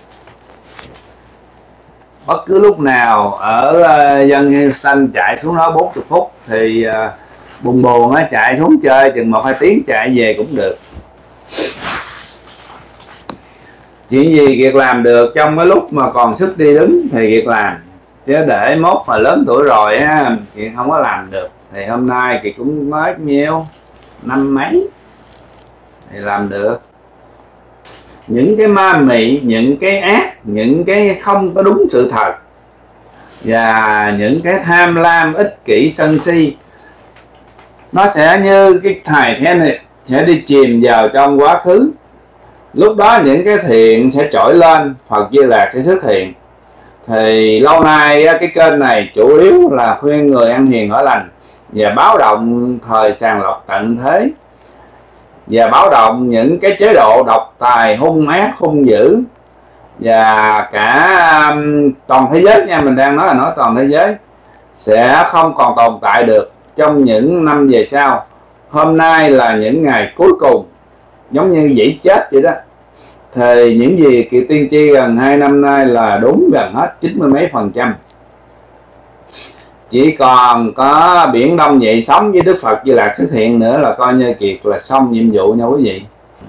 Bất cứ lúc nào ở uh, dân Houston chạy xuống đó bốn mươi phút thì uh, buồn buồn á, chạy xuống chơi chừng một hai tiếng chạy về cũng được. Chuyện gì Kiệt làm được trong cái lúc mà còn sức đi đứng thì Kiệt làm, chứ để mốt mà lớn tuổi rồi á Kiệt không có làm được. Thì hôm nay Kiệt cũng mới nhiêu năm mấy thì làm được. Những cái ma mị, những cái ác, những cái không có đúng sự thật, và những cái tham lam, ích kỷ, sân si, nó sẽ như cái thầy thế này sẽ đi chìm vào trong quá khứ. Lúc đó những cái thiện sẽ trỗi lên, Phật Di Lạc sẽ xuất hiện. Thì lâu nay cái kênh này chủ yếu là khuyên người ăn hiền ở lành, và báo động thời sàng lọc tận thế, và báo động những cái chế độ độc tài, hung ác, hung dữ, và cả um, toàn thế giới nha, mình đang nói là nói toàn thế giới sẽ không còn tồn tại được trong những năm về sau. Hôm nay là những ngày cuối cùng, giống như dĩ chết vậy đó. Thì những gì Kiệt tiên tri gần hai năm nay là đúng gần hết, chín mươi mấy phần trăm. Chỉ còn có Biển Đông dậy sóng với Đức Phật Di Lạc xuất hiện nữa là coi như Kiệt là xong nhiệm vụ nha quý vị.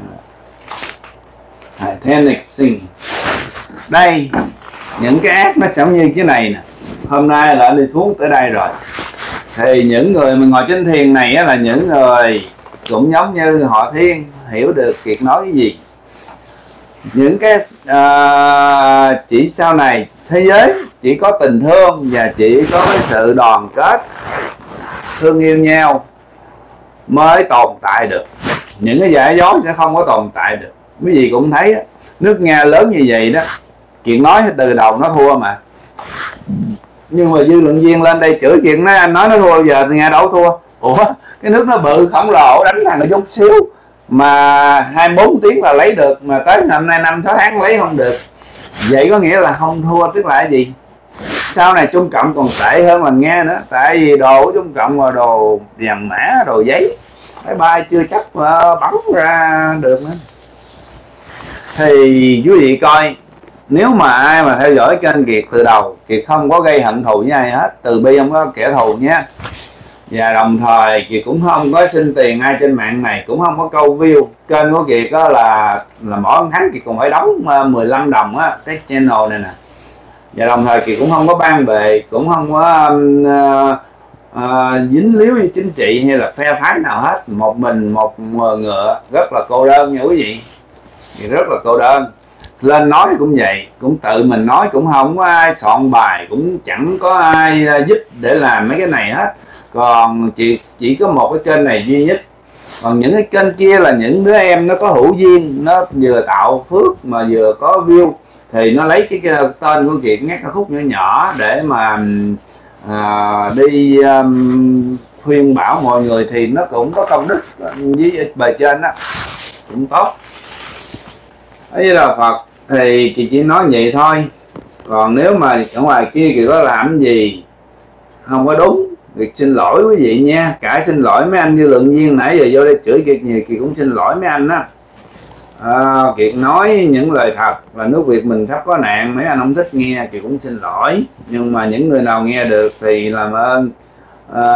Titanic Sing. Đây, những cái ác nó giống như cái này nè. Hôm nay là đi xuống tới đây rồi. Thì những người mà ngồi trên thiền này á, là những người cũng giống như họ Thiên, hiểu được Kiệt nói cái gì. Những cái uh, chỉ sau này thế giới chỉ có tình thương và chỉ có cái sự đoàn kết, thương yêu nhau mới tồn tại được. Những cái giả dối sẽ không có tồn tại được. Quý vị cũng thấy nước Nga lớn như vậy đó, Kiệt nói từ đầu nó thua mà, nhưng mà dư luận viên lên đây chửi Kiệt, nói anh nói nó thua, giờ thì Nga đâu thua. Ủa cái nước nó bự khổng lồ đánh thằng nó chút xíu mà hai mươi bốn tiếng là lấy được, mà tới hôm nay năm sáu tháng lấy không được. Vậy có nghĩa là không thua, tức là cái gì? Sau này Trung Cộng còn tệ hơn là Nga nữa, tại vì đồ của Trung Cộng là đồ vàng mã, đồ giấy, máy bay chưa chắc bắn ra được nữa. Thì quý vị coi, nếu mà ai mà theo dõi kênh Kiệt từ đầu, Kiệt không có gây hận thù với ai hết, từ bi không có kẻ thù nhé. Và đồng thời Kiệt cũng không có xin tiền ai trên mạng này, cũng không có câu view. Kênh của Kiệt đó là là mỗi tháng Kiệt còn phải đóng mười lăm đồng á, cái channel này nè. Và đồng thời Kiệt cũng không có ban bệ, cũng không có uh, uh, dính líu với chính trị hay là phe phái nào hết. Một mình một ngựa, rất là cô đơn nha quý vị. Kiệt rất là cô đơn. Lên nói cũng vậy, cũng tự mình nói, cũng không có ai soạn bài, cũng chẳng có ai giúp để làm mấy cái này hết. Còn chỉ, chỉ có một cái kênh này duy nhất. Còn những cái kênh kia là những đứa em nó có hữu duyên, nó vừa tạo phước mà vừa có view, thì nó lấy cái, cái tên của Kiệt ngắt ca khúc nhỏ nhỏ để mà à, đi um, khuyên bảo mọi người, thì nó cũng có công đức với bề trên đó, cũng tốt. Ấy là Phật thì Kiệt chỉ nói vậy thôi. Còn nếu mà ở ngoài kia Kiệt có làm gì không có đúng, Kiệt xin lỗi quý vị nha. Cả xin lỗi mấy anh dư luận viên nãy giờ vô đây chửi Kiệt nhiều, Kiệt cũng xin lỗi mấy anh đó. à, Kiệt nói những lời thật là nước Việt mình sắp có nạn, mấy anh không thích nghe Kiệt cũng xin lỗi. Nhưng mà những người nào nghe được thì làm ơn à,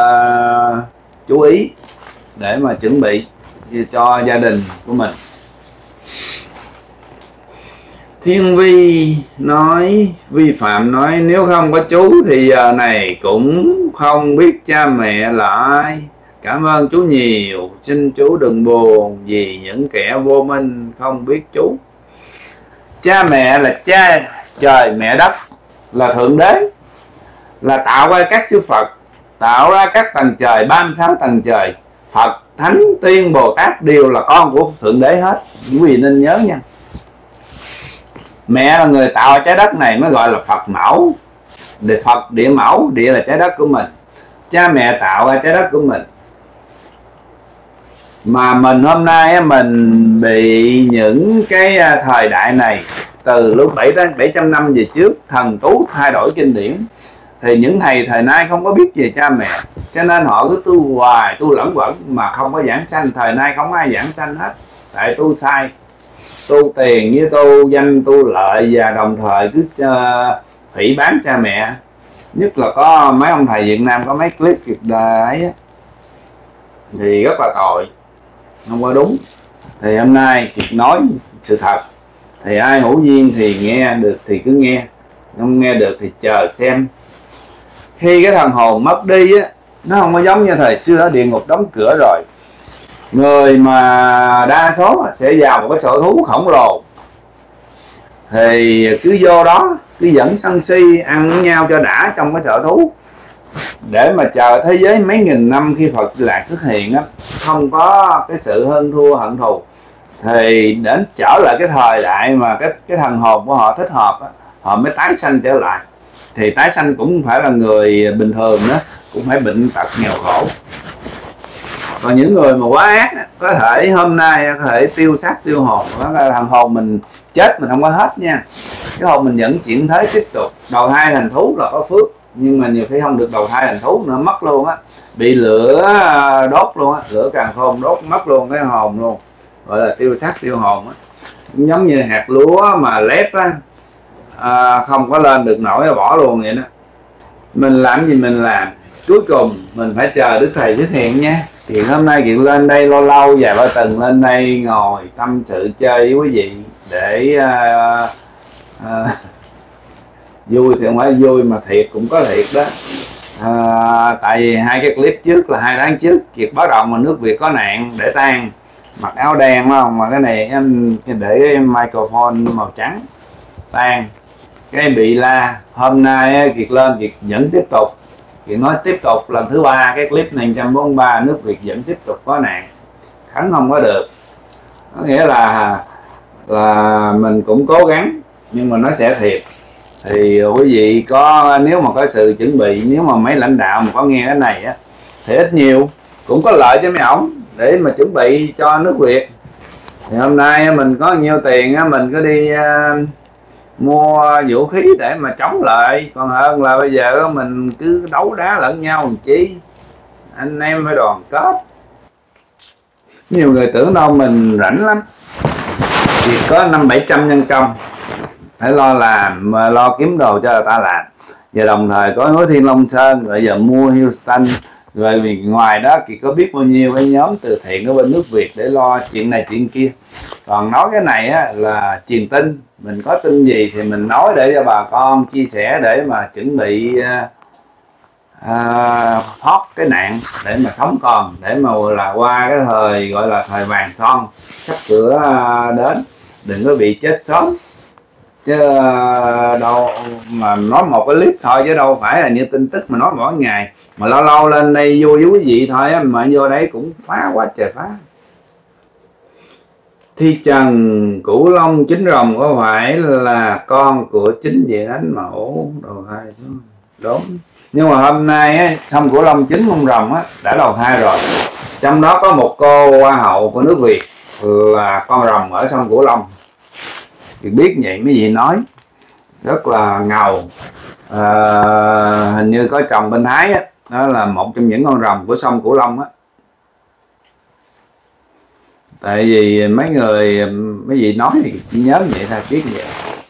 chú ý để mà chuẩn bị cho gia đình của mình. Thiên Vi nói, vi phạm nói nếu không có chú thì giờ này cũng không biết cha mẹ là ai. Cảm ơn chú nhiều, xin chú đừng buồn vì những kẻ vô minh không biết chú. Cha mẹ là cha trời mẹ đất, là thượng đế, là tạo ra các chư Phật, tạo ra các tầng trời, ba mươi sáu tầng trời. Phật, Thánh, Tiên, Bồ Tát đều là con của thượng đế hết, quý vị nên nhớ nha. Mẹ là người tạo trái đất này mới gọi là Phật mẫu. Để Phật địa mẫu, địa là trái đất của mình, cha mẹ tạo ra trái đất của mình. Mà mình hôm nay mình bị những cái thời đại này, từ lúc bảy đến bảy trăm năm về trước thần tú thay đổi kinh điển, thì những thầy thời nay không có biết về cha mẹ, cho nên họ cứ tu hoài, tu lẫn quẩn mà không có giảng sanh. Thời nay không ai giảng sanh hết, tại tu sai, tu tiền với tu danh tu lợi, và đồng thời cứ uh, phỉ bán cha mẹ. Nhất là có mấy ông thầy Việt Nam có mấy clip kiệt đấy thì rất là tội, không có đúng. Thì hôm nay Kiệt nói sự thật, thì ai hữu duyên thì nghe được thì cứ nghe, không nghe được thì chờ xem. Khi cái thần hồn mất đi á, nó không có giống như thời xưa ở địa ngục đóng cửa rồi. Người mà đa số sẽ vào một cái sở thú khổng lồ, thì cứ vô đó cứ dẫn sân si ăn với nhau cho đã trong cái sở thú, để mà chờ thế giới mấy nghìn năm khi Phật Lạc xuất hiện á, không có cái sự hơn thua hận thù, thì đến trở lại cái thời đại mà cái cái thần hồn của họ thích hợp á, họ mới tái sanh trở lại. Thì tái sanh cũng không phải là người bình thường nữa, cũng phải bệnh tật nghèo khổ. Còn những người mà quá ác á, có thể hôm nay có thể tiêu xác tiêu hồn. Đó là thằng hồn mình chết mình không có hết nha, cái hồn mình vẫn chuyển thế tiếp tục. Đầu thai thành thú là có phước, nhưng mà nhiều khi không được đầu thai thành thú nữa, mất luôn á, bị lửa đốt luôn á, lửa càn khôn đốt mất luôn cái hồn luôn, gọi là tiêu xác tiêu hồn á. Giống như hạt lúa mà lép á, à, không có lên được nổi bỏ luôn vậy đó. Mình làm gì mình làm, cuối cùng mình phải chờ Đức Thầy xuất hiện nha. Thì hôm nay Kiệt lên đây lâu lâu vài ba tuần lên đây ngồi tâm sự chơi với quý vị để uh, uh, vui thì không phải vui mà thiệt cũng có thiệt đó. Uh, tại vì hai cái clip trước là hai tháng trước Kiệt báo động mà nước Việt có nạn để tan, mặc áo đen phải không, mà cái này em để cái microphone màu trắng tan cái bị la. Hôm nay Kiệt lên Kiệt vẫn tiếp tục, Kiệt nói tiếp tục lần thứ ba cái clip này một trăm bốn mươi ba, nước Việt vẫn tiếp tục có nạn, khấn không có được. Có nghĩa là là mình cũng cố gắng nhưng mà nó sẽ thiệt. Thì quý vị có, nếu mà có sự chuẩn bị, nếu mà mấy lãnh đạo mà có nghe cái này á, thì ít nhiều cũng có lợi cho mấy ổng để mà chuẩn bị cho nước Việt. Thì hôm nay mình có nhiêu tiền á, mình cứ đi uh, mua vũ khí để mà chống lại, còn hơn là bây giờ mình cứ đấu đá lẫn nhau làm chi. Anh em phải đoàn kết. Nhiều người tưởng đâu mình rảnh lắm, chỉ có năm bảy trăm nhân công, phải lo làm, lo kiếm đồ cho người ta làm. Và đồng thời có núi Thiên Long Sơn, rồi giờ mua Houston, rồi vì ngoài đó thì có biết bao nhiêu cái nhóm từ thiện ở bên nước Việt để lo chuyện này chuyện kia. Còn nói cái này á, là truyền tin, mình có tin gì thì mình nói để cho bà con chia sẻ, để mà chuẩn bị uh, uh, thoát cái nạn, để mà sống còn, để mà là qua cái thời gọi là thời vàng son sắp sửa uh, đến, đừng có bị chết sớm. Chứ uh, đâu mà nói một cái clip thôi, chứ đâu phải là như tin tức mà nói mỗi ngày, mà lâu lâu lên đây vui với quý vị thôi á, mà vô đấy cũng phá quá trời phá. Thi Trần Cửu Long Chính Rồng có phải là con của chính vị Thánh Mẫu đầu thai đúng? Đúng. Nhưng mà hôm nay á, sông Cửu Long chính con rồng á đã đầu thai rồi. Trong đó có một cô hoa hậu của nước Việt là con rồng ở sông Cửu Long. Thì biết vậy mấy vị nói rất là ngầu. À, hình như có chồng bên Thái á, đó là một trong những con rồng của sông Cửu Long á. Tại vì mấy người mấy vị nói thì nhớ vậy thôi, biết vậy.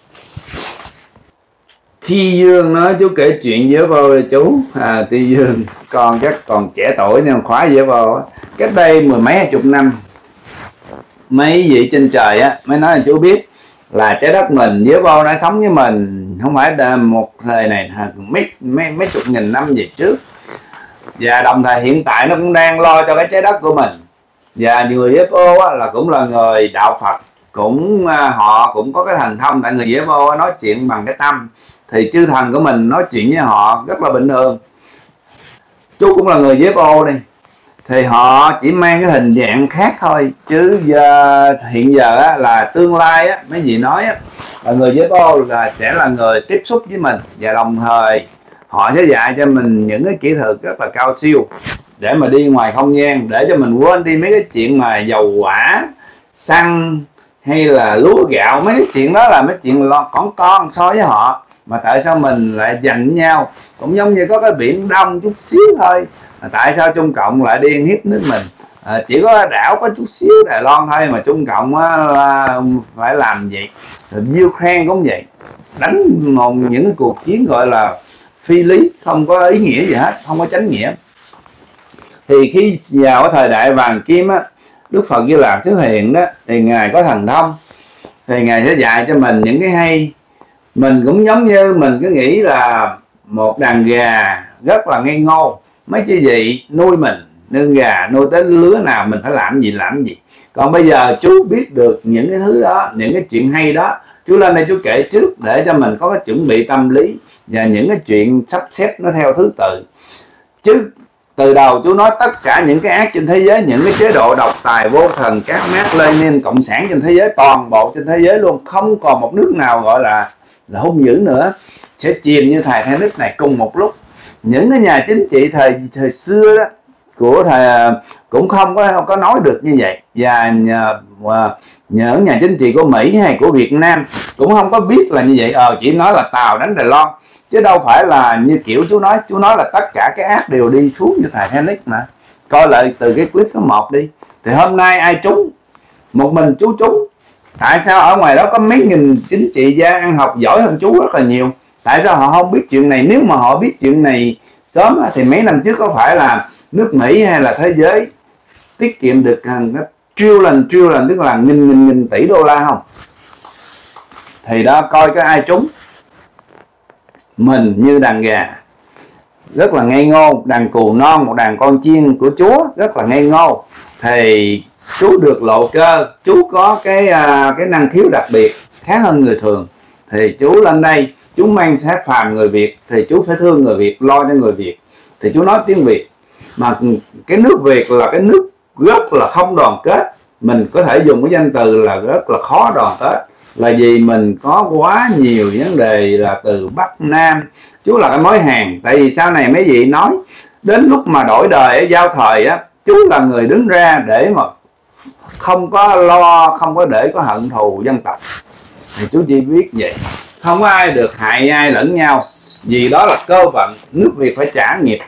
Thi Dương nói chú kể chuyện dở vô rồi chú. À, Thi Dương con chắc còn trẻ tuổi nên khóa dở vô á. Cách đây mười mấy hai chục năm, mấy vị trên trời á mới nói là chú biết là trái đất mình dở vô đã sống với mình không phải một thời này, mấy mấy mấy chục nghìn năm về trước, và đồng thời hiện tại nó cũng đang lo cho cái trái đất của mình. Và người ép ô á, là cũng là người đạo Phật, cũng họ cũng có cái thần thông. Tại người ép ô nói chuyện bằng cái tâm, thì chư thần của mình nói chuyện với họ rất là bình thường. Chú cũng là người ép ô đi, thì họ chỉ mang cái hình dạng khác thôi, chứ giờ, hiện giờ á, là tương lai á, mấy vị nói á, là người với Bồ là sẽ là người tiếp xúc với mình, và đồng thời họ sẽ dạy cho mình những cái kỹ thuật rất là cao siêu để mà đi ngoài không gian, để cho mình quên đi mấy cái chuyện mà dầu hỏa, xăng hay là lúa gạo. Mấy cái chuyện đó là mấy chuyện lo con con so với họ, mà tại sao mình lại giành nhau? Cũng giống như có cái biển Đông chút xíu thôi, tại sao Trung Cộng lại đi hiếp nước mình? À, chỉ có đảo có chút xíu Đài Loan thôi mà Trung Cộng á, là phải làm vậy. Rồi Ukraine cũng vậy, đánh một những cái cuộc chiến gọi là phi lý, không có ý nghĩa gì hết, không có chánh nghĩa. Thì khi vào cái thời đại vàng kim á, Đức Phật Di Lặc xuất hiện đó, thì Ngài có thần thông, thì Ngài sẽ dạy cho mình những cái hay. Mình cũng giống như mình cứ nghĩ là một đàn gà rất là ngây ngô, mấy chị vị nuôi mình, nuôi gà nuôi tới lứa nào mình phải làm gì làm gì. Còn bây giờ chú biết được những cái thứ đó, những cái chuyện hay đó, chú lên đây chú kể trước để cho mình có cái chuẩn bị tâm lý, và những cái chuyện sắp xếp nó theo thứ tự. Chứ từ đầu chú nói tất cả những cái ác trên thế giới, những cái chế độ độc tài vô thần, các Mác Lênin, cộng sản trên thế giới, toàn bộ trên thế giới luôn, không còn một nước nào gọi là là hung dữ nữa, sẽ chìm như thời Titanic này cùng một lúc. Những cái nhà chính trị thời thời xưa đó của thời cũng không có không có nói được như vậy, và nhờ, nhờ nhà chính trị của Mỹ hay của Việt Nam cũng không có biết là như vậy. Ờ chỉ nói là Tàu đánh Đài Loan, chứ đâu phải là như kiểu chú nói. Chú nói là tất cả cái ác đều đi xuống như Titanic mà. Coi lại từ cái clip số một đi, thì hôm nay ai trúng? Một mình chú trúng. Tại sao ở ngoài đó có mấy nghìn chính trị gia ăn học giỏi hơn chú rất là nhiều? Tại sao họ không biết chuyện này? Nếu mà họ biết chuyện này sớm thì mấy năm trước có phải là nước Mỹ hay là thế giới tiết kiệm được trillion trillion, tức là nghìn nghìn nghìn tỷ đô la không? Thì đó, coi cái ai trúng. Mình như đàn gà rất là ngây ngô, đàn cừu non, một đàn con chiên của Chúa rất là ngây ngô, thì chú được lộ cơ, chú có cái cái năng khiếu đặc biệt khác hơn người thường. Thì chú lên đây, chú mang xác phàm người Việt, thì chú phải thương người Việt, lo cho người Việt. Thì chú nói tiếng Việt, mà cái nước Việt là cái nước rất là không đoàn kết. Mình có thể dùng cái danh từ là rất là khó đoàn kết, là vì mình có quá nhiều vấn đề là từ Bắc Nam. Chú là cái mối hàng. Tại vì sau này mấy vị nói đến lúc mà đổi đời ở giao thời á, chú là người đứng ra để mà không có lo, không có để có hận thù dân tộc. Thì chú chỉ biết vậy, không có ai được hại ai lẫn nhau, vì đó là cơ vận, nước Việt phải trả nghiệp.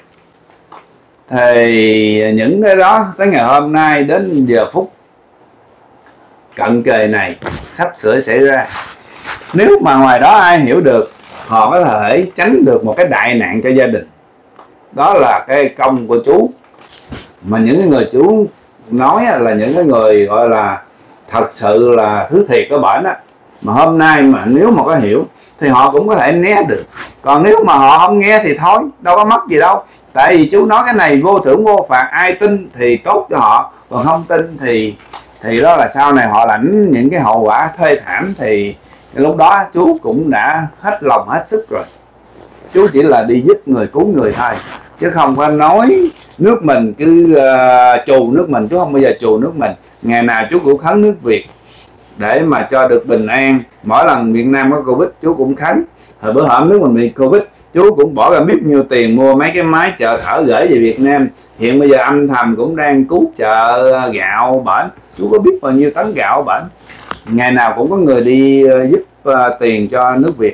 Thì những cái đó tới ngày hôm nay đến giờ phút cận kề này sắp sửa xảy ra. Nếu mà ngoài đó ai hiểu được, họ có thể tránh được một cái đại nạn cho gia đình. Đó là cái công của chú. Mà những cái người chú nói là những cái người gọi là thật sự là thứ thiệt của bển á, mà hôm nay mà nếu mà có hiểu thì họ cũng có thể né được. Còn nếu mà họ không nghe thì thôi, đâu có mất gì đâu. Tại vì chú nói cái này vô thưởng vô phạt, ai tin thì tốt cho họ, còn không tin thì thì đó là sau này họ lãnh những cái hậu quả thê thảm. Thì lúc đó chú cũng đã hết lòng hết sức rồi. Chú chỉ là đi giúp người, cứu người thôi, chứ không có nói nước mình cứ uh, trù nước mình. Chú không bao giờ trù nước mình. Ngày nào chú cũng khấn nước Việt để mà cho được bình an. Mỗi lần Việt Nam có Covid chú cũng khấn. Hồi bữa hổm nước mình bị Covid, chú cũng bỏ ra biết nhiêu tiền mua mấy cái máy trợ thở gửi về Việt Nam. Hiện bây giờ âm thầm cũng đang cứu trợ gạo bển. Chú có biết bao nhiêu tấn gạo bển. Ngày nào cũng có người đi giúp uh, tiền cho nước Việt.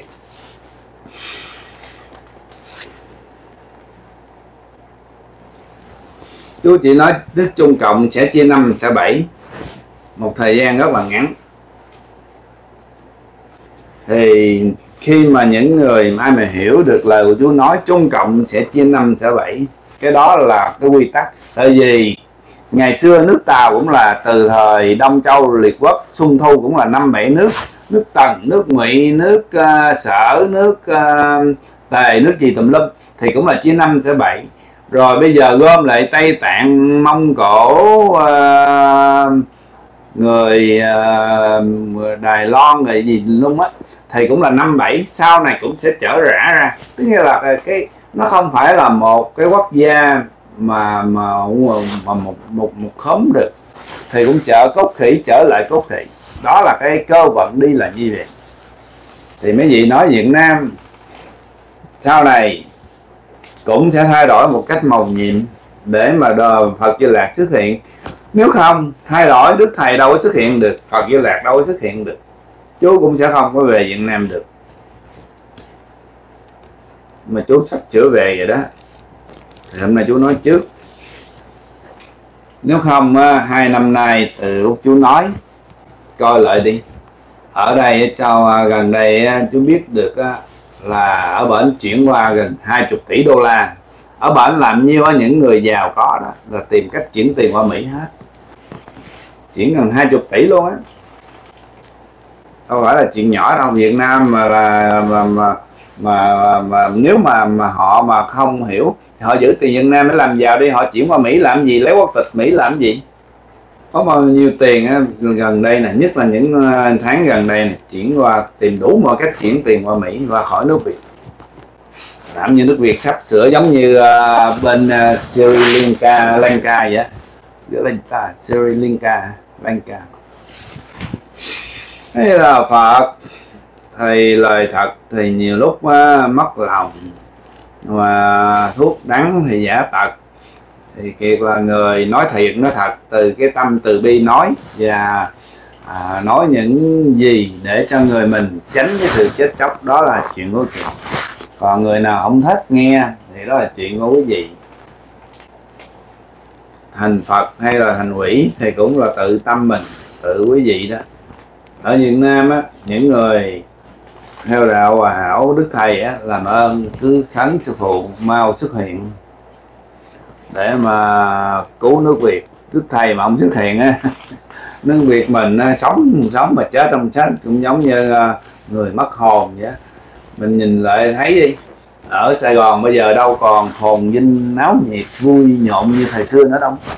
Chú chỉ nói nước Trung Cộng sẽ chia năm sẽ bảy, một thời gian rất là ngắn. Thì khi mà những người mà ai mà hiểu được lời của chú nói Trung Cộng sẽ chia năm sẽ bảy, cái đó là cái quy tắc. Tại vì ngày xưa nước Tàu cũng là từ thời Đông Châu Liệt Quốc, Xuân Thu cũng là năm bảy nước. Nước Tần, nước Ngụy, nước uh, Sở, nước uh, Tề, nước gì tùm lum, thì cũng là chia năm sẽ bảy. Rồi bây giờ gom lại Tây Tạng, Mông Cổ, uh, người uh, Đài Loan, người gì luôn á, thì cũng là năm bảy. Sau này cũng sẽ trở rã ra. Tức nghĩa là cái nó không phải là một cái quốc gia mà mà mà một một một khóm được thì cũng chở cốt khỉ trở lại cốt khỉ. Đó là cái cơ vận đi là như vậy. Thì mấy vị nói Việt Nam sau này cũng sẽ thay đổi một cách mầu nhiệm để mà đồ Phật Di Lạc xuất hiện. Nếu không thay đổi, Đức Thầy đâu có xuất hiện được, Phật Di Lạc đâu có xuất hiện được, chú cũng sẽ không có về Việt Nam được. Mà chú sắp sửa về vậy đó, thì hôm nay chú nói trước. Nếu không hai năm nay từ lúc chú nói, coi lại đi, ở đây cho gần đây chú biết được là ở bển chuyển qua gần hai mươi tỷ đô la. Ở bển làm nhiêu á, những người giàu có đó là tìm cách chuyển tiền qua Mỹ hết, chuyển gần hai mươi tỷ luôn á, không phải là chuyện nhỏ đâu. Việt Nam mà là mà mà, mà, mà, mà nếu mà mà họ mà không hiểu, họ giữ tiền Việt Nam để làm giàu đi, họ chuyển qua Mỹ làm gì, lấy quốc tịch Mỹ làm gì, có bao nhiêu tiền á. Gần đây nè, nhất là những tháng gần đây này, chuyển qua, tìm đủ mọi cách chuyển tiền qua Mỹ và khỏi nước Việt. Làm như nước Việt sắp sửa giống như uh, bên uh, Sri Lanka, Lanka vậy á, Lanka, Sri Lanka, Lanka. Thế là Phật thì lời thật thì nhiều lúc uh, mất lòng, mà thuốc đắng thì giả tật. Thì Kiệt là người nói thiệt, nói thật từ cái tâm từ bi nói, và à, nói những gì để cho người mình tránh cái sự chết chóc. Đó là chuyện của Kiệt. Còn người nào không thích nghe thì đó là chuyện của quý vị. Thành Phật hay là thành quỷ thì cũng là tự tâm mình, tự quý vị đó. Ở Việt Nam á, những người theo đạo Hòa Hảo Đức Thầy á, làm ơn cứ khấn sư phụ mau xuất hiện để mà cứu nước Việt. Đức Thầy mà không xuất hiện á, nước Việt mình sống sống mà chết trong chết, cũng giống như người mất hồn vậy. Mình nhìn lại thấy đi, ở Sài Gòn bây giờ đâu còn hồn vinh náo nhiệt vui nhộn như thời xưa nữa đâu.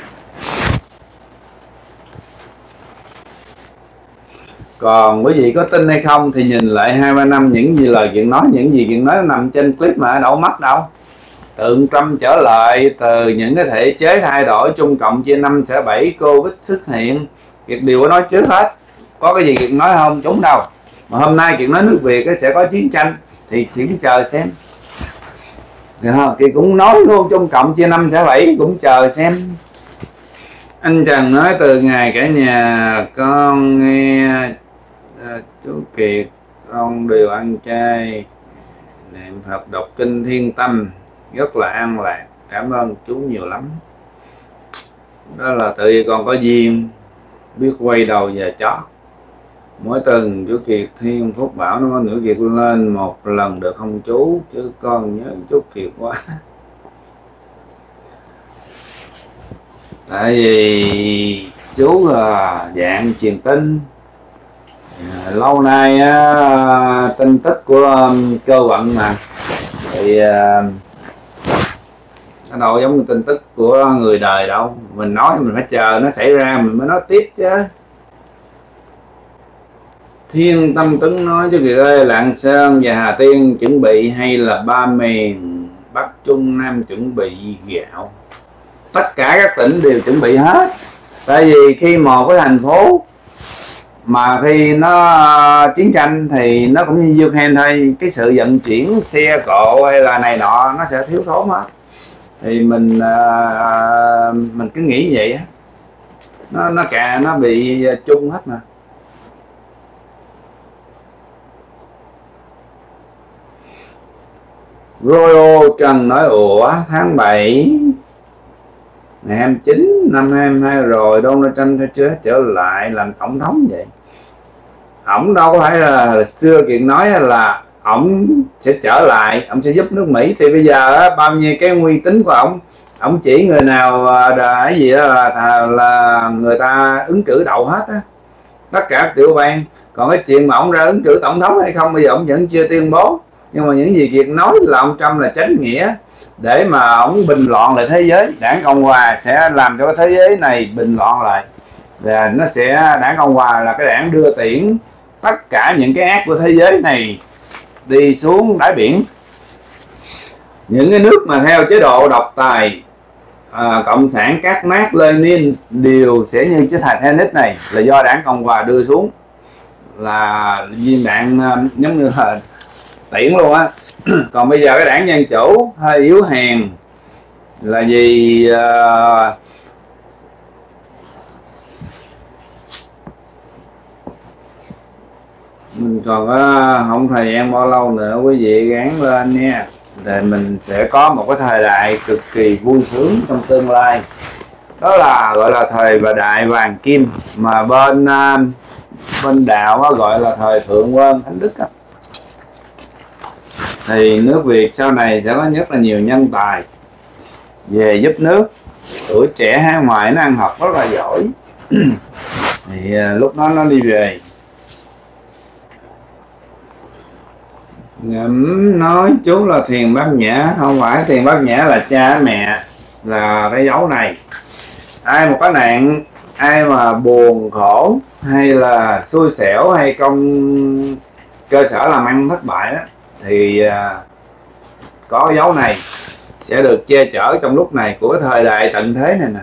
Còn quý vị có tin hay không thì nhìn lại hai ba năm những gì lời chuyện nói, những gì chuyện nói nằm trên clip mà đâu mất đâu. Tượng Trump trở lại, từ những cái thể chế thay đổi, Trung Cộng chia năm xẻ bảy, Covid xuất hiện, Kiệt đều có nói trước hết. Có cái gì Kiệt nói không? Chúng đâu. Mà hôm nay Kiệt nói nước Việt sẽ có chiến tranh thì chỉ chờ xem. Được không? Kiệt cũng nói luôn, Trung Cộng chia năm xẻ bảy cũng chờ xem. Anh Trần nói từ ngày cả nhà con nghe à, chú Kiệt con đều ăn chay, niệm Phật đọc kinh Thiên Tâm, rất là an lạc. Cảm ơn chú nhiều lắm. Đó là tự vì con có duyên, biết quay đầu và chót. Mỗi tuần chú Kiệt Thiên Phúc bảo nó có nữ Kiệt lên một lần được không chú? Chứ con nhớ chú Kiệt quá. Tại vì chú là dạng truyền tin, à, lâu nay á, tin tức của um, cơ vận mà thì uh, nó đâu giống như tin tức của người đời đâu. Mình nói mình phải chờ nó xảy ra mình mới nói tiếp chứ. Thiên Tâm Tấn nói chứ kìa ơi, Lạng Sơn và Hà Tiên chuẩn bị hay là ba miền Bắc Trung Nam chuẩn bị gạo? Tất cả các tỉnh đều chuẩn bị hết. Tại vì khi một cái thành phố mà khi nó uh, chiến tranh thì nó cũng như Ukraine thôi, cái sự vận chuyển xe cộ hay là này nọ nó sẽ thiếu thốn hết. Thì mình uh, mình cứ nghĩ vậy á, nó nó cả nó bị chung hết mà. Royal Trần nói ủa tháng bảy ngày hai mươi chín năm hai mươi hai rồi Donald Trump chưa trở lại làm tổng thống vậy? Ổng đâu có phải là, là xưa kiện nói là ổng sẽ trở lại, ổng sẽ giúp nước Mỹ. Thì bây giờ bao nhiêu cái uy tín của ổng, ổng chỉ người nào cái gì đó là là người ta ứng cử đậu hết á, tất cả tiểu bang. Còn cái chuyện mà ổng ra ứng cử tổng thống hay không bây giờ ổng vẫn chưa tuyên bố. Nhưng mà những gì Kiệt nói là ông Trump là chánh nghĩa để mà ổng bình loạn lại thế giới. Đảng Cộng Hòa sẽ làm cho cái thế giới này bình loạn lại, và nó sẽ, Đảng Cộng Hòa là cái đảng đưa tiễn tất cả những cái ác của thế giới này đi xuống đáy biển. Những cái nước mà theo chế độ độc tài à, Cộng sản các Mác Lênin đều sẽ như chiếc Titanic này là do đảng Cộng hòa đưa xuống, là viên đạn giống như là tiễn luôn á. Còn bây giờ cái đảng Dân Chủ hơi yếu hèn là gì, uh, mình còn có không thời gian bao lâu nữa quý vị gán lên nha, thì mình sẽ có một cái thời đại cực kỳ vui sướng trong tương lai, đó là gọi là thời và đại vàng kim, mà bên uh, bên đạo đó gọi là thời thượng quân thánh đức đó. Thì nước Việt sau này sẽ có rất là nhiều nhân tài về giúp nước, tuổi trẻ hải ngoại nó ăn học rất là giỏi. Thì uh, lúc đó nó đi về ngẫm nói chú là Thiền Bát Nhã. Không phải, Thiền Bát Nhã là cha mẹ, là cái dấu này. Ai một cái nạn, ai mà buồn khổ hay là xui xẻo hay công cơ sở làm ăn thất bại đó, thì uh, có dấu này sẽ được che chở trong lúc này của cái thời đại tận thế này nè.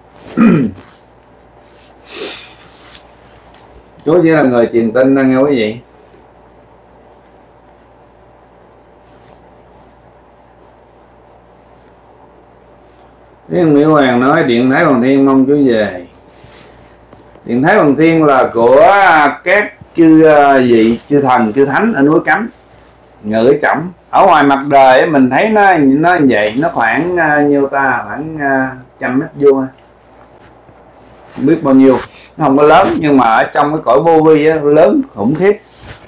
Chú chỉ là người truyền tin đó nghe quý vị. Thiên Mỹ Hoàng nói Điện Thái Hoàng Thiên mong chú về. Điện Thái Hoàng Thiên là của các chư vị chư thần chư thánh ở núi Cấm Ngự Trẩm. Ở ngoài mặt đời mình thấy nó nó vậy, nó khoảng uh, nhiêu ta, khoảng uh, trăm mét vuông, không biết bao nhiêu, nó không có lớn, nhưng mà ở trong cái cõi vô vi á, lớn khủng khiếp.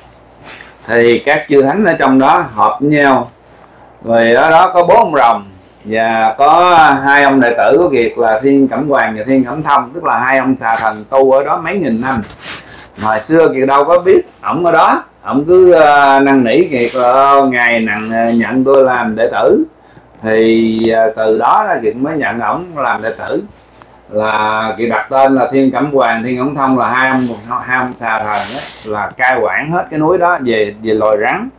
Thì các chư thánh ở trong đó hợp với nhau, rồi ở đó có bốn ông rồng và có hai ông đệ tử của Kiệt là Thiên Cẩm Hoàng và Thiên Cẩm Thông, tức là hai ông xà thần tu ở đó mấy nghìn năm. Hồi xưa Kiệt đâu có biết ổng ở đó, ổng cứ uh, năn nỉ Kiệt là ngài nặng uh, nhận tôi làm đệ tử. Thì uh, từ đó là Kiệt mới nhận ổng làm đệ tử, là Kiệt đặt tên là Thiên Cẩm Hoàng, Thiên Cẩm Thông là hai ông hai ông xà thần ấy, là cai quản hết cái núi đó về về loài rắn.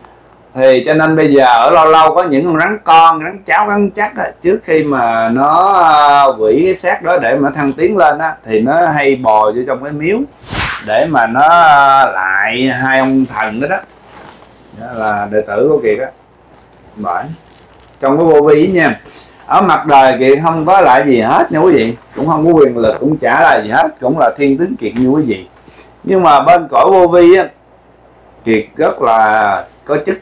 Thì cho nên bây giờ ở lâu lâu có những con rắn con, rắn cháo, rắn chắc á, trước khi mà nó quỷ cái xác đó để mà thăng tiến lên á, thì nó hay bò vô trong cái miếu để mà nó lại hai ông thần đó đó, đó là đệ tử của Kiệt á. Bởi trong cái vô vi nha, ở mặt đời Kiệt không có lại gì hết nha quý vị, cũng không có quyền lực, cũng chả là gì hết, cũng là thiên tướng Kiệt như quý vị. Nhưng mà bên cõi vô vi á, Kiệt rất là có chức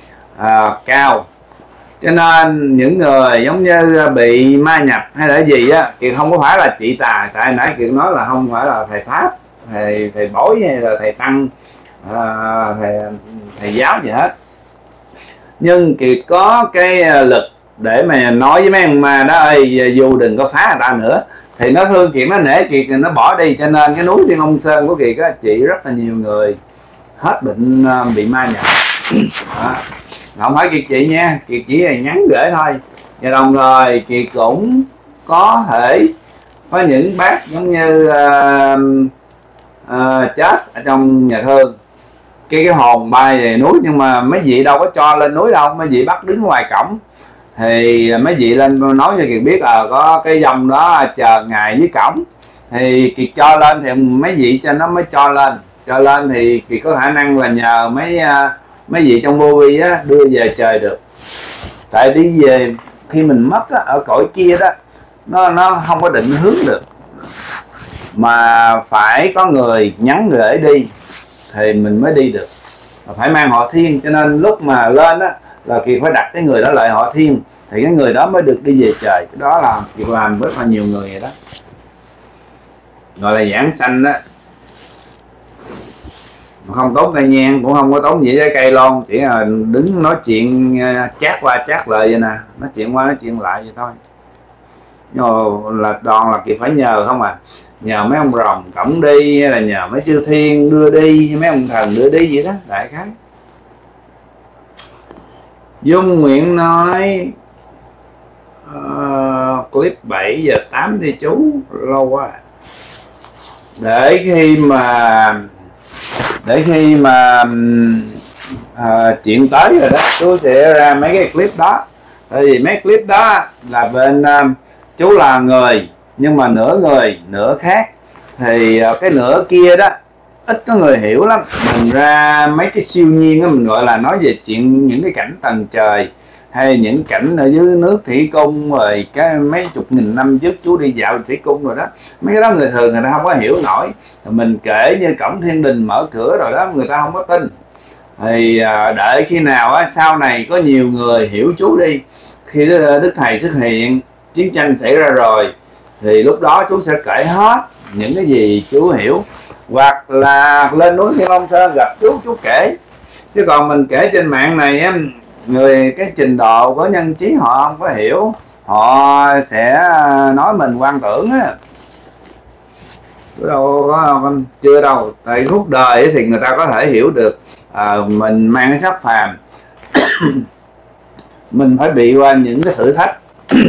à, cao, cho nên những người giống như bị ma nhập hay là gì á, Kiệt không có phải là trị tà. Tại nãy Kiệt nói là không phải là thầy pháp, thầy thầy bói hay là thầy tăng, à, thầy thầy giáo gì hết. Nhưng Kiệt có cái lực để mà nói với mấy ông ma đó ơi, dù đừng có phá người ta nữa, thì nó thương Kiệt, nó nể Kiệt, nó bỏ đi. Cho nên cái núi Thiên Long Sơn của Kiệt á, trị rất là nhiều người hết bệnh bị ma nhập. Đó. Không phải Kiệt trị nha, Kiệt chỉ là nhắn gửi thôi. Và đồng thời Kiệt cũng có thể có những bác giống như uh, uh, chết ở trong nhà thương, cái cái hồn bay về núi, nhưng mà mấy vị đâu có cho lên núi đâu, mấy vị bắt đứng ngoài cổng. Thì mấy vị lên nói cho Kiệt biết à, có cái dòng đó chờ ngài dưới cổng. Thì Kiệt cho lên thì mấy vị cho nó mới cho lên. Cho lên thì Kiệt có khả năng là nhờ mấy uh, mấy vị trong vô vi á đưa về trời được. Tại đi về khi mình mất á, ở cõi kia đó, nó nó không có định hướng được, mà phải có người nhắn gửi đi thì mình mới đi được, phải mang họ Thiên. Cho nên lúc mà lên á là Kiệt phải đặt cái người đó lại họ Thiên, thì cái người đó mới được đi về trời. Cái đó là Kiệt làm rất là nhiều người vậy đó, gọi là giảng sanh đó. Không tốn cây nhang, cũng không có tốn gì với cây lon, chỉ là đứng nói chuyện chát qua chát lại vậy nè, nói chuyện qua nói chuyện lại vậy thôi. Nhưng mà là toàn là Kiệt phải nhờ không à, nhờ mấy ông rồng cổng đi, hay là nhờ mấy chư thiên đưa đi, hay mấy ông thần đưa đi vậy đó, đại khái. Dung Nguyện nói uh, clip bảy giờ tám thì chú lâu quá, để khi mà để khi mà à, chuyện tới rồi đó, tôi sẽ ra mấy cái clip đó. Tại vì mấy clip đó là bên uh, chú là người nhưng mà nửa người nửa khác, thì cái nửa kia đó ít có người hiểu lắm. Mình ra mấy cái siêu nhiên đó, mình gọi là nói về chuyện những cái cảnh tầng trời hay những cảnh ở dưới nước thủy cung, rồi cái mấy chục nghìn năm trước chú đi dạo thủy cung rồi đó, mấy cái đó người thường người ta không có hiểu nổi. Mình kể như cổng thiên đình mở cửa rồi đó, người ta không có tin. Thì đợi khi nào á, sau này có nhiều người hiểu chú đi, khi Đức Thầy xuất hiện, chiến tranh xảy ra rồi, thì lúc đó chú sẽ kể hết những cái gì chú hiểu, hoặc là lên núi Thiên Long Sơn gặp chú, chú kể. Chứ còn mình kể trên mạng này á, người cái trình độ của nhân trí họ không có hiểu, họ sẽ nói mình quan tưởng á. Đâu có, chưa đâu. Tại khúc đời thì người ta có thể hiểu được à, mình mang cái sắc phàm mình phải bị qua những cái thử thách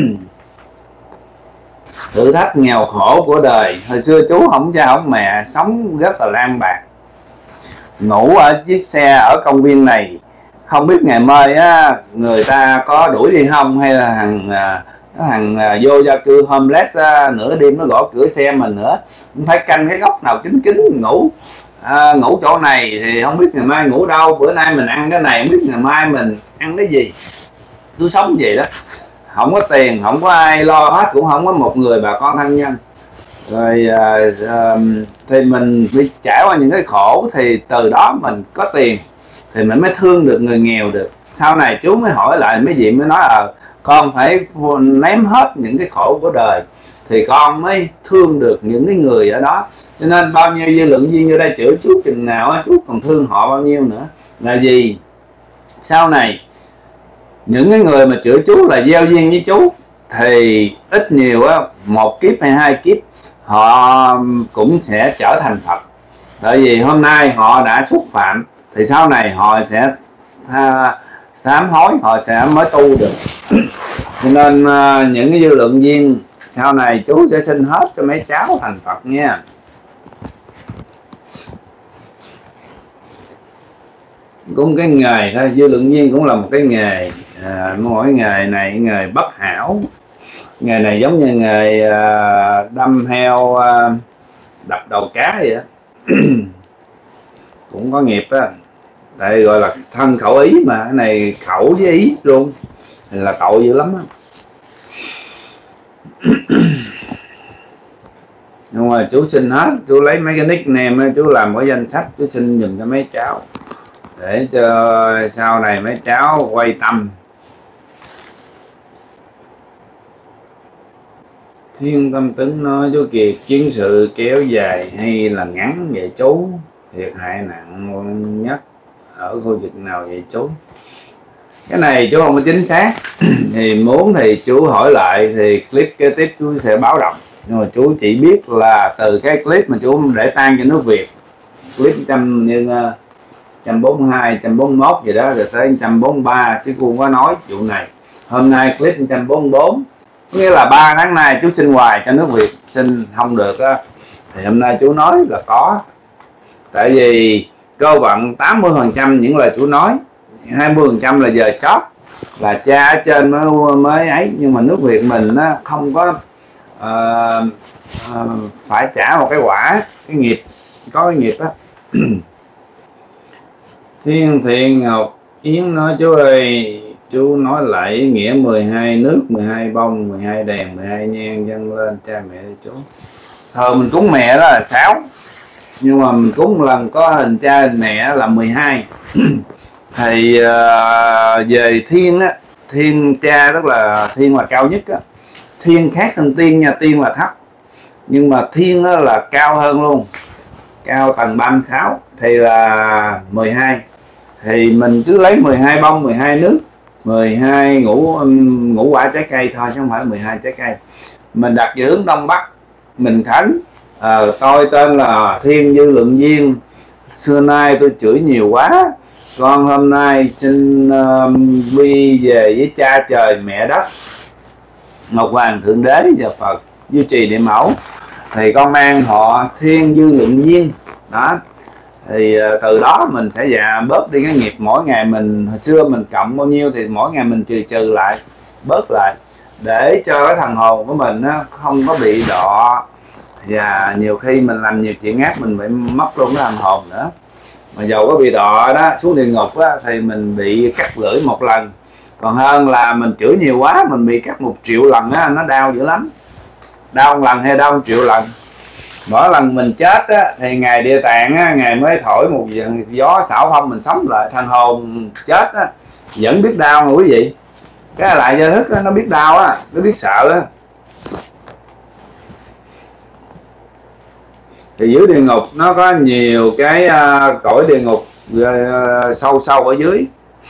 thử thách nghèo khổ của đời. Hồi xưa chú không cha không mẹ, sống rất là lang bạc, ngủ ở chiếc xe ở công viên này, không biết ngày mai á, người ta có đuổi đi không, hay là thằng thằng vô gia cư homeless á, nửa đêm nó gõ cửa xe mình nữa, phải canh cái góc nào kín kín ngủ. À, ngủ chỗ này thì không biết ngày mai ngủ đâu, bữa nay mình ăn cái này không biết ngày mai mình ăn cái gì. Tôi sống vậy đó, không có tiền, không có ai lo hết, cũng không có một người bà con thân nhân. Rồi à, à, thì mình phải trải qua những cái khổ, thì từ đó mình có tiền thì mình mới thương được người nghèo được. Sau này chú mới hỏi lại mấy vị mới nói à, con phải ném hết những cái khổ của đời thì con mới thương được những cái người ở đó. Cho nên bao nhiêu dư luận viên vô đây chửi chú chừng nào chú còn thương họ bao nhiêu nữa. Là gì? Sau này những cái người mà chửi chú là gieo duyên với chú thì ít nhiều á, một kiếp hay hai kiếp họ cũng sẽ trở thành Phật. Tại vì hôm nay họ đã xúc phạm thì sau này họ sẽ ha, sám hối, họ sẽ mới tu được. Cho nên uh, những cái dư luận viên sau này chú sẽ xin hết cho mấy cháu thành Phật nha. Cũng cái nghề thôi, dư luận viên cũng là một cái nghề. À, mỗi nghề này nghề bất hảo. Nghề này giống như nghề à, đâm heo à, đập đầu cá vậy đó. Cũng có nghiệp á. Tại gọi là thân khẩu ý mà, cái này khẩu với ý luôn là tội dữ lắm á. Nhưng mà chú xin hết, chú lấy mấy cái nickname, chú làm cái danh sách, chú xin dùm cho mấy cháu để cho sau này mấy cháu quay tâm. Thiên Tâm Tính nói chú Kiệt, chiến sự kéo dài hay là ngắn vậy chú? Thiệt hại nặng nhất ở khu vực nào vậy chú? Cái này chú không có chính xác. Thì muốn thì chú hỏi lại thì clip kế tiếp chú sẽ báo động. Nhưng mà chú chỉ biết là từ cái clip mà chú để tan cho nước Việt, clip trăm như một trăm bốn mươi hai, một trăm bốn mươi mốt gì đó, rồi tới một trăm bốn mươi ba, chứ cô không có nói vụ này. Hôm nay clip một trăm bốn mươi bốn, nghĩa là ba tháng nay chú xin hoài cho nước Việt, xin không được á, thì hôm nay chú nói là có. Tại vì cơ vận tám mươi phần trăm những lời chú nói, hai mươi phần trăm là giờ chót, là cha ở trên mới, mới ấy. Nhưng mà nước Việt mình á, không có uh, uh, phải trả một cái quả, cái nghiệp, có cái nghiệp á. Thiên Thiện Ngọc Yến nói chú ơi, chú nói lại ý nghĩa mười hai nước, mười hai bông, mười hai đèn, mười hai nhang dâng lên cha mẹ đi chú. Thờ mình cúng mẹ đó là sáu, nhưng mà mình cúng một lần có hình cha hình mẹ là mười hai. Thì uh, về thiên á, thiên cha tức là thiên là cao nhất á. Thiên khác thành tiên nha, tiên là thấp, nhưng mà thiên á là cao hơn luôn, cao tầng ba mươi sáu thì là mười hai. Thì mình cứ lấy mười hai bông, mười hai nước, mười hai ngũ ngũ quả trái cây thôi, chứ không phải mười hai trái cây. Mình đặt về hướng đông bắc, mình khấn à, tôi tên là Thiên Dư Luận Viên, xưa nay tôi chửi nhiều quá, con hôm nay xin uh, quy về với cha trời mẹ đất, Ngọc Hoàng Thượng Đế và Phật duy trì địa mẫu, thì con mang họ Thiên Dư Luận Viên đó. Thì từ đó mình sẽ dạ bớt đi cái nghiệp. Mỗi ngày mình, hồi xưa mình cộng bao nhiêu thì mỗi ngày mình trừ trừ lại, bớt lại. để cho cái thần hồn của mình nó không có bị đọ, và nhiều khi mình làm nhiều chuyện ác mình bị mất luôn cái thần hồn nữa. Mà dầu có bị đọ đó xuống địa ngục á, thì mình bị cắt lưỡi một lần, còn hơn là mình chửi nhiều quá mình bị cắt một triệu lần á, nó đau dữ lắm. Đau một lần hay đau một triệu lần. Mỗi lần mình chết á, thì ngài Địa Tạng á, ngài mới thổi một gió xảo phong mình sống lại. Thần hồn chết á, vẫn biết đau mà quý vị. Cái lại do thức á, nó biết đau á, nó biết sợ á. Thì dưới địa ngục nó có nhiều cái uh, cõi địa ngục uh, sâu sâu ở dưới.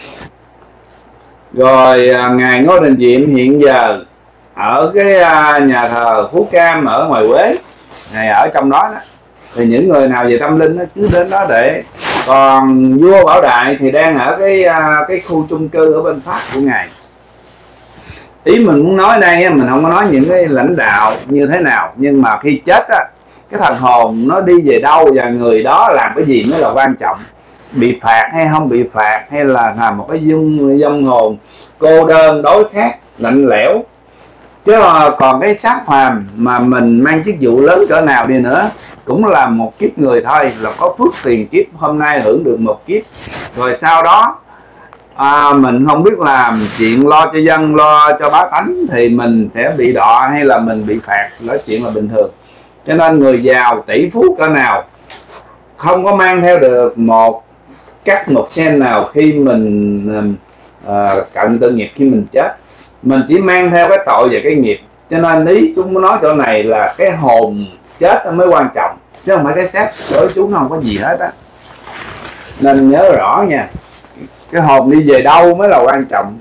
Rồi uh, ngài Ngô Đình Diệm hiện giờ ở cái uh, nhà thờ Phú Cam ở ngoài Quế, ngài ở trong đó, đó. Thì những người nào về tâm linh đó, cứ đến đó để. Còn vua Bảo Đại thì đang ở cái uh, cái khu chung cư ở bên Pháp của ngài. Ý mình muốn nói đây, mình không có nói những cái lãnh đạo như thế nào, nhưng mà khi chết á, cái thần hồn nó đi về đâu và người đó làm cái gì mới là quan trọng. Bị phạt hay không bị phạt, hay là làm một cái dung dâm hồn cô đơn đối khác lạnh lẽo. Chứ còn cái xác phàm mà mình mang chức vụ lớn cỡ nào đi nữa cũng là một kiếp người thôi, là có phước tiền kiếp hôm nay hưởng được một kiếp, rồi sau đó à, mình không biết làm chuyện lo cho dân, lo cho bá tánh thì mình sẽ bị đọ hay là mình bị phạt, đó chuyện là bình thường. Cho nên người giàu tỷ phú cỡ nào không có mang theo được một cắt một sen nào khi mình uh, cận tự nghiệp khi mình chết. Mình chỉ mang theo cái tội và cái nghiệp. Cho nên ý chúng nói chỗ này là cái hồn chết mới quan trọng, chứ không phải cái xác đối chúng nó không có gì hết á. Nên nhớ rõ nha, cái hồn đi về đâu mới là quan trọng.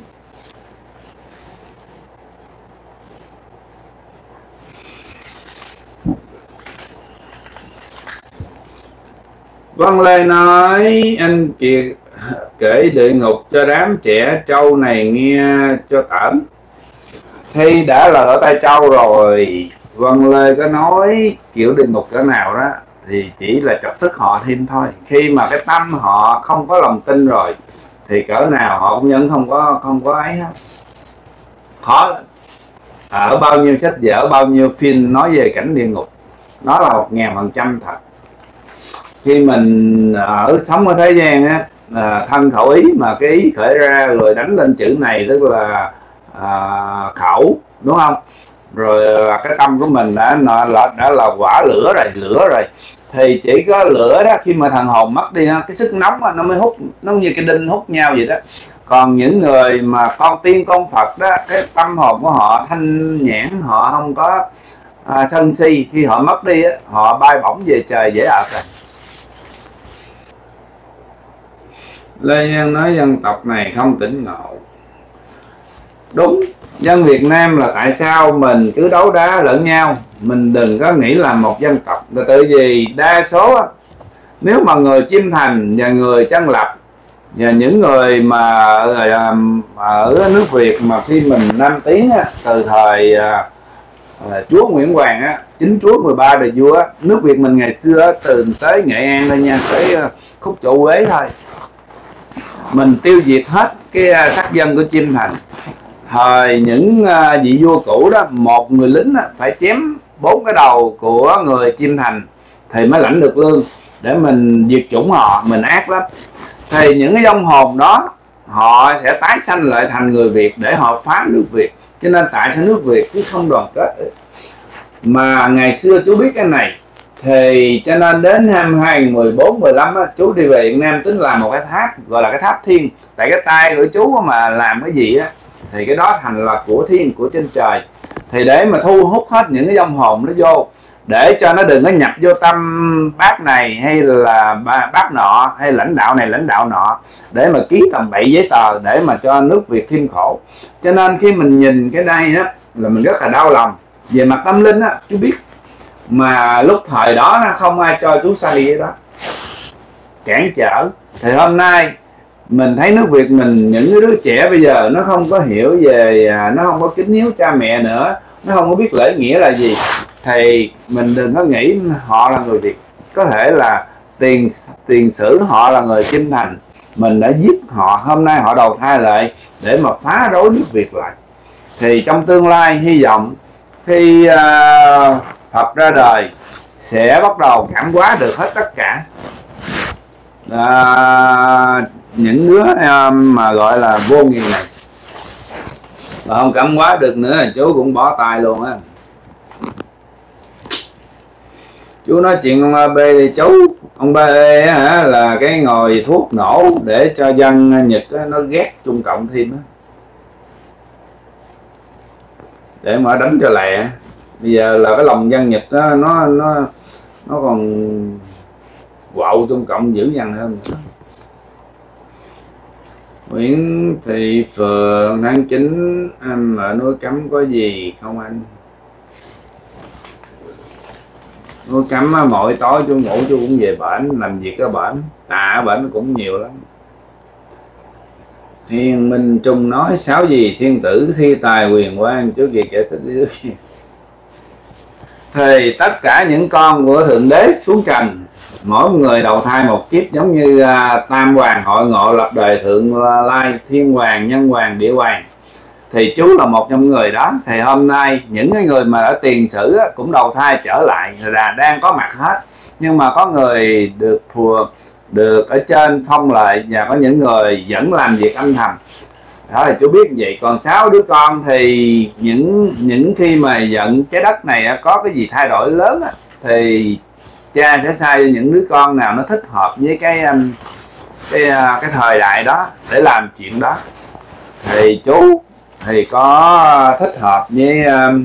Văn Lê nói: anh Kiệt kể địa ngục cho đám trẻ trâu này nghe cho tởm. Khi đã là ở tay trâu rồi, Văn Lê có nói kiểu địa ngục cỡ nào đó thì chỉ là chọc tức họ thêm thôi. Khi mà cái tâm họ không có lòng tin rồi thì cỡ nào họ cũng vẫn không có không có ấy hết. Khó. Ở bao nhiêu sách vở, bao nhiêu phim nói về cảnh địa ngục, nó là một ngàn phần trăm thật. Khi mình ở sống ở thế gian á, à, thân khẩu ý mà cái ý khởi ra rồi đánh lên chữ này tức là à, khẩu, đúng không? Rồi cái tâm của mình đã đã, đã là quả lửa rồi, lửa rồi thì chỉ có lửa đó, khi mà thần hồn mất đi cái sức nóng đó, nó mới hút, nó như cái đinh hút nhau vậy đó. Còn những người mà con tiên con Phật đó, cái tâm hồn của họ thanh nhãn, họ không có à, sân si, khi họ mất đi á, họ bay bổng về trời dễ ợt rồi. Lê Nhân nói dân tộc này không tỉnh ngộ. Đúng, dân Việt Nam là tại sao mình cứ đấu đá lẫn nhau. Mình đừng có nghĩ là một dân tộc. Là tự vì đa số nếu mà người Chiêm Thành và người Chân Lập và những người mà ở nước Việt mà khi mình Nam Tiến từ thời chúa Nguyễn Hoàng á, chính chúa mười ba đời vua á, nước Việt mình ngày xưa từ tới Nghệ An thôi nha, tới khúc Chỗ Quế thôi, mình tiêu diệt hết cái sắc dân của Chiêm Thành. Thời những vị vua cũ đó, một người lính phải chém bốn cái đầu của người Chiêm Thành thì mới lãnh được lương, để mình diệt chủng họ, mình ác lắm. Thì những cái vong hồn đó họ sẽ tái sanh lại thành người Việt để họ phá nước Việt. Cho nên tại sao nước Việt cứ không đoàn kết? Mà ngày xưa chú biết cái này, thì cho nên đến năm hai nghìn mười bốn mười lăm á, chú đi về Việt Nam tính làm một cái tháp gọi là cái tháp thiên. Tại cái tay của chú mà làm cái gì á thì cái đó thành là của thiên, của trên trời. Thì để mà thu hút hết những cái vong hồn nó vô, để cho nó đừng có nhập vô tâm bác này hay là bác nọ, hay lãnh đạo này lãnh đạo nọ, để mà ký tầm bậy giấy tờ để mà cho nước Việt thêm khổ. Cho nên khi mình nhìn cái đây á là mình rất là đau lòng. Về mặt tâm linh á, chú biết mà lúc thời đó không ai cho chú xa đi cái đó, cản trở. Thì hôm nay mình thấy nước Việt mình, những cái đứa trẻ bây giờ nó không có hiểu về, nó không có kính hiếu cha mẹ nữa, nó không có biết lễ nghĩa là gì, thì mình đừng có nghĩ họ là người Việt. Có thể là tiền tiền sử họ là người Chiêm Thành, mình đã giết họ, hôm nay họ đầu thai lại để mà phá rối nước Việt lại. Thì trong tương lai hy vọng khi uh, Phật ra đời sẽ bắt đầu cảm hóa được hết tất cả uh, những đứa uh, mà gọi là vô nghiền này. Mà không cảm hóa được nữa chú cũng bỏ tay luôn á. Chú nói chuyện ông A B thì chú ông ba E hả, là cái ngồi thuốc nổ để cho dân Nhật á, nó ghét Trung Cộng thêm á, để mà đánh cho lẹ. Bây giờ là cái lòng dân Nhật đó, nó nó nó còn quạo Trung Cộng dữ dằn hơn nữa. Nguyễn Thị Phượng tháng chín, anh ở núi Cấm có gì không anh? Núi Cấm mỗi tối chú ngủ chú cũng về bển làm việc ở bển, à ở bển cũng nhiều lắm. Thiên Minh Trung nói sáu gì thiên tử thi tài quyền quan, chú Kiệt giải thích đi. Thì tất cả những con của Thượng Đế xuống trần, mỗi người đầu thai một kiếp, giống như uh, Tam Hoàng hội ngộ lập đời Thượng Lai, Thiên Hoàng, Nhân Hoàng, Địa Hoàng. Thì chú là một trong người đó. Thì hôm nay những cái người mà ở tiền sử á, cũng đầu thai trở lại là đang có mặt hết. Nhưng mà có người được phù được ở trên phong lợi, và có những người vẫn làm việc âm thầm. Đó là chú biết vậy. Còn sáu đứa con thì những những khi mà giận trái đất này có cái gì thay đổi lớn á, thì cha sẽ sai cho những đứa con nào nó thích hợp với cái cái cái thời đại đó để làm chuyện đó. Thì chú thì có thích hợp với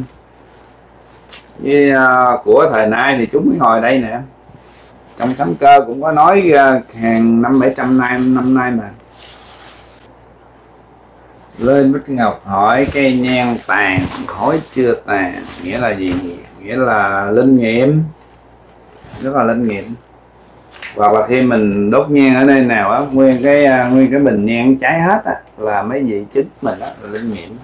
với của thời nay thì chú mới ngồi đây nè. Trong Sấm Cơ cũng có nói hàng năm bảy trăm năm năm nay mà. Lên Bích Ngọc hỏi cây nhang tàn khói chưa tàn nghĩa là gì? Nghĩa là linh nghiệm, rất là linh nghiệm. Hoặc là khi mình đốt nhang ở nơi nào á, nguyên cái nguyên cái bình nhang cháy hết á, là mấy vị chính mình đó là linh nghiệm.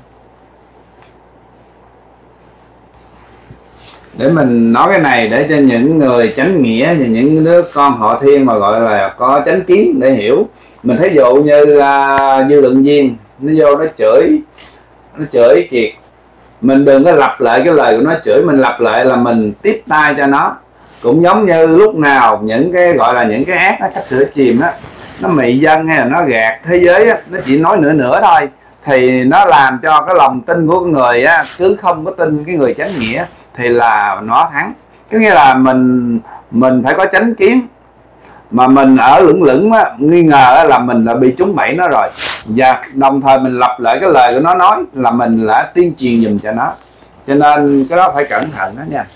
Để mình nói cái này để cho những người chánh nghĩa và những đứa con họ Thiên mà gọi là có chánh kiến để hiểu. Mình thấy dụ như uh, Dư Lượng Viên nó vô nó chửi nó chửi Kiệt, mình đừng có lặp lại cái lời của nó chửi, mình lặp lại là mình tiếp tay cho nó. Cũng giống như lúc nào những cái gọi là những cái ác nó sắp sửa chìm đó, nó mị dân hay là nó gạt thế giới á, nó chỉ nói nửa nửa thôi, thì nó làm cho cái lòng tin của người á, cứ không có tin cái người chánh nghĩa thì là nó thắng. Có nghĩa là mình mình phải có chánh kiến, mà mình ở lửng lửng á, nghi ngờ là mình là bị trúng bẫy nó rồi, và đồng thời mình lặp lại cái lời của nó nói là mình đã tuyên truyền dùm cho nó. Cho nên cái đó phải cẩn thận đó nha.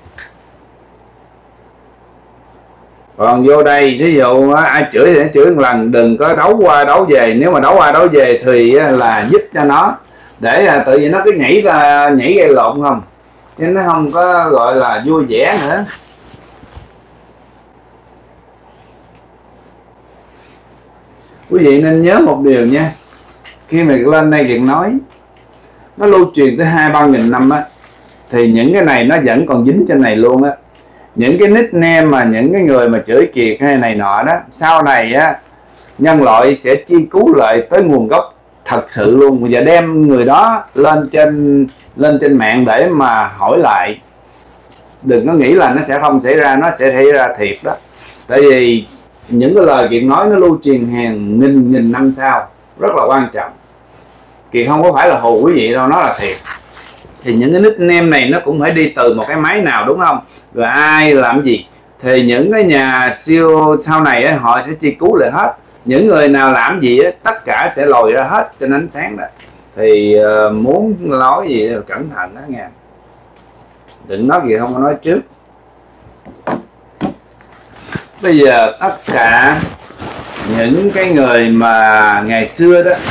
Còn vô đây thí dụ ai chửi thì chửi một lần, đừng có đấu qua đấu về. Nếu mà đấu qua đấu về thì là giúp cho nó, để tự nhiên nó cứ nhảy ra nhảy gây lộn không, chứ nó không có gọi là vui vẻ nữa. Quý vị nên nhớ một điều nha, khi mà lên đây Kiệt nói nó lưu truyền tới hai ba nghìn năm á, thì những cái này nó vẫn còn dính trên này luôn á. Những cái nickname mà những cái người mà chửi Kiệt hay này nọ đó, sau này á nhân loại sẽ chi cứu lại tới nguồn gốc thật sự luôn, và đem người đó lên trên lên trên mạng để mà hỏi lại. Đừng có nghĩ là nó sẽ không xảy ra, nó sẽ xảy ra thiệt đó. Tại vì những cái lời Kiệt nói nó lưu truyền hàng nghìn nghìn năm sau, rất là quan trọng. Kiệt không có phải là hù quý vị đâu, nó là thiệt. Thì những cái nickname này nó cũng phải đi từ một cái máy nào, đúng không? Rồi ai làm gì thì những cái nhà siêu sau này ấy, họ sẽ chi cứu lại hết. Những người nào làm gì ấy, tất cả sẽ lòi ra hết trên ánh sáng đó. Thì uh, muốn nói gì là cẩn thận đó nha, đừng nói gì không có nói trước. Bây giờ tất cả những cái người mà ngày xưa đó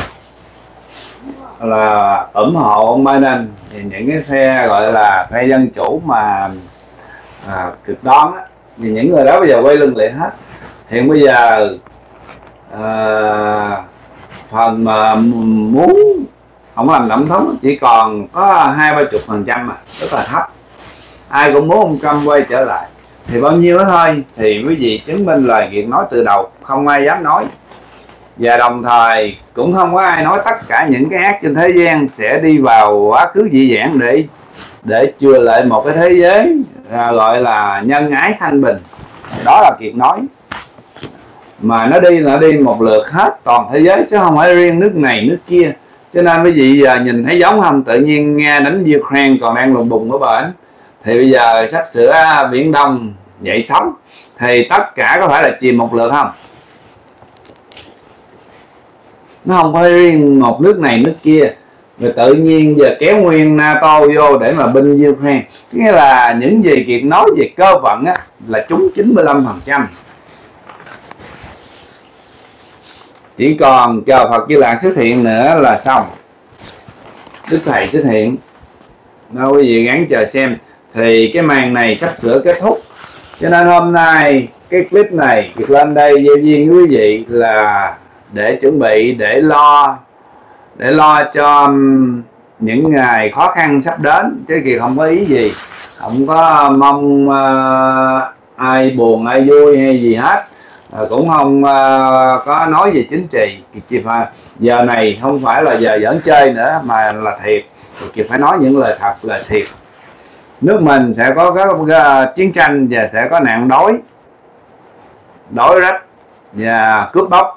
là ủng hộ ông Biden, thì những cái phe gọi là phe dân chủ mà à, cực đoan á, thì những người đó bây giờ quay lưng lại hết. Hiện bây giờ à, phần mà muốn ông làm tổng thống chỉ còn có hai ba chục phần trăm mà, rất là thấp. Ai cũng muốn ông Trump quay trở lại, thì bao nhiêu đó thôi. Thì quý vị chứng minh lời Kiệt nói từ đầu, không ai dám nói. Và đồng thời cũng không có ai nói tất cả những cái ác trên thế gian sẽ đi vào quá khứ dị vãng để để chừa lại một cái thế giới à, gọi là nhân ái thanh bình. Đó là Kiệt nói, mà nó đi nó đi một lượt hết toàn thế giới chứ không phải riêng nước này nước kia. Cho nên quý vị giờ nhìn thấy giống không? Tự nhiên Nga đánh Ukraine còn đang lùng bùng ở bển, thì bây giờ sắp sửa Biển Đông dậy sóng, thì tất cả có phải là chìm một lượt không? Nó không phải riêng một nước này nước kia. Rồi tự nhiên giờ kéo nguyên NATO vô để mà binh Ukraine. Nghĩa là những gì Kiệt nói về cơ vận á, là trúng chín mươi lăm phần trăm. Chỉ còn chờ Phật Di Lặc xuất hiện nữa là xong. Đức Thầy xuất hiện. Đâu quý vị gắng chờ xem. Thì cái màn này sắp sửa kết thúc. Cho nên hôm nay cái clip này Kiệt lên đây gieo duyên quý vị là để chuẩn bị, để lo để lo cho những ngày khó khăn sắp đến. Chứ Kiệt không có ý gì, không có mong uh, ai buồn ai vui hay gì hết, uh, cũng không uh, có nói về chính trị. Kiệt phải, giờ này không phải là giờ giỡn chơi nữa mà là thiệt. Kiệt phải nói những lời thật, lời thiệt. Nước mình sẽ có các uh, chiến tranh và sẽ có nạn đói, đói rách và cướp bóc.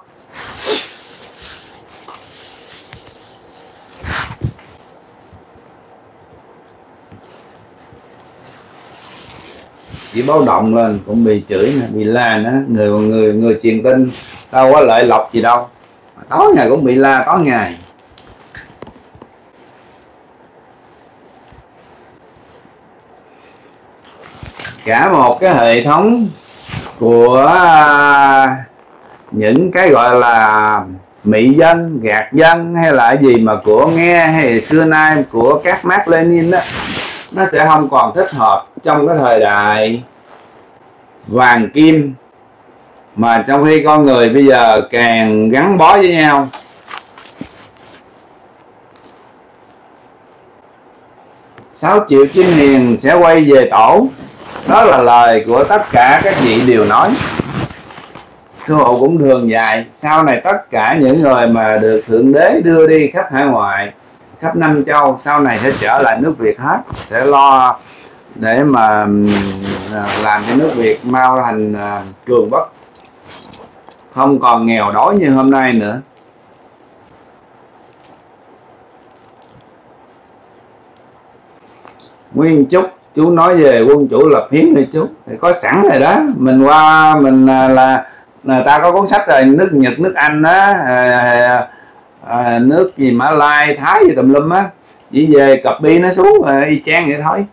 Chỉ báo động lên cũng bị chửi, bị la nữa. Người người người truyền tin đâu có lợi lộc gì đâu, tối ngày cũng bị la tối ngày. Cả một cái hệ thống của những cái gọi là mỹ dân, gạt dân hay là gì mà của Nghe hay xưa nay của các Mác Lênin đó, nó sẽ không còn thích hợp trong cái thời đại vàng kim. Mà trong khi con người bây giờ càng gắn bó với nhau, sáu triệu chim hiền sẽ quay về tổ. Đó là lời của tất cả các vị đều nói. Sư Hộ cũng thường dạy sau này tất cả những người mà được Thượng Đế đưa đi khắp hải ngoại, khắp năm châu, sau này sẽ trở lại nước Việt hết, sẽ lo để mà làm cho nước Việt mau thành cường quốc, không còn nghèo đói như hôm nay nữa. Nguyên Trúc chú nói về quân chủ lập hiến này chú, thì có sẵn rồi đó. Mình qua mình là người ta có cuốn sách rồi, nước Nhật, nước Anh đó, à, à, nước gì Mã Lai, Thái gì tùm lum á, chỉ về copy nó xuống rồi y chang vậy thôi.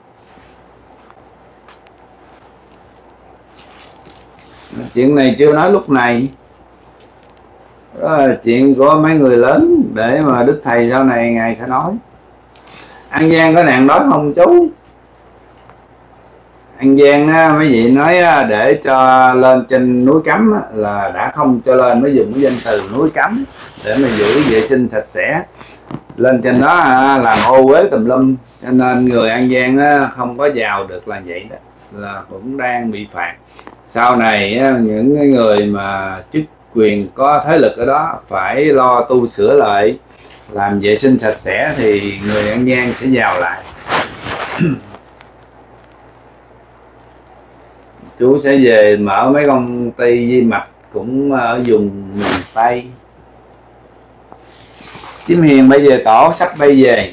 Chuyện này chưa nói lúc này, đó là chuyện của mấy người lớn để mà Đức Thầy sau này ngài sẽ nói. An Giang có nạn đói không chú? An Giang á, mấy vị nói á, để cho lên trên núi Cấm á, là đã không cho lên, mới dùng cái danh từ núi Cấm để mà giữ vệ sinh sạch sẽ. Lên trên đó á, làm ô uế tùm lum, cho nên người An Giang á, không có vào được là vậy đó, là cũng đang bị phạt. Sau này á, những cái người mà chức quyền có thế lực ở đó phải lo tu sửa lại, làm vệ sinh sạch sẽ thì người An Giang sẽ vào lại. Chú sẽ về mở mấy công ty vi mạch cũng ở vùng miền Tây. Chim hiền bây giờ tổ sắp bay về.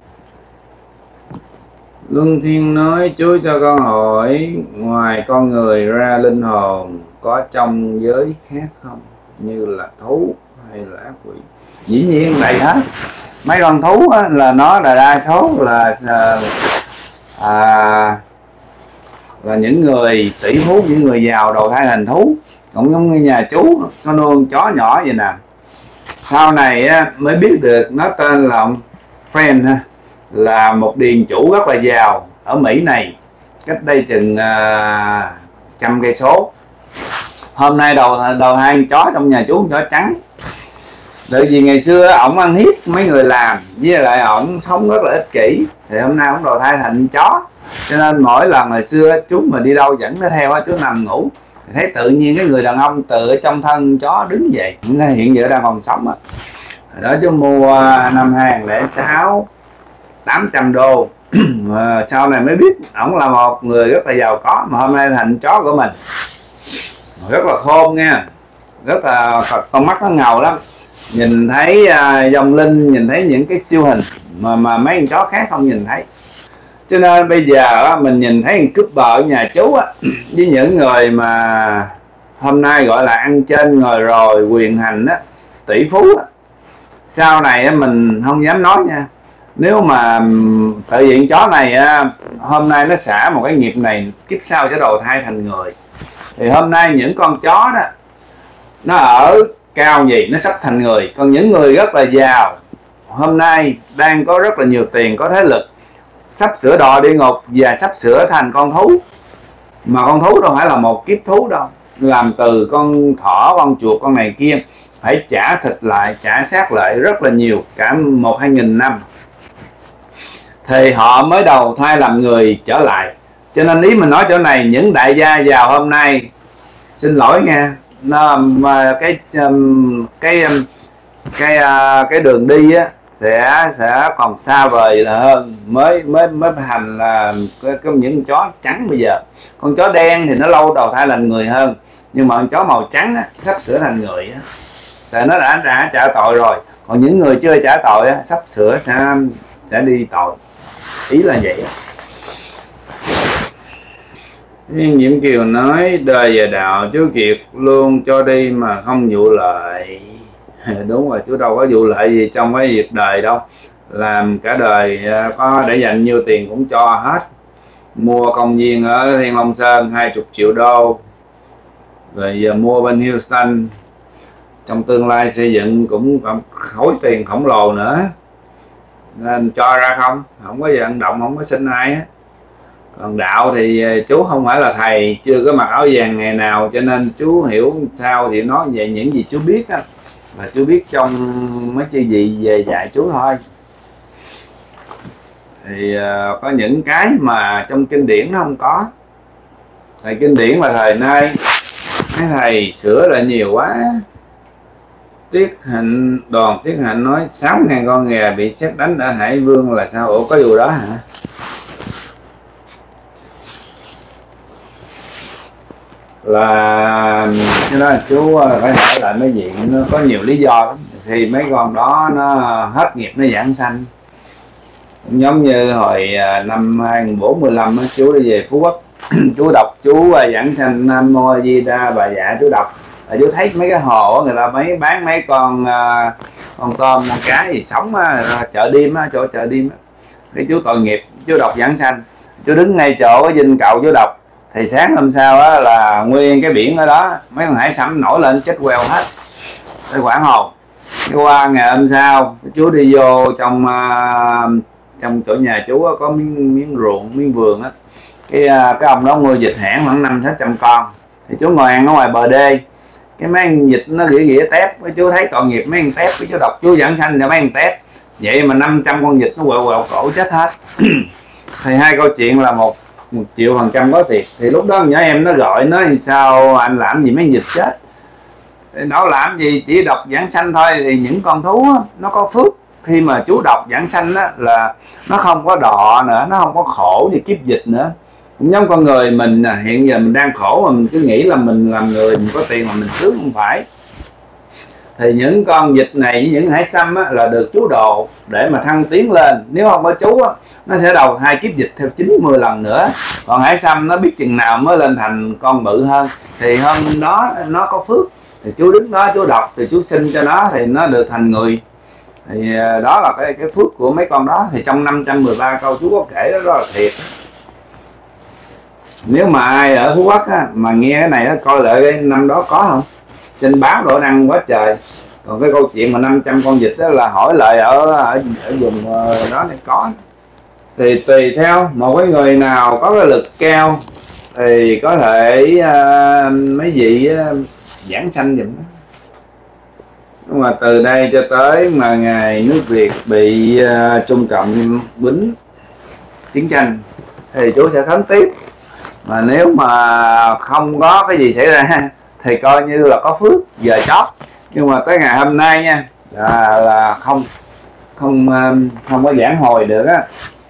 Luân Thiên nói chú cho con hỏi, ngoài con người ra linh hồn có trong giới khác không, như là thú hay là ác quỷ? Dĩ nhiên vậy hết. Mấy con thú á, là nó là đa số là à, là những người tỷ phú, những người giàu đầu thai thành thú. Cũng giống như nhà chú nó nuôi chó nhỏ vậy nè. Sau này á, mới biết được nó tên là ông Friend, là một điền chủ rất là giàu ở Mỹ này, cách đây chừng à, trăm cây số. Hôm nay đầu đầu hai chó trong nhà chú, chó trắng. Tại vì ngày xưa ổng ăn hiếp mấy người làm, với lại ổng sống rất là ích kỷ, thì hôm nay ổng đầu thai thành chó. Cho nên mỗi lần hồi xưa chú mà đi đâu dẫn nó theo, chú nằm ngủ thấy tự nhiên cái người đàn ông từ ở trong thân chó đứng dậy, hiện giờ đang còn sống á. Đó chú mua năm hai không không sáu tám trăm đô. Mà sau này mới biết ổng là một người rất là giàu có, mà hôm nay thành chó của mình. Rất là khôn nha, rất là con mắt nó ngầu lắm, nhìn thấy uh, dòng linh, nhìn thấy những cái siêu hình mà mà mấy con chó khác không nhìn thấy. Cho nên bây giờ mình nhìn thấy cướp bờ ở nhà chú á, với những người mà hôm nay gọi là ăn trên ngồi rồi quyền hành á, tỷ phú á, sau này mình không dám nói nha, nếu mà tự diện chó này á, hôm nay nó xả một cái nghiệp này, kiếp sau sẽ đầu thai thành người. Thì hôm nay những con chó đó nó ở cao gì nó sắp thành người. Còn những người rất là giàu hôm nay đang có rất là nhiều tiền, có thế lực, sắp sửa đọa địa ngục và sắp sửa thành con thú. Mà con thú đâu phải là một kiếp thú đâu, làm từ con thỏ, con chuột, con này kia, phải trả thịt lại, trả xác lại rất là nhiều, cả một hai nghìn năm thì họ mới đầu thai làm người trở lại. Cho nên ý mình nói chỗ này, những đại gia giàu hôm nay, xin lỗi nha, nó mà cái cái cái cái đường đi á sẽ sẽ còn xa vời là hơn, mới mới mới hành là cái, cái những chó trắng bây giờ. Con chó đen thì nó lâu đầu thai làm người hơn, nhưng mà con chó màu trắng á, sắp sửa thành người á, thì nó đã đã trả tội rồi. Còn những người chưa trả tội á, sắp sửa sẽ sẽ đi tội, ý là vậy. Diễm Kiều nói đời và đạo chú Kiệt luôn cho đi mà không vụ lợi. Đúng rồi, chú đâu có vụ lợi gì trong cái việc đời đâu, làm cả đời có để dành nhiêu tiền cũng cho hết. Mua công viên ở Thiên Long Sơn hai mươi triệu đô, rồi giờ mua bên Houston, trong tương lai xây dựng cũng khối tiền khổng lồ nữa, nên cho ra không, không có vận động, không có xin ai á. Còn đạo thì chú không phải là thầy, chưa có mặc áo vàng ngày nào, cho nên chú hiểu sao thì nói về những gì chú biết á, và chú biết trong mấy cái gì về dạy chú thôi. Thì uh, có những cái mà trong kinh điển nó không có. Thầy kinh điển là thời nay cái thầy sửa lại nhiều quá. Tiết Hạnh, Đoàn Tiết Hạnh nói sáu ngàn con gà bị sét đánh ở Hải Vương là sao? Ủa có điều đó hả? Là cái đó chú phải hỏi lại mấy viện, nó có nhiều lý do lắm. Thì mấy con đó nó hết nghiệp nó giảng sanh. Giống như hồi năm hai nghìn bốn trăm mười lăm chú đi về Phú Quốc, chú đọc chú giảng sanh Nam Mô A Di Đà Bà Dạ, chú đọc là chú thấy mấy cái hồ người ta mấy bán mấy con con tôm, con cá gì sống á, chợ đêm á, chỗ chợ đêm á. Cái chú tội nghiệp, chú đọc giảng sanh, chú đứng ngay chỗ ở dinh cậu chú đọc. Thì sáng hôm sau á là nguyên cái biển ở đó mấy con hải sẩm nổi lên chết queo hết, cái quảng hồ. Cái qua ngày hôm sau chú đi vô trong uh, trong chỗ nhà chú á, có miếng miếng ruộng, miếng vườn á, cái uh, cái ông đó nuôi vịt hẻn khoảng năm sáu trăm con. Thì chú ngồi ăn ở ngoài bờ đê, cái mấy con vịt nó ghĩa ghĩa tép, cái chú thấy tội nghiệp mấy con tép, cái chú đọc chú giảng sanh cho mấy con tép. Vậy mà năm trăm con vịt nó quẹo quẹo cổ chết hết. Thì hai câu chuyện là một một triệu phần trăm có thiệt. Thì lúc đó nhỏ em nó gọi nói sao anh làm gì mấy con vịt chết. Thì nó làm gì, chỉ đọc giảng sanh thôi. Thì những con thú á, nó có phước khi mà chú đọc giảng sanh á, là nó không có đọ nữa, nó không có khổ như kiếp dịch nữa. Cũng giống con người mình hiện giờ mình đang khổ mà mình cứ nghĩ là mình làm người mình có tiền mà mình sướng, không phải. Thì những con vịt này với những hải sâm á, là được chú độ để mà thăng tiến lên. Nếu không có chú á, nó sẽ đầu hai kiếp dịch theo chín mươi lần nữa. Còn hải sâm nó biết chừng nào mới lên thành con bự hơn. Thì hôm đó nó có phước, thì chú đứng đó chú đọc, thì chú xin cho nó thì nó được thành người. Thì đó là cái, cái phước của mấy con đó. Thì trong năm trăm mười ba câu chú có kể đó, đó là thiệt. Nếu mà ai ở Phú Quốc á, mà nghe cái này á, coi lại cái năm đó có không, trên báo đồ đăng quá trời. Còn cái câu chuyện mà năm trăm con vịt đó là hỏi lại ở ở, ở vùng đó này có. Thì tùy theo một cái người nào có cái lực cao thì có thể uh, mấy vị uh, giảng sanh giùm đó. Nhưng mà từ đây cho tới mà ngày nước Việt bị uh, Trung Cộng bính chiến tranh thì chú sẽ thắng tiếp. mà nếu mà không có cái gì xảy ra thì coi như là có phước giờ chót. Nhưng mà tới ngày hôm nay nha là, là không không không có giảng hồi được á.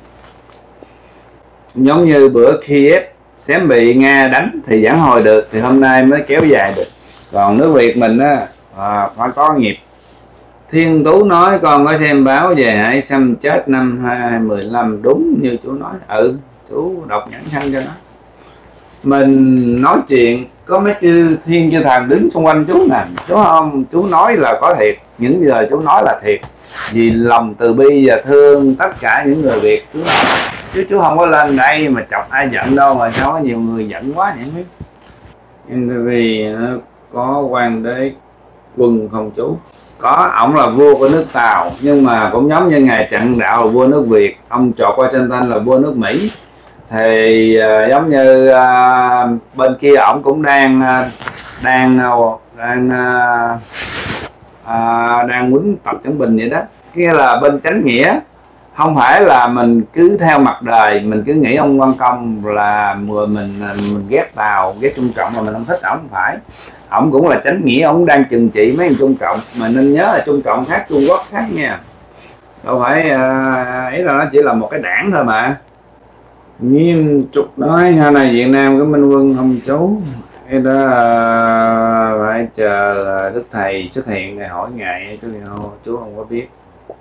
Giống như bữa Kiev xém bị Nga đánh thì giảng hồi được, thì hôm nay mới kéo dài được. Còn nước Việt mình á à, phải có nghiệp. Thiên Tú nói con có xem báo về Hải Sâm chết năm hai không một lăm, đúng như chú nói. Ừ, chú đọc nhãn thân cho nó. Mình nói chuyện có mấy chư thiên chư thần đứng xung quanh chú nè, chú không, chú nói là có thiệt, những giờ chú nói là thiệt, vì lòng từ bi và thương tất cả những người Việt chú nói. Chứ chú không có lên đây mà chọc ai giận đâu, mà sao có nhiều người giận quá vậy biết. Nhưng vì có quan đế quân không chú, có ổng là vua của nước Tàu, nhưng mà cũng giống như ngài Trần Đạo là vua nước Việt, ông George Washington là vua nước Mỹ. Thì uh, giống như uh, bên kia ổng cũng đang uh, đang uh, đang uh, uh, đang quýnh Tập Cận Bình vậy đó. Nghĩa là bên chánh nghĩa, không phải là mình cứ theo mặt đời, mình cứ nghĩ ông Quan Công là mình mình, mình ghét Tàu, ghét Trung Cộng mà mình không thích ổng. Không phải, ổng cũng là chánh nghĩa, ổng đang trừng trị mấy thằng Trung Cộng. Mà nên nhớ là Trung Cộng khác, Trung Quốc khác nha, đâu phải uh, ý là nó chỉ là một cái đảng thôi mà. Nghiêm Trục nói hôm nay Việt Nam có minh quân không chú, cái đó uh, phải chờ Đức Thầy xuất hiện ngày hỏi ngày, chú không, chú không có biết.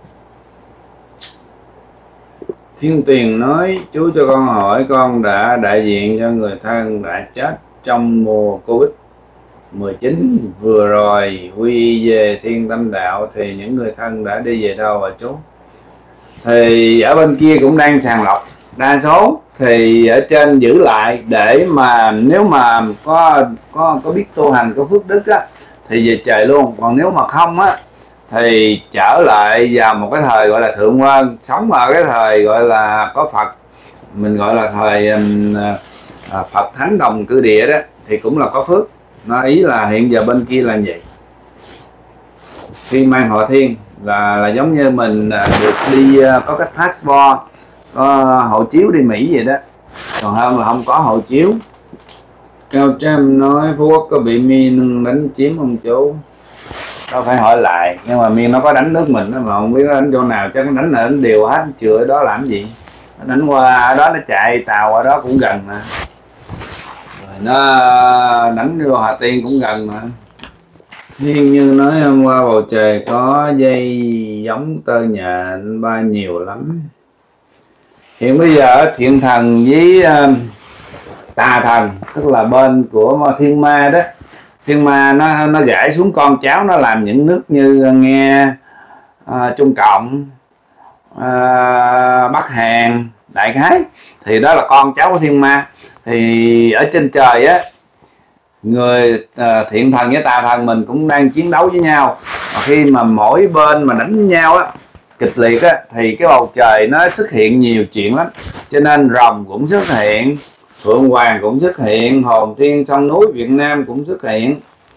Thiên Tiền nói chú cho con hỏi, con đã đại diện cho người thân đã chết trong mùa Covid mười chín vừa rồi quy về Thiên Tâm Đạo, thì những người thân đã đi về đâu rồi chú? Thì ở bên kia cũng đang sàng lọc, đa số thì ở trên giữ lại để mà nếu mà có có có biết tu hành, có phước đức á thì về trời luôn. Còn nếu mà không á thì trở lại vào một cái thời gọi là thượng quân, sống ở cái thời gọi là có Phật, mình gọi là thời um, uh, Phật Thánh Đồng Cư Địa đó, thì cũng là có phước. Nó ý là hiện giờ bên kia là vậy. Khi mang họ Thiên là là giống như mình uh, được đi uh, có cái passport, có hộ chiếu đi Mỹ vậy đó, còn hơn là không có hộ chiếu. Cao Trâm nói Phú Quốc có bị Miên đánh chiếm không chú? Đâu phải hỏi lại, nhưng mà Miên nó có đánh nước mình mà không biết nó đánh chỗ nào, chắc nó đánh là đánh đều hết, chưa ở đó làm gì. Nó đánh qua ở đó, nó chạy tàu ở đó cũng gần mà, rồi nó đánh vô Hà Tiên cũng gần mà. Thiên Như nói hôm qua bầu trời có dây giống tơ nhện bay nhiều lắm. Hiện bây giờ thiện thần với uh, tà thần, tức là bên của thiên ma đó, thiên ma nó nó gãi xuống con cháu nó, làm những nước như Nghe, uh, Trung Cộng, uh, Bắc Hàn đại khái, thì đó là con cháu của thiên ma. Thì ở trên trời á, người uh, thiện thần với tà thần mình cũng đang chiến đấu với nhau, và khi mà mỗi bên mà đánh nhau á kịch liệt á thì cái bầu trời nó xuất hiện nhiều chuyện lắm. Cho nên rồng cũng xuất hiện, phượng hoàng cũng xuất hiện, hồn thiên sông núi Việt Nam cũng xuất hiện.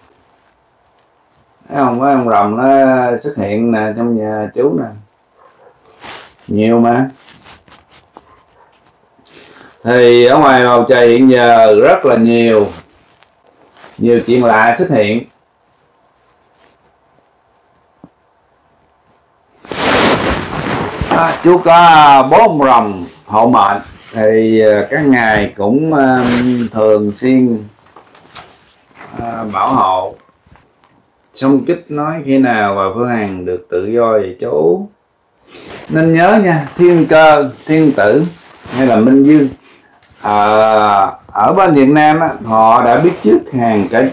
Thấy không, có ông rồng nó xuất hiện nè trong nhà chú nè, nhiều mà. Thì ở ngoài bầu trời hiện giờ rất là nhiều nhiều chuyện lạ xuất hiện. À, chú có bốn ông rồng hộ mệnh, thì các ngài cũng uh, thường xuyên uh, bảo hộ. Song Kích nói khi nào và Phương Hằng được tự do vậy chú? Nên nhớ nha, thiên cơ, thiên tử hay là Minh Dương à, ở bên Việt Nam á, họ đã biết trước hàng cái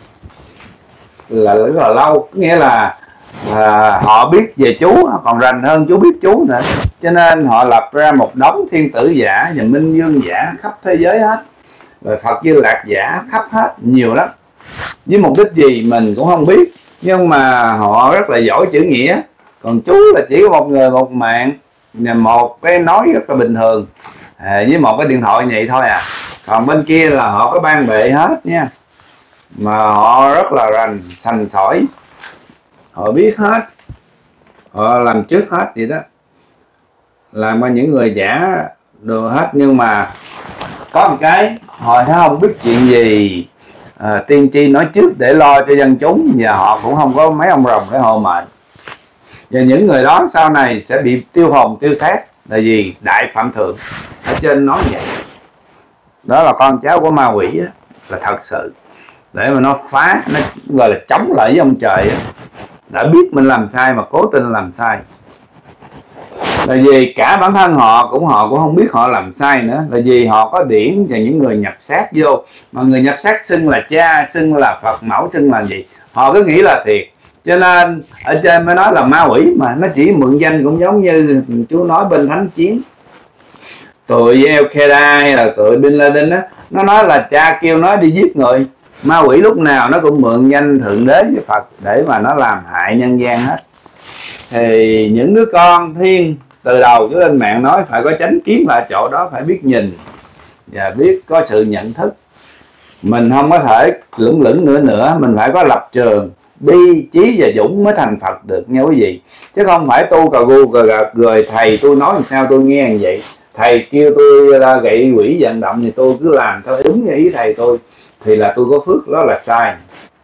là rất là lâu, nghĩa là à, họ biết về chú còn rành hơn chú biết chú nữa, cho nên họ lập ra một đống thiên tử giả và Minh Dương giả khắp thế giới hết, rồi Phật Di Lạc giả khắp hết, nhiều lắm. Với mục đích gì mình cũng không biết, nhưng mà họ rất là giỏi chữ nghĩa. Còn chú là chỉ có một người một mạng, một cái nói rất là bình thường à, với một cái điện thoại vậy thôi à. Còn bên kia là họ có ban bệ hết nha, mà họ rất là rành sành sỏi, họ biết hết, họ làm trước hết vậy đó, làm qua những người giả đồ hết. Nhưng mà có một cái họ sẽ không biết chuyện gì. À, tiên tri nói trước để lo cho dân chúng, và họ cũng không có mấy ông rồng để hộ mệnh. Và những người đó sau này sẽ bị tiêu hồn tiêu xác, là vì đại phạm thượng ở trên nói vậy. Đó là con cháu của ma quỷ đó, là thật sự để mà nó phá, nó gọi là chống lại với ông trời đó. Đã biết mình làm sai mà cố tình làm sai, là vì cả bản thân họ cũng họ cũng không biết họ làm sai nữa, là vì họ có điển và những người nhập xác vô, mà người nhập xác xưng là cha, xưng là Phật mẫu, xưng là gì, họ cứ nghĩ là thiệt. Cho nên ở trên mới nói là ma quỷ, mà nó chỉ mượn danh, cũng giống như chú nói bên thánh chiến, tụi Al-Qaeda hay là tụi Bin Laden đó, nó nói là cha kêu nó đi giết người. Ma quỷ lúc nào nó cũng mượn danh Thượng Đế với Phật để mà nó làm hại nhân gian hết. Thì những đứa con thiên từ đầu cứ lên mạng nói phải có chánh kiến là chỗ đó, phải biết nhìn và biết có sự nhận thức. Mình không có thể lững lững nữa nữa, mình phải có lập trường, bi, trí và dũng mới thành Phật được nha quý vị. Chứ không phải tu cà gu cà gật rồi thầy tôi nói làm sao tôi nghe như vậy, thầy kêu tôi ra gậy quỷ vận động thì tôi cứ làm theo đúng như ý thầy tôi, thì là tôi có phước, đó là sai.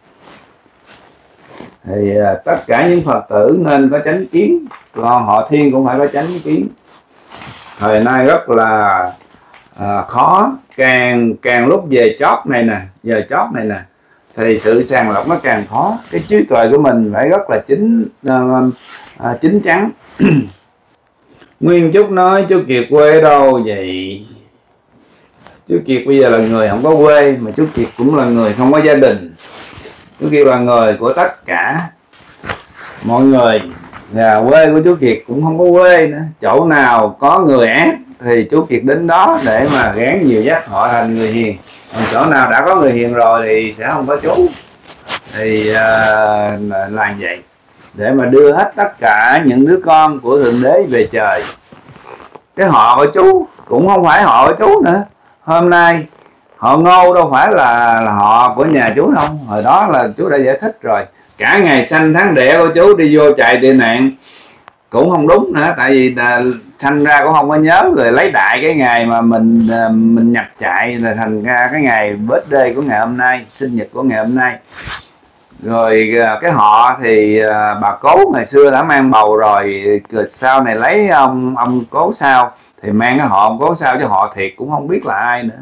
Thì à, tất cả những Phật tử nên có chánh kiến, còn họ thiên cũng phải có chánh kiến. Thời nay rất là à, khó, càng càng lúc về chót này nè, giờ chót này nè, thì sự sàng lọc nó càng khó. Cái trí tuệ của mình phải rất là chính à, à, chính chắn. Nguyên Trúc nói chú Kiệt quê đâu vậy? Chú Kiệt bây giờ là người không có quê, mà chú Kiệt cũng là người không có gia đình. Chú Kiệt là người của tất cả mọi người. Và quê của chú Kiệt cũng không có quê nữa. Chỗ nào có người ác thì chú Kiệt đến đó để mà gán nhiều dắt họ thành người hiền. Còn chỗ nào đã có người hiền rồi thì sẽ không có chú. Thì uh, làm vậy để mà đưa hết tất cả những đứa con của Thượng Đế về trời. Cái họ của chú cũng không phải họ của chú nữa. Hôm nay họ Ngô đâu phải là, là họ của nhà chú đâu. Hồi đó là chú đã giải thích rồi. Cả ngày sanh tháng đẻ của chú đi vô chạy tị nạn cũng không đúng nữa. Tại vì là, sanh ra cũng không có nhớ, rồi lấy đại cái ngày mà mình mình nhập trại là thành ra cái ngày birthday của ngày hôm nay, sinh nhật của ngày hôm nay. Rồi cái họ thì bà Cố ngày xưa đã mang bầu rồi, rồi sau này lấy ông ông Cố sau thì mang cái họ ông Cố sau, chứ họ thiệt cũng không biết là ai nữa.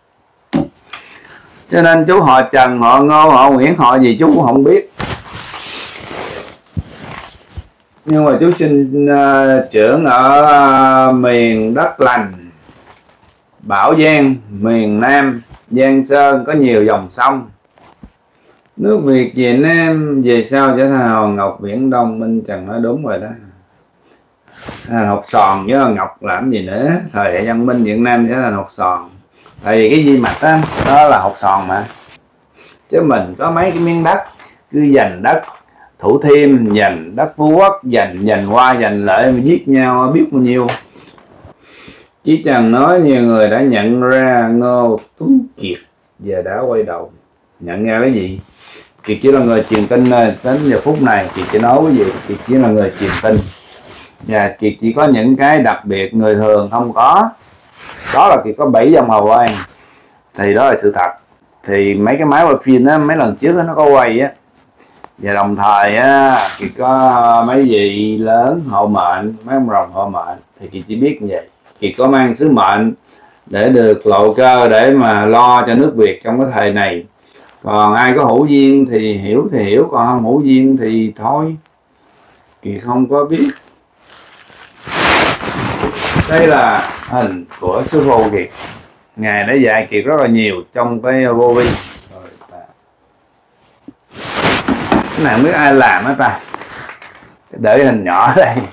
Cho nên chú họ Trần, họ Ngô, họ Nguyễn, họ gì chú cũng không biết. Nhưng mà chú sinh uh, trưởng ở uh, miền đất lành Bảo Giang, miền Nam Giang Sơn có nhiều dòng sông. Nước Việt về Nam về sau trở thành hòn ngọc Viễn Đông. Minh Trần nói đúng rồi đó. Thành hột sòn với ngọc làm gì nữa. Thời đại văn minh Việt Nam sẽ thành hột sòn. Tại vì cái di mạch đó, đó là hột sòn mà. Chứ mình có mấy cái miếng đất cứ giành đất Thủ Thiêm, giành đất Phú Quốc, giành giành qua giành lại mà giết nhau biết bao nhiêu. Chí Trần nói nhiều người đã nhận ra Ngô Tuấn Kiệt giờ đã quay đầu. Nhận ra cái gì? Kiệt chỉ là người truyền tin thôi. Đến giờ phút này Kiệt chỉ nói cái gì? Kiệt chỉ là người truyền tin. Và Kiệt chỉ có những cái đặc biệt người thường không có. Đó là Kiệt có bảy dòng hào quang. Thì đó là sự thật. Thì mấy cái máy quay phim á, mấy lần trước á, nó có quay á. Và đồng thời á, Kiệt có mấy vị lớn hộ mệnh, mấy ông rồng hộ mệnh. Thì Kiệt chỉ biết như vậy. Kiệt có mang sứ mệnh để được lộ cơ, để mà lo cho nước Việt trong cái thời này. Còn ai có hữu duyên thì hiểu thì hiểu, còn không hữu duyên thì thôi. Kiệt không có biết. Đây là hình của sư phụ Kiệt. Ngài đã dạy Kiệt rất là nhiều trong cái vô vi. Cái này không biết ai làm hết ta. Để hình nhỏ ở đây.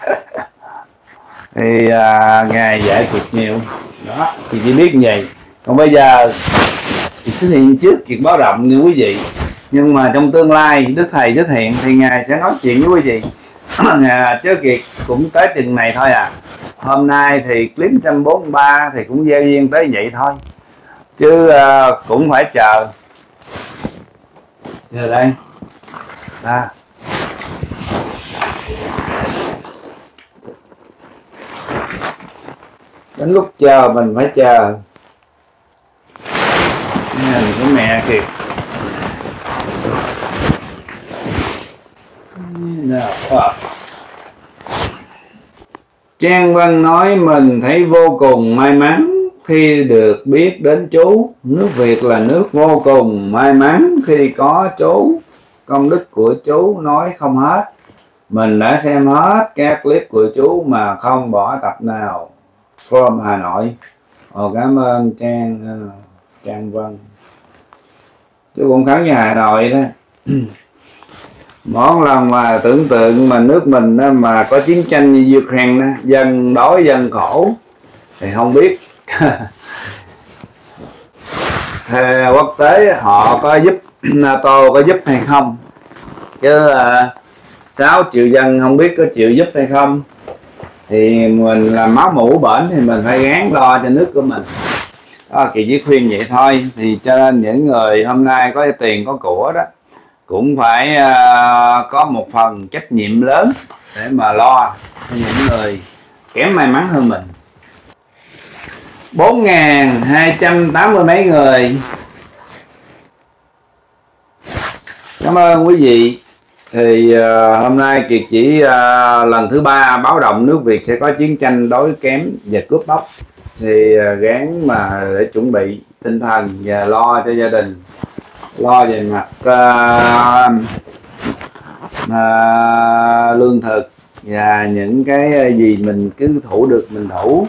Thì à, Ngài dạy Kiệt nhiều. Đó, thì chỉ biết như vậy. Còn bây giờ thì xuất hiện trước Kiệt báo động như quý vị. Nhưng mà trong tương lai Đức Thầy xuất hiện thì Ngài sẽ nói chuyện với quý vị. Chứ Kiệt cũng tới chừng này thôi à. Hôm nay thì clip một trăm bốn mươi ba thì cũng gieo duyên tới vậy thôi. Chứ uh, cũng phải chờ. Chờ đây. Đó. Đến lúc chờ mình phải chờ. Nhìn của mẹ kìa. Trang Văn nói mình thấy vô cùng may mắn khi được biết đến chú. Nước Việt là nước vô cùng may mắn khi có chú. Công đức của chú nói không hết. Mình đã xem hết các clip của chú mà không bỏ tập nào. From Hà Nội. Ồ, cảm ơn Trang Trang Văn. Chú cũng khấn với Hà Nội đó. Mỗi lần mà tưởng tượng mà nước mình đó, mà có chiến tranh như Ukraine đó, dân đói dân khổ thì không biết quốc tế họ có giúp, NATO có giúp hay không, chứ sáu triệu dân không biết có chịu giúp hay không. Thì mình là máu mủ bển thì mình phải gắng lo cho nước của mình. Đó, Kỳ chỉ khuyên vậy thôi. Thì cho nên những người hôm nay có tiền có của đó cũng phải uh, có một phần trách nhiệm lớn để mà lo cho những người kém may mắn hơn mình. Bốn nghìn hai trăm tám mươi mấy người. Cảm ơn quý vị. Thì uh, hôm nay Kiệt chỉ uh, lần thứ ba báo động nước Việt sẽ có chiến tranh đói kém và cướp bóc. Thì uh, gắng mà để chuẩn bị tinh thần và lo cho gia đình, lo về mặt uh, uh, lương thực và những cái gì mình cứ thủ được mình thủ.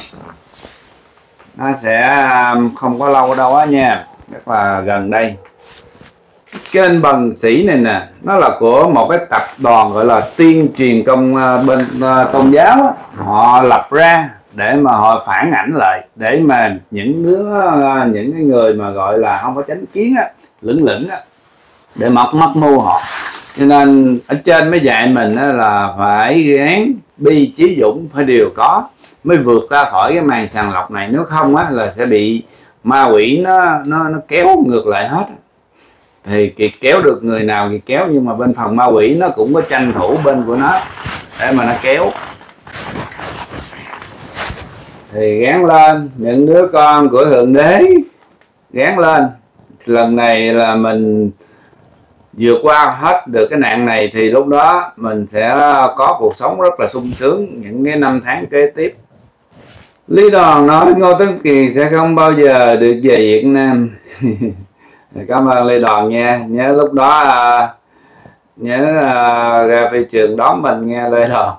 Nó sẽ um, không có lâu đâu á nha, rất là gần đây. Kênh Bần Sĩ này nè, nó là của một cái tập đoàn gọi là Tuyên truyền công uh, bên uh, tôn giáo á. Họ lập ra để mà họ phản ảnh lại, để mà những đứa uh, những cái người mà gọi là không có chánh kiến á, lửng lửng á, để mọc mắc mưu họ. Cho nên ở trên mới dạy mình á, là phải gán bi trí dũng phải đều có mới vượt ra khỏi cái màn sàng lọc này. Nếu không á là sẽ bị ma quỷ nó nó nó kéo ngược lại hết. Thì Kiệt kéo được người nào thì kéo, nhưng mà bên phòng ma quỷ nó cũng có tranh thủ bên của nó để mà nó kéo. Thì gán lên những đứa con của Thượng Đế, gán lên. Lần này là mình vượt qua hết được cái nạn này thì lúc đó mình sẽ có cuộc sống rất là sung sướng những cái năm tháng kế tiếp. Lý Đoàn nói Ngô Tấn Kiệt sẽ không bao giờ được về Việt Nam. Cảm ơn Lê Đoàn nha. Nhớ lúc đó uh, nhớ uh, ra phi trường đón mình nghe Lê Đoàn.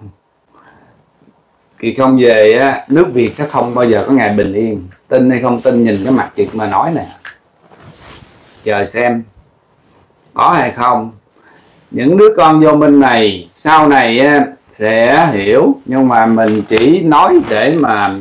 Kỳ không về á, nước Việt sẽ không bao giờ có ngày bình yên. Tin hay không tin nhìn cái mặt Kiệt mà nói nè. Chờ xem có hay không. Những đứa con vô minh này sau này á, sẽ hiểu, nhưng mà mình chỉ nói để mà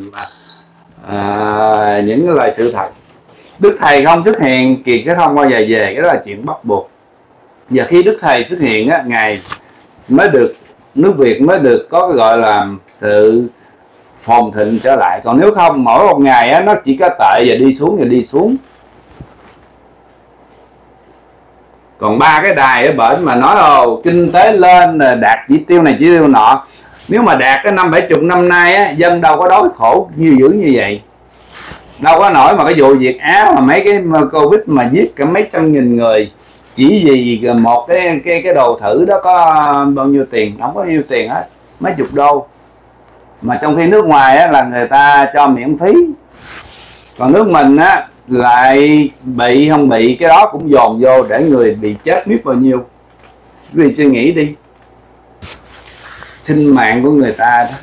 uh, những cái lời sự thật. Đức Thầy không xuất hiện, Kiệt sẽ không bao giờ về, cái đó là chuyện bắt buộc. Và khi Đức Thầy xuất hiện á, Ngài mới được, nước Việt mới được có cái gọi là sự phồn thịnh trở lại. Còn nếu không, mỗi một ngày á, nó chỉ có tệ và đi xuống và đi xuống. Còn ba cái đài ở bển mà nói ồ kinh tế lên đạt chỉ tiêu này chỉ tiêu nọ, nếu mà đạt cái năm bảy chục năm nay á, dân đâu có đói khổ như dữ như vậy. Đâu có nổi mà cái vụ Việt Á mà mấy cái Covid mà giết cả mấy trăm nghìn người chỉ vì một cái cái cái đồ thử đó có bao nhiêu tiền, không có nhiêu tiền hết, mấy chục đô. Mà trong khi nước ngoài á, là người ta cho miễn phí, còn nước mình á lại bị không bị cái đó cũng dồn vô để người bị chết biết bao nhiêu. Vì suy nghĩ đi, sinh mạng của người ta đó.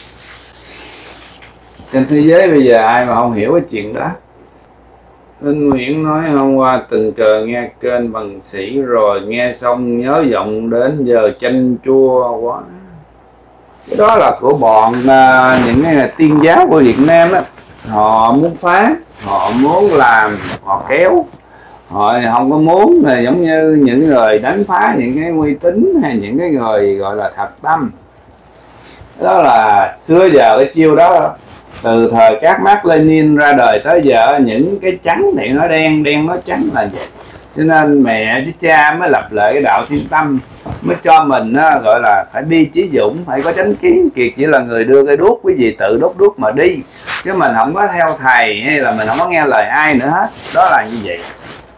Trên thế giới bây giờ ai mà không hiểu cái chuyện đó. Anh Nguyễn nói hôm qua tình cờ nghe kênh Bằng Sĩ rồi nghe xong nhớ giọng đến giờ chanh chua quá. Cái đó là của bọn uh, những cái tiên giáo của Việt Nam á. Họ muốn phá, họ muốn làm, họ kéo. Họ không có muốn là giống như những người đánh phá những cái uy tín hay những cái người gọi là thật tâm. Đó là xưa giờ cái chiêu đó, từ thời các Mác Lênin ra đời tới giờ, những cái trắng thì nó đen, đen nó trắng là vậy. Cho nên mẹ với cha mới lập lại cái đạo thiên tâm. mới cho mình á, gọi là phải đi chí dũng, phải có chánh kiến. Kiệt chỉ là người đưa cây đuốc, quý vị tự đốt đuốc mà đi, chứ mình không có theo thầy hay là mình không có nghe lời ai nữa hết. Đó là như vậy.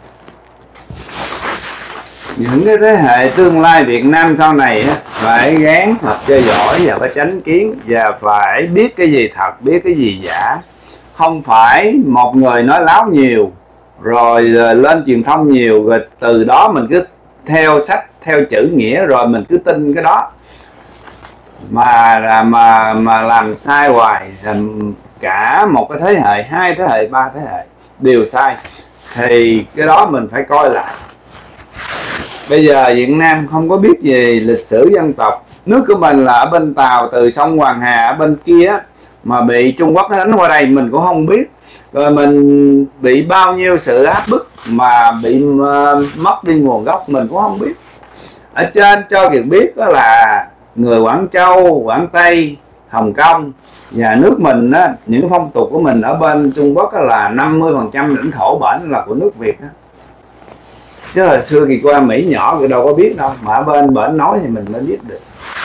Những cái thế hệ tương lai Việt Nam sau này á, phải gán học cho giỏi và phải chánh kiến, và phải biết cái gì thật, biết cái gì giả. Không phải một người nói láo nhiều rồi lên truyền thông nhiều, rồi từ đó mình cứ theo sách, theo chữ nghĩa rồi mình cứ tin cái đó mà mà mà làm sai hoài. Cả một cái thế hệ, hai thế hệ, ba thế hệ đều sai, thì cái đó mình phải coi lại. Bây giờ Việt Nam không có biết về lịch sử dân tộc. Nước của mình là ở bên Tàu, từ sông Hoàng Hà ở bên kia mà bị Trung Quốc đánh qua đây mình cũng không biết. Rồi mình bị bao nhiêu sự áp bức mà bị uh, mất đi nguồn gốc mình cũng không biết. Ở trên cho Kiệt biết đó là người Quảng Châu, Quảng Tây, Hồng Kông và nước mình á, những phong tục của mình ở bên Trung Quốc là năm mươi phần trăm lãnh thổ bển là của nước Việt á. Chứ hồi xưa Kiệt qua Mỹ nhỏ Kiệt đâu có biết đâu, mà ở bên bển nói thì mình mới biết được.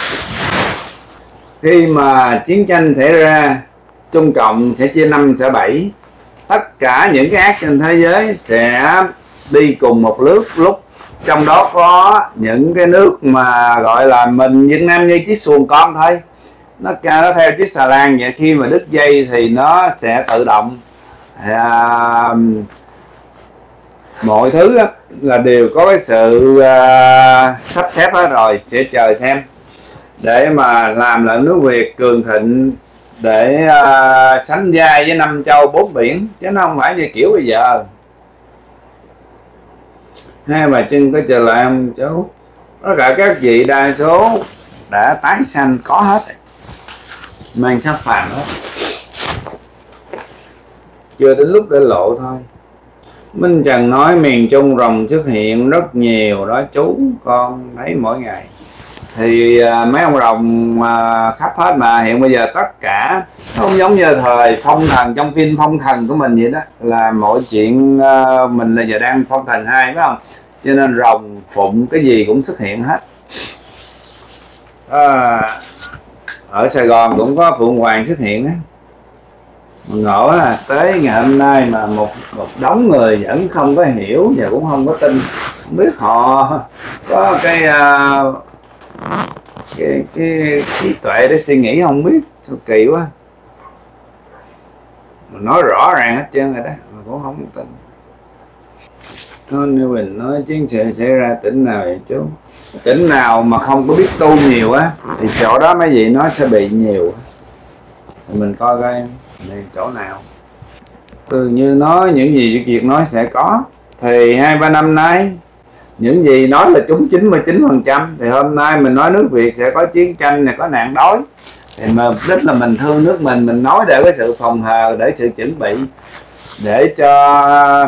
Khi mà chiến tranh xảy ra, Trung Cộng sẽ chia năm xẻ bảy, tất cả những cái ác trên thế giới sẽ đi cùng một lúc lúc trong đó có những cái nước mà gọi là mình Việt Nam như chiếc xuồng con thôi, nó nó theo chiếc xà lan vậy. Khi mà đứt dây thì nó sẽ tự động à, mọi thứ á, là đều có cái sự à, sắp xếp hết rồi, sẽ chờ xem để mà làm lại nước Việt cường thịnh, để à, sánh vai với năm châu bốn biển, chứ nó không phải như kiểu bây giờ. Hai bà chân có trở lại không cháu? Tất cả các vị đa số đã tái sanh có hết, mang sắc phàm hết, chưa đến lúc để lộ thôi. Minh Trần nói miền Trung rồng xuất hiện rất nhiều đó chú, con thấy mỗi ngày. Thì à, mấy ông rồng à, khắp hết mà. Hiện bây giờ tất cả không giống như thời phong thần trong phim Phong Thần của mình vậy đó, là mọi chuyện à, mình là giờ đang Phong Thần hai phải không, cho nên rồng phụng cái gì cũng xuất hiện hết. À, ở Sài Gòn cũng có Phượng Hoàng xuất hiện á. Ngộ là tới ngày hôm nay mà một một đống người vẫn không có hiểu và cũng không có tin, không biết họ có cái uh, cái cái trí tuệ để suy nghĩ không biết. Sao kỳ quá, mình nói rõ ràng hết trơn rồi đó mà cũng không tin. Thôi như mình nói chiến sự xảy ra tỉnh nào vậy chú? Tỉnh nào mà không có biết tu nhiều á thì chỗ đó mấy vị nó sẽ bị nhiều. Thì mình coi coi này chỗ nào. Từ như nói những gì Việt nói sẽ có, thì hai ba năm nay những gì nói là chúng chín mươi chín phần trăm, thì hôm nay mình nói nước Việt sẽ có chiến tranh này, có nạn đói, thì mục đích là mình thương nước mình, mình nói để cái sự phòng hờ, để sự chuẩn bị, để cho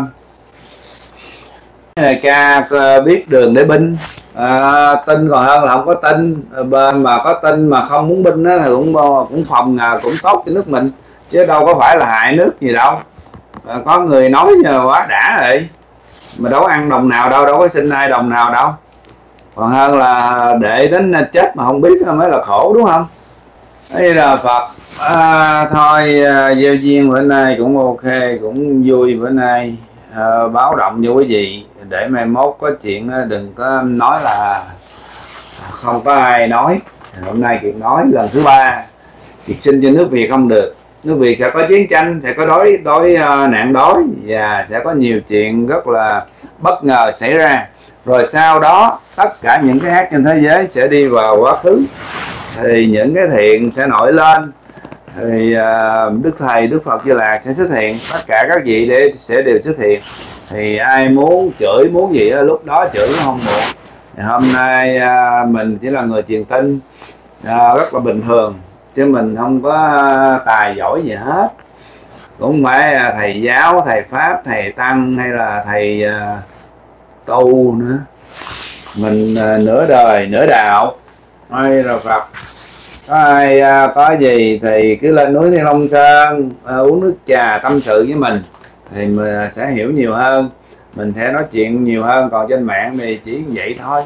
ca biết đường để binh. À, tin còn hơn là không có tin. Bên mà có tin mà không muốn binh đó, thì cũng cũng phòng ngờ cũng tốt cho nước mình, chứ đâu có phải là hại nước gì đâu. À, có người nói nhờ quá đã rồi, mà đâu có ăn đồng nào đâu, đâu có xin ai đồng nào đâu. Còn hơn là để đến chết mà không biết mới là khổ, đúng không? Đây là Phật. À, thôi gieo duyên bữa nay cũng ok, cũng vui bữa nay. À, báo động cho quý vị để mai mốt có chuyện đừng có nói là không có ai nói. Hôm nay Kiệt nói lần thứ ba, Kiệt xin cho nước Việt không được. Nước Việt sẽ có chiến tranh, sẽ có đói đói uh, nạn đói, và sẽ có nhiều chuyện rất là bất ngờ xảy ra. Rồi sau đó tất cả những cái ác trên thế giới sẽ đi vào quá khứ, thì những cái thiện sẽ nổi lên. Thì uh, Đức Thầy, Đức Phật Di Lạc sẽ xuất hiện, tất cả các vị để sẽ đều xuất hiện. Thì ai muốn chửi muốn gì đó, lúc đó chửi cũng không muộn. Thì hôm nay uh, mình chỉ là người truyền tin uh, rất là bình thường, chứ mình không có tài giỏi gì hết, cũng phải thầy giáo, thầy pháp, thầy tăng hay là thầy uh, tu nữa. Mình uh, nửa đời nửa đạo. Hay là Phật. Có ai uh, có gì thì cứ lên núi Thiên Long Sơn uh, uống nước trà tâm sự với mình, thì mình sẽ hiểu nhiều hơn, mình sẽ nói chuyện nhiều hơn. Còn trên mạng thì chỉ vậy thôi.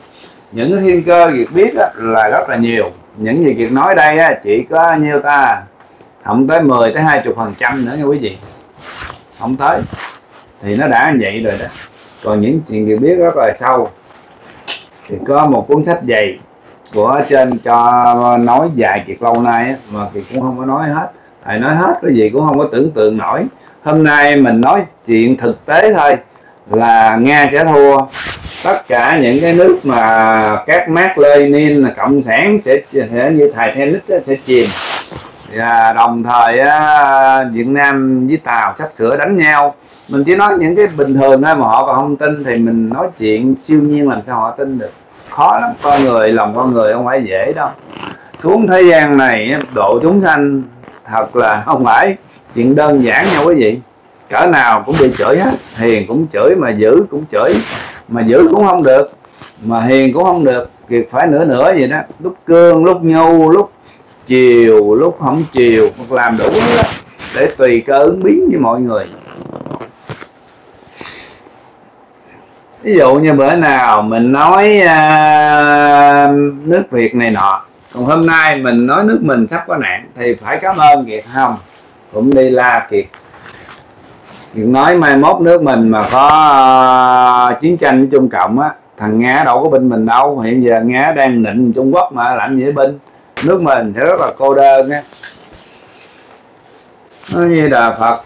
Những cái thiên cơ Kiệt biết á, là rất là nhiều. Những gì Kiệt nói đây á, chỉ có nhiêu ta, không tới mười tới hai mươi phần trăm nữa nha quý vị, không tới, thì nó đã như vậy rồi đó. Còn những chuyện Kiệt biết rất là sâu, thì có một cuốn sách dày của trên cho nói dài Kiệt lâu nay á, mà Kiệt cũng không có nói hết. Thầy nói hết cái gì cũng không có tưởng tượng nổi. Hôm nay mình nói chuyện thực tế thôi là Nga sẽ thua. Tất cả những cái nước mà các Mác Lênin là cộng sản sẽ, sẽ như thầy Titanic sẽ chìm. Và đồng thời Việt Nam với Tàu sắp sửa đánh nhau. Mình chỉ nói những cái bình thường thôi mà họ còn không tin, thì mình nói chuyện siêu nhiên làm sao họ tin được. Khó lắm, con người, lòng con người không phải dễ đâu. Xuống thế gian này độ chúng sanh thật là không phải chuyện đơn giản nha quý vị. Cỡ nào cũng bị chửi hết, hiền cũng chửi, mà dữ cũng chửi, mà dữ cũng không được, mà hiền cũng không được. Kiệt phải nửa nửa vậy đó, lúc cương lúc nhu, lúc chiều lúc không chiều, làm đủ đó để tùy cơ ứng biến với mọi người. Ví dụ như bữa nào mình nói uh, nước Việt này nọ, còn hôm nay mình nói nước mình sắp có nạn, thì phải cảm ơn Kiệt không? Cũng đi la Kiệt. Kiệt nói mai mốt nước mình mà có uh, chiến tranh với Trung Cộng á, thằng Nga đâu có binh mình đâu. Hiện giờ Nga đang nịnh Trung Quốc mà làm gì binh, nước mình sẽ rất là cô đơn á. Nói như Đà Phật.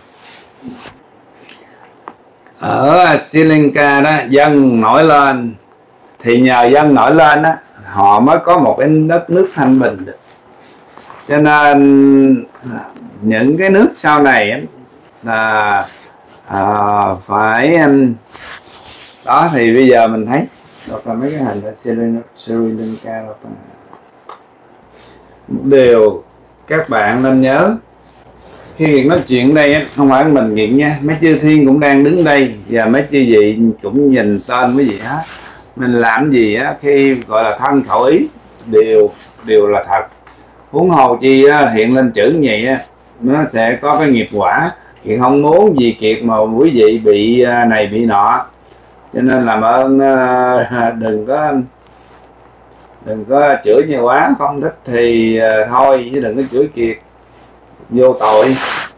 Ở Sri Lanka đó, dân nổi lên, thì nhờ dân nổi lên đó, họ mới có một cái đất nước thanh bình được. Cho nên những cái nước sau này là à, phải đó. Thì bây giờ mình thấy đó là mấy cái hình ở Sri Lanka đó. Một điều các bạn nên nhớ khi Kiệt nói chuyện đây, không phải mình Kiệt nha, mấy chư thiên cũng đang đứng đây, và mấy chư vị cũng nhìn tên quý vị hết. Mình làm gì á, khi gọi là thân khẩu ý đều đều là thật. Huống hồ chi á, hiện lên chữ như vậy á, nó sẽ có cái nghiệp quả. Kiệt không muốn gì Kiệt mà quý vị bị này bị nọ, cho nên làm ơn đừng có đừng có chửi nhiều quá. Không thích thì thôi, chứ đừng có chửi Kiệt vô tội.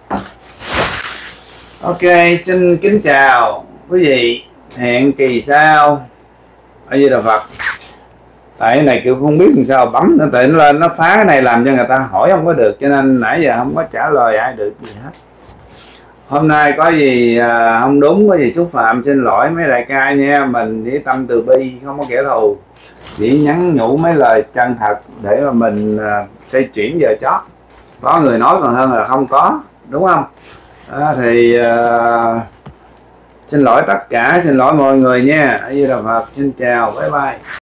Ok, xin kính chào quý vị, hẹn kỳ sau. A Di Đà Phật. Tại cái này kiểu không biết làm sao bấm nó, tại nó lên nó phá cái này làm cho người ta hỏi không có được, cho nên nãy giờ không có trả lời ai được gì hết. Hôm nay có gì à, không đúng, có gì xúc phạm xin lỗi mấy đại ca nha. Mình với tâm từ bi, không có kẻ thù, chỉ nhắn nhủ mấy lời chân thật để mà mình à, xây chuyển giờ chót. Có người nói còn hơn là không có, đúng không? Đó, thì uh, xin lỗi tất cả, xin lỗi mọi người nha. A Di Đà Phật, xin chào, bye bye.